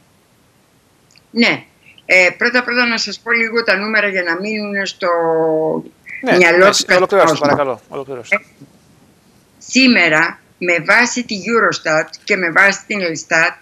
Ναι. Ε, πρώτα πρώτα να σας πω λίγο τα νούμερα για να μείνουν στο
ναι,
μυαλό
ναι,
του.
Ολοκληρώστε, παρακαλώ. Ολοκληρώστε.
Ε, σήμερα, με βάση τη Eurostat και με βάση την Elstat,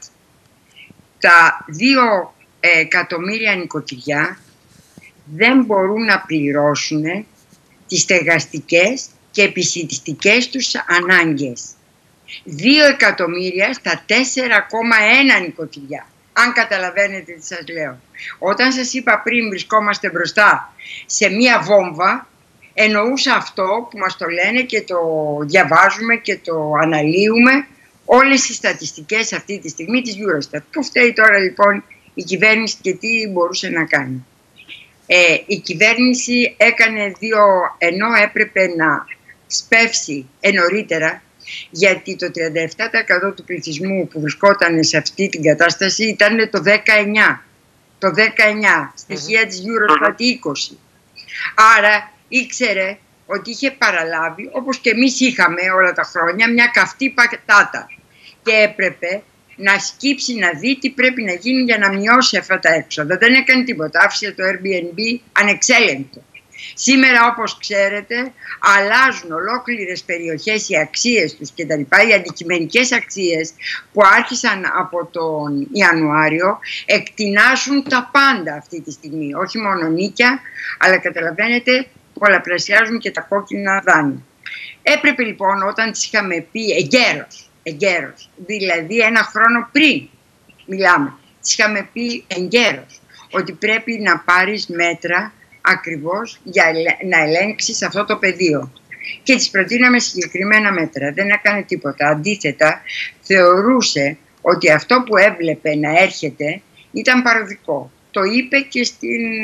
τα δύο εκατομμύρια νοικοκυριά δεν μπορούν να πληρώσουν τις στεγαστικές και επισιτιστικές τους ανάγκες. Δύο εκατομμύρια στα τέσσερα κόμμα ένα νοικοκυριά. Αν καταλαβαίνετε τι σας λέω. Όταν σας είπα πριν βρισκόμαστε μπροστά σε μία βόμβα, εννοούσα αυτό που μας το λένε και το διαβάζουμε και το αναλύουμε όλες οι στατιστικές αυτή τη στιγμή της Eurostat. Πού φταίει τώρα λοιπόν η κυβέρνηση και τι μπορούσε να κάνει? Ε, η κυβέρνηση έκανε δύο, ενώ έπρεπε να σπεύσει νωρίτερα, γιατί το τριάντα επτά τοις εκατό του πληθυσμού που βρισκόταν σε αυτή την κατάσταση ήταν το δεκαεννιά. Το δεκαεννιά, στοιχεία της Eurostat είκοσι. Άρα ήξερε ότι είχε παραλάβει, όπως και εμείς είχαμε όλα τα χρόνια, μια καυτή πατάτα. Και έπρεπε να σκύψει να δει τι πρέπει να γίνει για να μειώσει αυτά τα έξοδα. Δεν έκανε τίποτα, άφησε το Airbnb ανεξέλεγκτο. Σήμερα, όπως ξέρετε, αλλάζουν ολόκληρες περιοχές οι αξίες τους και τα λοιπά. Οι αντικειμενικές αξίες που άρχισαν από τον Ιανουάριο εκτινάσουν τα πάντα αυτή τη στιγμή. Όχι μόνο νίκια, αλλά καταλαβαίνετε πολλαπλασιάζουν και τα κόκκινα δάνεια. Έπρεπε λοιπόν όταν τις είχαμε πει εγκαίρως, εγκαίρως, δηλαδή ένα χρόνο πριν μιλάμε, τις είχαμε πει εγκαίρως ότι πρέπει να πάρεις μέτρα ακριβώς για να ελέγξεις αυτό το πεδίο. Και της προτείναμε συγκεκριμένα μέτρα. Δεν έκανε τίποτα. Αντίθετα, θεωρούσε ότι αυτό που έβλεπε να έρχεται ήταν παροδικό. Το είπε και στην,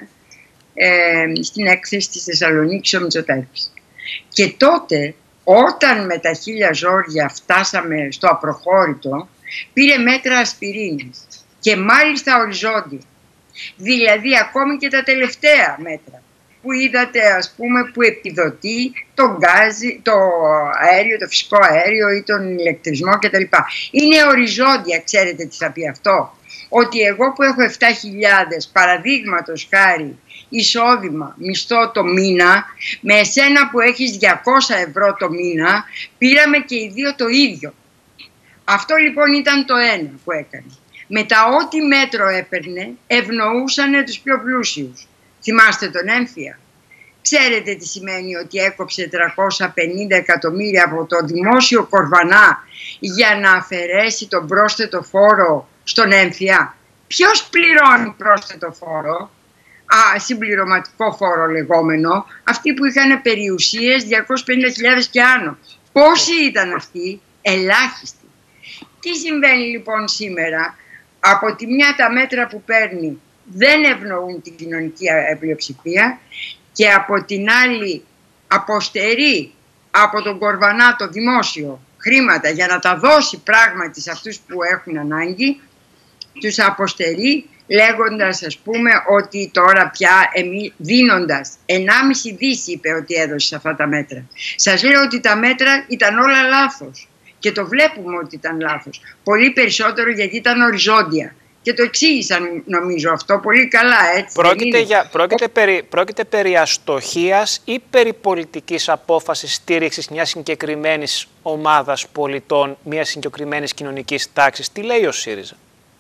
ε, στην έκθεση της Θεσσαλονίκης ο Μητσοτάκης. Και τότε, όταν με τα χίλια ζόρια φτάσαμε στο απροχώρητο, πήρε μέτρα ασπιρίνης. Και μάλιστα οριζόντια. Δηλαδή ακόμη και τα τελευταία μέτρα που είδατε, ας πούμε, που επιδοτεί το γκάζι, το αέριο, το φυσικό αέριο ή τον ηλεκτρισμό κτλ. Είναι οριζόντια, ξέρετε τι θα πει αυτό? Ότι εγώ που έχω επτά χιλιάδες παραδείγματος χάρη εισόδημα, μισθό το μήνα, με εσένα που έχεις διακόσια ευρώ το μήνα, πήραμε και οι δύο το ίδιο. Αυτό λοιπόν ήταν το ένα που έκανε. Μετά ό,τι μέτρο έπαιρνε, ευνοούσανε τους πιο πλούσιους. Θυμάστε τον έμφυα? Ξέρετε τι σημαίνει ότι έκοψε τριακόσια πενήντα εκατομμύρια από το δημόσιο κορβανά για να αφαιρέσει τον πρόσθετο φόρο στον έμφυα? Ποιος πληρώνει πρόσθετο φόρο? Α, συμπληρωματικό φόρο λεγόμενο. Αυτοί που είχαν περιουσίες διακόσιες πενήντα χιλιάδες και άνω. Πόσοι ήταν αυτοί? Ελάχιστοι. Τι συμβαίνει λοιπόν σήμερα? Από τη μια τα μέτρα που παίρνει δεν ευνοούν την κοινωνική πλειοψηφία και από την άλλη αποστερεί από τον κορβανά το δημόσιο χρήματα για να τα δώσει πράγματι σε αυτούς που έχουν ανάγκη, τους αποστερεί λέγοντας, ας πούμε, ότι τώρα πια εμείς, δίνοντας ενάμιση δις είπε ότι έδωσε σε αυτά τα μέτρα. Σας λέω ότι τα μέτρα ήταν όλα λάθος. Και το βλέπουμε ότι ήταν λάθος. Πολύ περισσότερο γιατί ήταν οριζόντια. Και το εξήγησαν νομίζω αυτό πολύ καλά, έτσι.
Πρόκειται, για, πρόκειται, περί, πρόκειται περί αστοχίας ή περί πολιτικής απόφασης στήριξης μιας συγκεκριμένης ομάδας πολιτών, μιας συγκεκριμένης κοινωνικής τάξης? Τι λέει ο ΣΥΡΙΖΑ?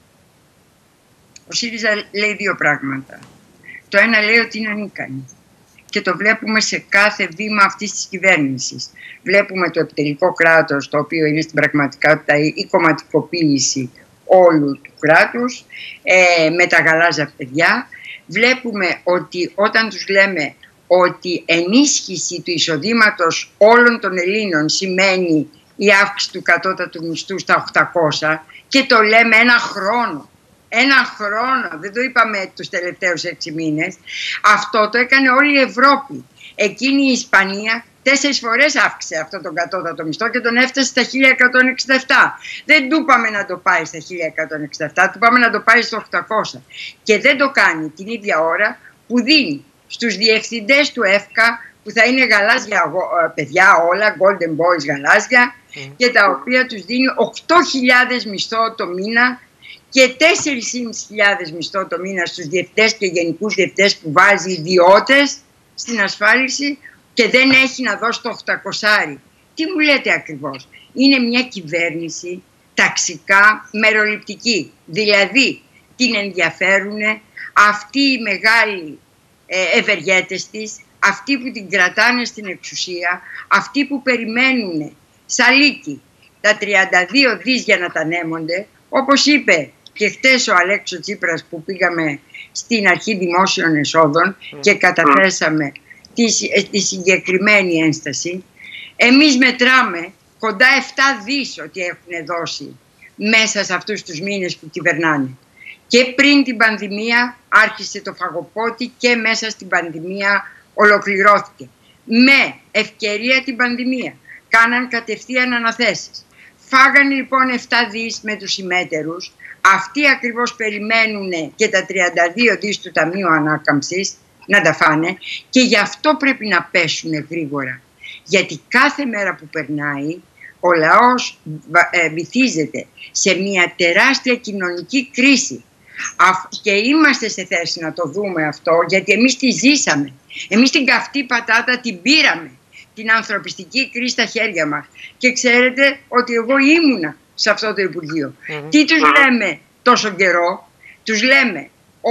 Ο ΣΥΡΙΖΑ λέει δύο πράγματα. Το ένα λέει ότι είναι ανίκανη. Και το βλέπουμε σε κάθε βήμα αυτής της κυβέρνησης. Βλέπουμε το επιτελικό κράτος, το οποίο είναι στην πραγματικότητα η κομματικοποίηση όλου του κράτους, ε, με τα γαλάζια παιδιά. Βλέπουμε ότι όταν τους λέμε ότι ενίσχυση του εισοδήματος όλων των Ελλήνων σημαίνει η αύξηση του κατώτατου μισθού στα οκτακόσια, και το λέμε ένα χρόνο. Ένα χρόνο, δεν το είπαμε τους τελευταίους έξι μήνες. Αυτό το έκανε όλη η Ευρώπη. Εκείνη η Ισπανία Τέσσερις φορές αύξησε αυτό τον κατώτατο μισθό και τον έφτασε στα χίλια εκατόν εξήντα επτά. Δεν του είπαμε να το πάει στα χίλια εκατόν εξήντα επτά, του είπαμε να το πάει στα οκτακόσια. Και δεν το κάνει την ίδια ώρα που δίνει στους διευθυντές του ΕΦΚΑ, που θα είναι γαλάζια παιδιά όλα, golden boys γαλάζια, mm. και τα οποία τους δίνει οκτώ χιλιάδες μισθό το μήνα και τέσσερις χιλιάδες πεντακόσια μισθό το μήνα στους διευθυντές και γενικούς διευθυντές που βάζει ιδιώτες στην ασφάλιση και δεν έχει να δώσει το οκτακόσια. Τι μου λέτε ακριβώς? Είναι μια κυβέρνηση ταξικά μεροληπτική. Δηλαδή την ενδιαφέρουν αυτοί οι μεγάλοι ε, ευεργέτες της, αυτοί που την κρατάνε στην εξουσία, αυτοί που περιμένουν σαλίκι τα τριάντα δύο δις για να τα ανέμονται, όπως είπε και χτες ο Αλέξος Τσίπρας που πήγαμε στην αρχή δημόσιων εσόδων mm. και καταθέσαμε τη, τη συγκεκριμένη ένσταση. Εμείς μετράμε κοντά επτά δις ότι έχουν δώσει μέσα σε αυτούς τους μήνες που κυβερνάνε. Και πριν την πανδημία άρχισε το φαγοπότη και μέσα στην πανδημία ολοκληρώθηκε. Με ευκαιρία την πανδημία κάναν κατευθείαν αναθέσεις. Φάγανε λοιπόν επτά δις με τους ημέτερους. Αυτοί ακριβώς περιμένουν και τα τριάντα δύο δις του Ταμείου Ανάκαμψης να τα φάνε και γι' αυτό πρέπει να πέσουν γρήγορα. Γιατί κάθε μέρα που περνάει ο λαός βυθίζεται σε μια τεράστια κοινωνική κρίση. Και είμαστε σε θέση να το δούμε αυτό, γιατί εμείς τη ζήσαμε. Εμείς την καυτή πατάτα την πήραμε, την ανθρωπιστική κρίση στα χέρια μας. Και ξέρετε ότι εγώ ήμουνα σε αυτό το Υπουργείο. Mm-hmm. Τι τους λέμε τόσο καιρό? Τους λέμε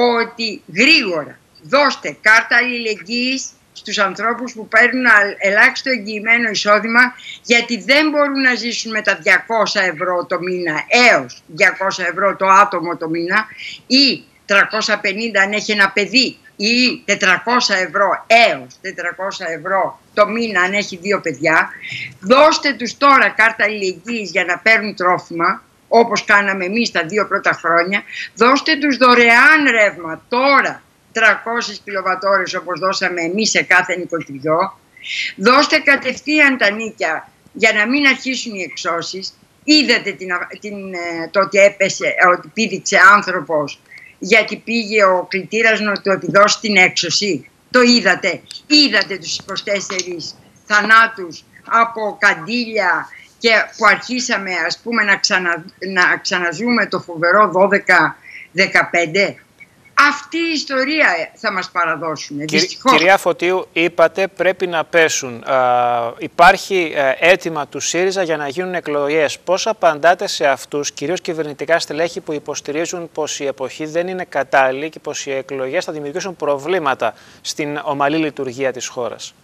ότι γρήγορα δώστε κάρτα αλληλεγγύης στους ανθρώπους που παίρνουν ελάχιστο εγγυημένο εισόδημα, γιατί δεν μπορούν να ζήσουν με τα διακόσια ευρώ το μήνα έως διακόσια ευρώ το άτομο το μήνα ή τριακόσια πενήντα αν έχει ένα παιδί ή τετρακόσια ευρώ έως τετρακόσια ευρώ το μήνα αν έχει δύο παιδιά. Δώστε τους τώρα κάρτα αλληλεγγύης για να παίρνουν τρόφιμα, όπως κάναμε εμείς τα δύο πρώτα χρόνια. Δώστε τους δωρεάν ρεύμα τώρα, τριακόσιες κιλοβατόρες όπως δώσαμε εμείς σε κάθε νοικοκυριό. Δώστε κατευθείαν τα νίκια για να μην αρχίσουν οι εξώσεις. Είδατε την, την, το ότι έπεσε, ότι πήδηξε άνθρωπος γιατί πήγε ο κλητήρας να του επιδώσει την έξωση? Το είδατε? Είδατε τους είκοσι τέσσερις θανάτους από καντήλια και που αρχίσαμε ας πούμε να, ξανα, να ξαναζούμε το φοβερό δώδεκα δεκαπέντε? Αυτή η ιστορία θα μας παραδώσουν, δυστυχώς.
Κυρία Φωτίου, είπατε πρέπει να πέσουν. Α, υπάρχει α, αίτημα του ΣΥΡΙΖΑ για να γίνουν εκλογές. Πώς απαντάτε σε αυτούς, κυρίως κυβερνητικά στελέχη, που υποστηρίζουν πως η εποχή δεν είναι κατάλληλη και πως οι εκλογές θα δημιουργήσουν προβλήματα στην ομαλή λειτουργία της χώρας?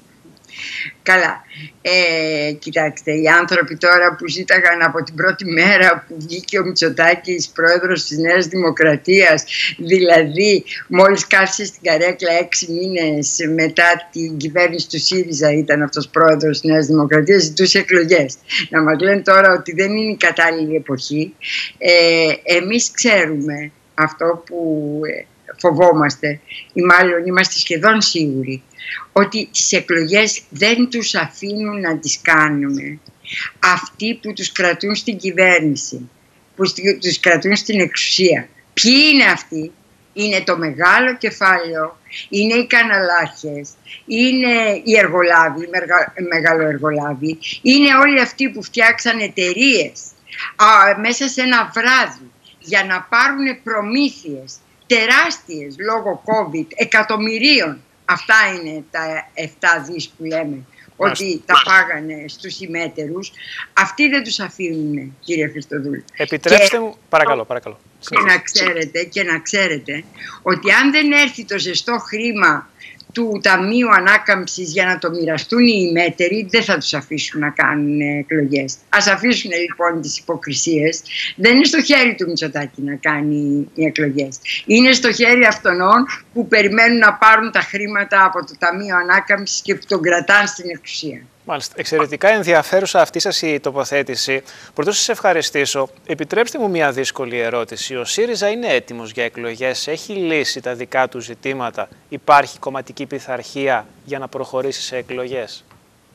Καλά, ε, κοιτάξτε, οι άνθρωποι τώρα που ζήταγαν από την πρώτη μέρα που βγήκε ο Μητσοτάκης πρόεδρος της Νέας Δημοκρατίας, δηλαδή μόλις κάθισε στην καρέκλα έξι μήνες μετά την κυβέρνηση του ΣΥΡΙΖΑ ήταν αυτός πρόεδρος της Νέας Δημοκρατίας, ζητούσε εκλογές. Να μας λένε τώρα ότι δεν είναι η κατάλληλη εποχή. Ε, εμείς ξέρουμε αυτό που φοβόμαστε, ή μάλλον είμαστε σχεδόν σίγουροι, ότι τις εκλογές δεν τους αφήνουν να τις κάνουν αυτοί που τους κρατούν στην κυβέρνηση, που τους κρατούν στην εξουσία. Ποιοι είναι αυτοί? Είναι το μεγάλο κεφάλαιο, είναι οι καναλάρχες, είναι οι εργολάβοι, οι μεγαλοεργολάβοι, είναι όλοι αυτοί που φτιάξαν εταιρείες α, μέσα σε ένα βράδυ για να πάρουν προμήθειες τεράστιες λόγω COVID εκατομμυρίων. Αυτά είναι τα επτά δις που λέμε ότι τα πάγανε στους ημέτερους. Αυτοί δεν τους αφήνουν, κύριε Χριστοδούλου.
Επιτρέψτε
και,
μου, παρακαλώ, παρακαλώ.
Και να, ξέρετε, και να ξέρετε ότι αν δεν έρθει το ζεστό χρήμα του Ταμείου Ανάκαμψης για να το μοιραστούν οι ημέτεροι, δεν θα τους αφήσουν να κάνουν εκλογές. Ας αφήσουν λοιπόν τις υποκρισίες. Δεν είναι στο χέρι του Μητσοτάκη να κάνει οι εκλογές. Είναι στο χέρι αυτών που περιμένουν να πάρουν τα χρήματα από το Ταμείο Ανάκαμψης και που τον κρατάνε στην εξουσία.
Μάλιστα. Εξαιρετικά ενδιαφέρουσα αυτή σας η τοποθέτηση. Πρωτού σας ευχαριστήσω, επιτρέψτε μου μια δύσκολη ερώτηση. Ο ΣΥΡΙΖΑ είναι έτοιμος για εκλογές? Έχει λύσει τα δικά του ζητήματα? Υπάρχει κομματική πειθαρχία για να προχωρήσει σε εκλογές?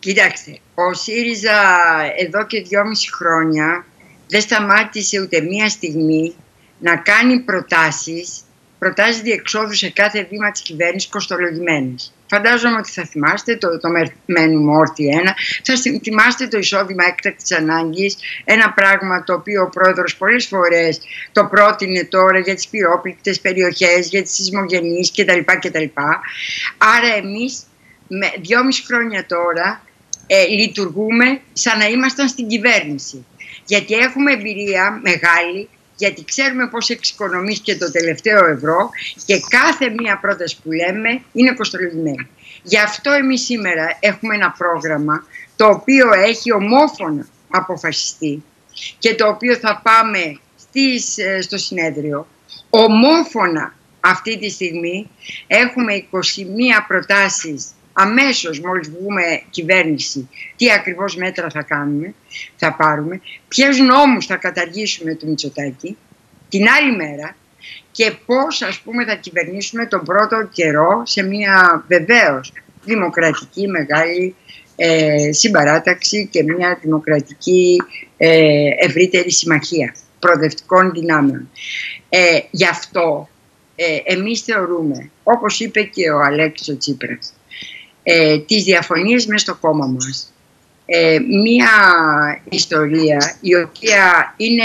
Κοιτάξτε, ο ΣΥΡΙΖΑ εδώ και δυόμιση χρόνια δεν σταμάτησε ούτε μία στιγμή να κάνει προτάσεις, προτάσεις διεξόδου σε κάθε βήμα της κυβέρνησης κοστολογημένες. Φαντάζομαι ότι θα θυμάστε το, το μένουμε όρθιοι ένα, θα θυμάστε το εισόδημα έκτακτης ανάγκης, ένα πράγμα το οποίο ο πρόεδρος πολλές φορές το πρότεινε τώρα για τις πυρόπληκτες περιοχές, για τις σεισμογενείς κτλ. κτλ. Άρα εμείς με δυόμιση χρόνια τώρα ε, λειτουργούμε σαν να ήμασταν στην κυβέρνηση. Γιατί έχουμε εμπειρία μεγάλη, γιατί ξέρουμε πώς εξοικονομήθηκε το τελευταίο ευρώ και κάθε μία πρόταση που λέμε είναι κοστολογημένη. Γι' αυτό εμείς σήμερα έχουμε ένα πρόγραμμα το οποίο έχει ομόφωνα αποφασιστεί και το οποίο θα πάμε στις, στο συνέδριο. Ομόφωνα αυτή τη στιγμή έχουμε είκοσι μία προτάσεις. Αμέσως μόλις βγούμε κυβέρνηση, τι ακριβώς μέτρα θα κάνουμε, θα πάρουμε, ποιους νόμους θα καταργήσουμε του Μητσοτάκη την άλλη μέρα και πώς ας πούμε θα κυβερνήσουμε τον πρώτο καιρό σε μια βεβαίως δημοκρατική μεγάλη ε, συμπαράταξη και μια δημοκρατική ε, ευρύτερη συμμαχία προοδευτικών δυνάμεων. Ε, γι' αυτό ε, εμείς θεωρούμε, όπως είπε και ο Αλέξης ο Τσίπρας, Ε, τις διαφωνίες μες στο κόμμα μας. Ε, μία ιστορία η οποία είναι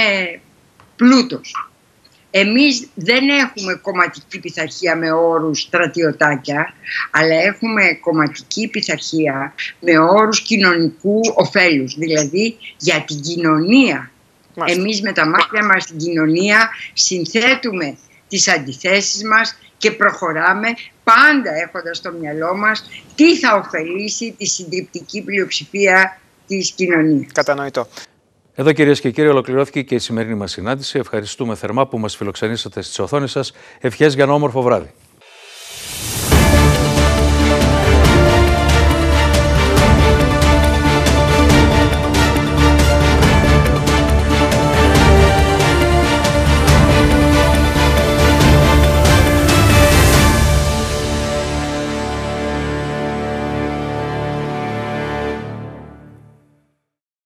πλούτος. Εμείς δεν έχουμε κομματική πειθαρχία με όρους στρατιωτάκια, αλλά έχουμε κομματική πειθαρχία με όρους κοινωνικού ωφέλους, δηλαδή για την κοινωνία. Μάλιστα. Εμείς με τα μάτια μας στην κοινωνία συνθέτουμε τις αντιθέσεις μας και προχωράμε πάντα έχοντας στο μυαλό μας τι θα ωφελήσει τη συντριπτική πλειοψηφία της κοινωνίας.
Κατανοητό.
Εδώ κυρίες και κύριοι ολοκληρώθηκε και η σημερινή μας συνάντηση. Ευχαριστούμε θερμά που μας φιλοξενήσατε στις οθόνες σας. Ευχές για ένα όμορφο βράδυ.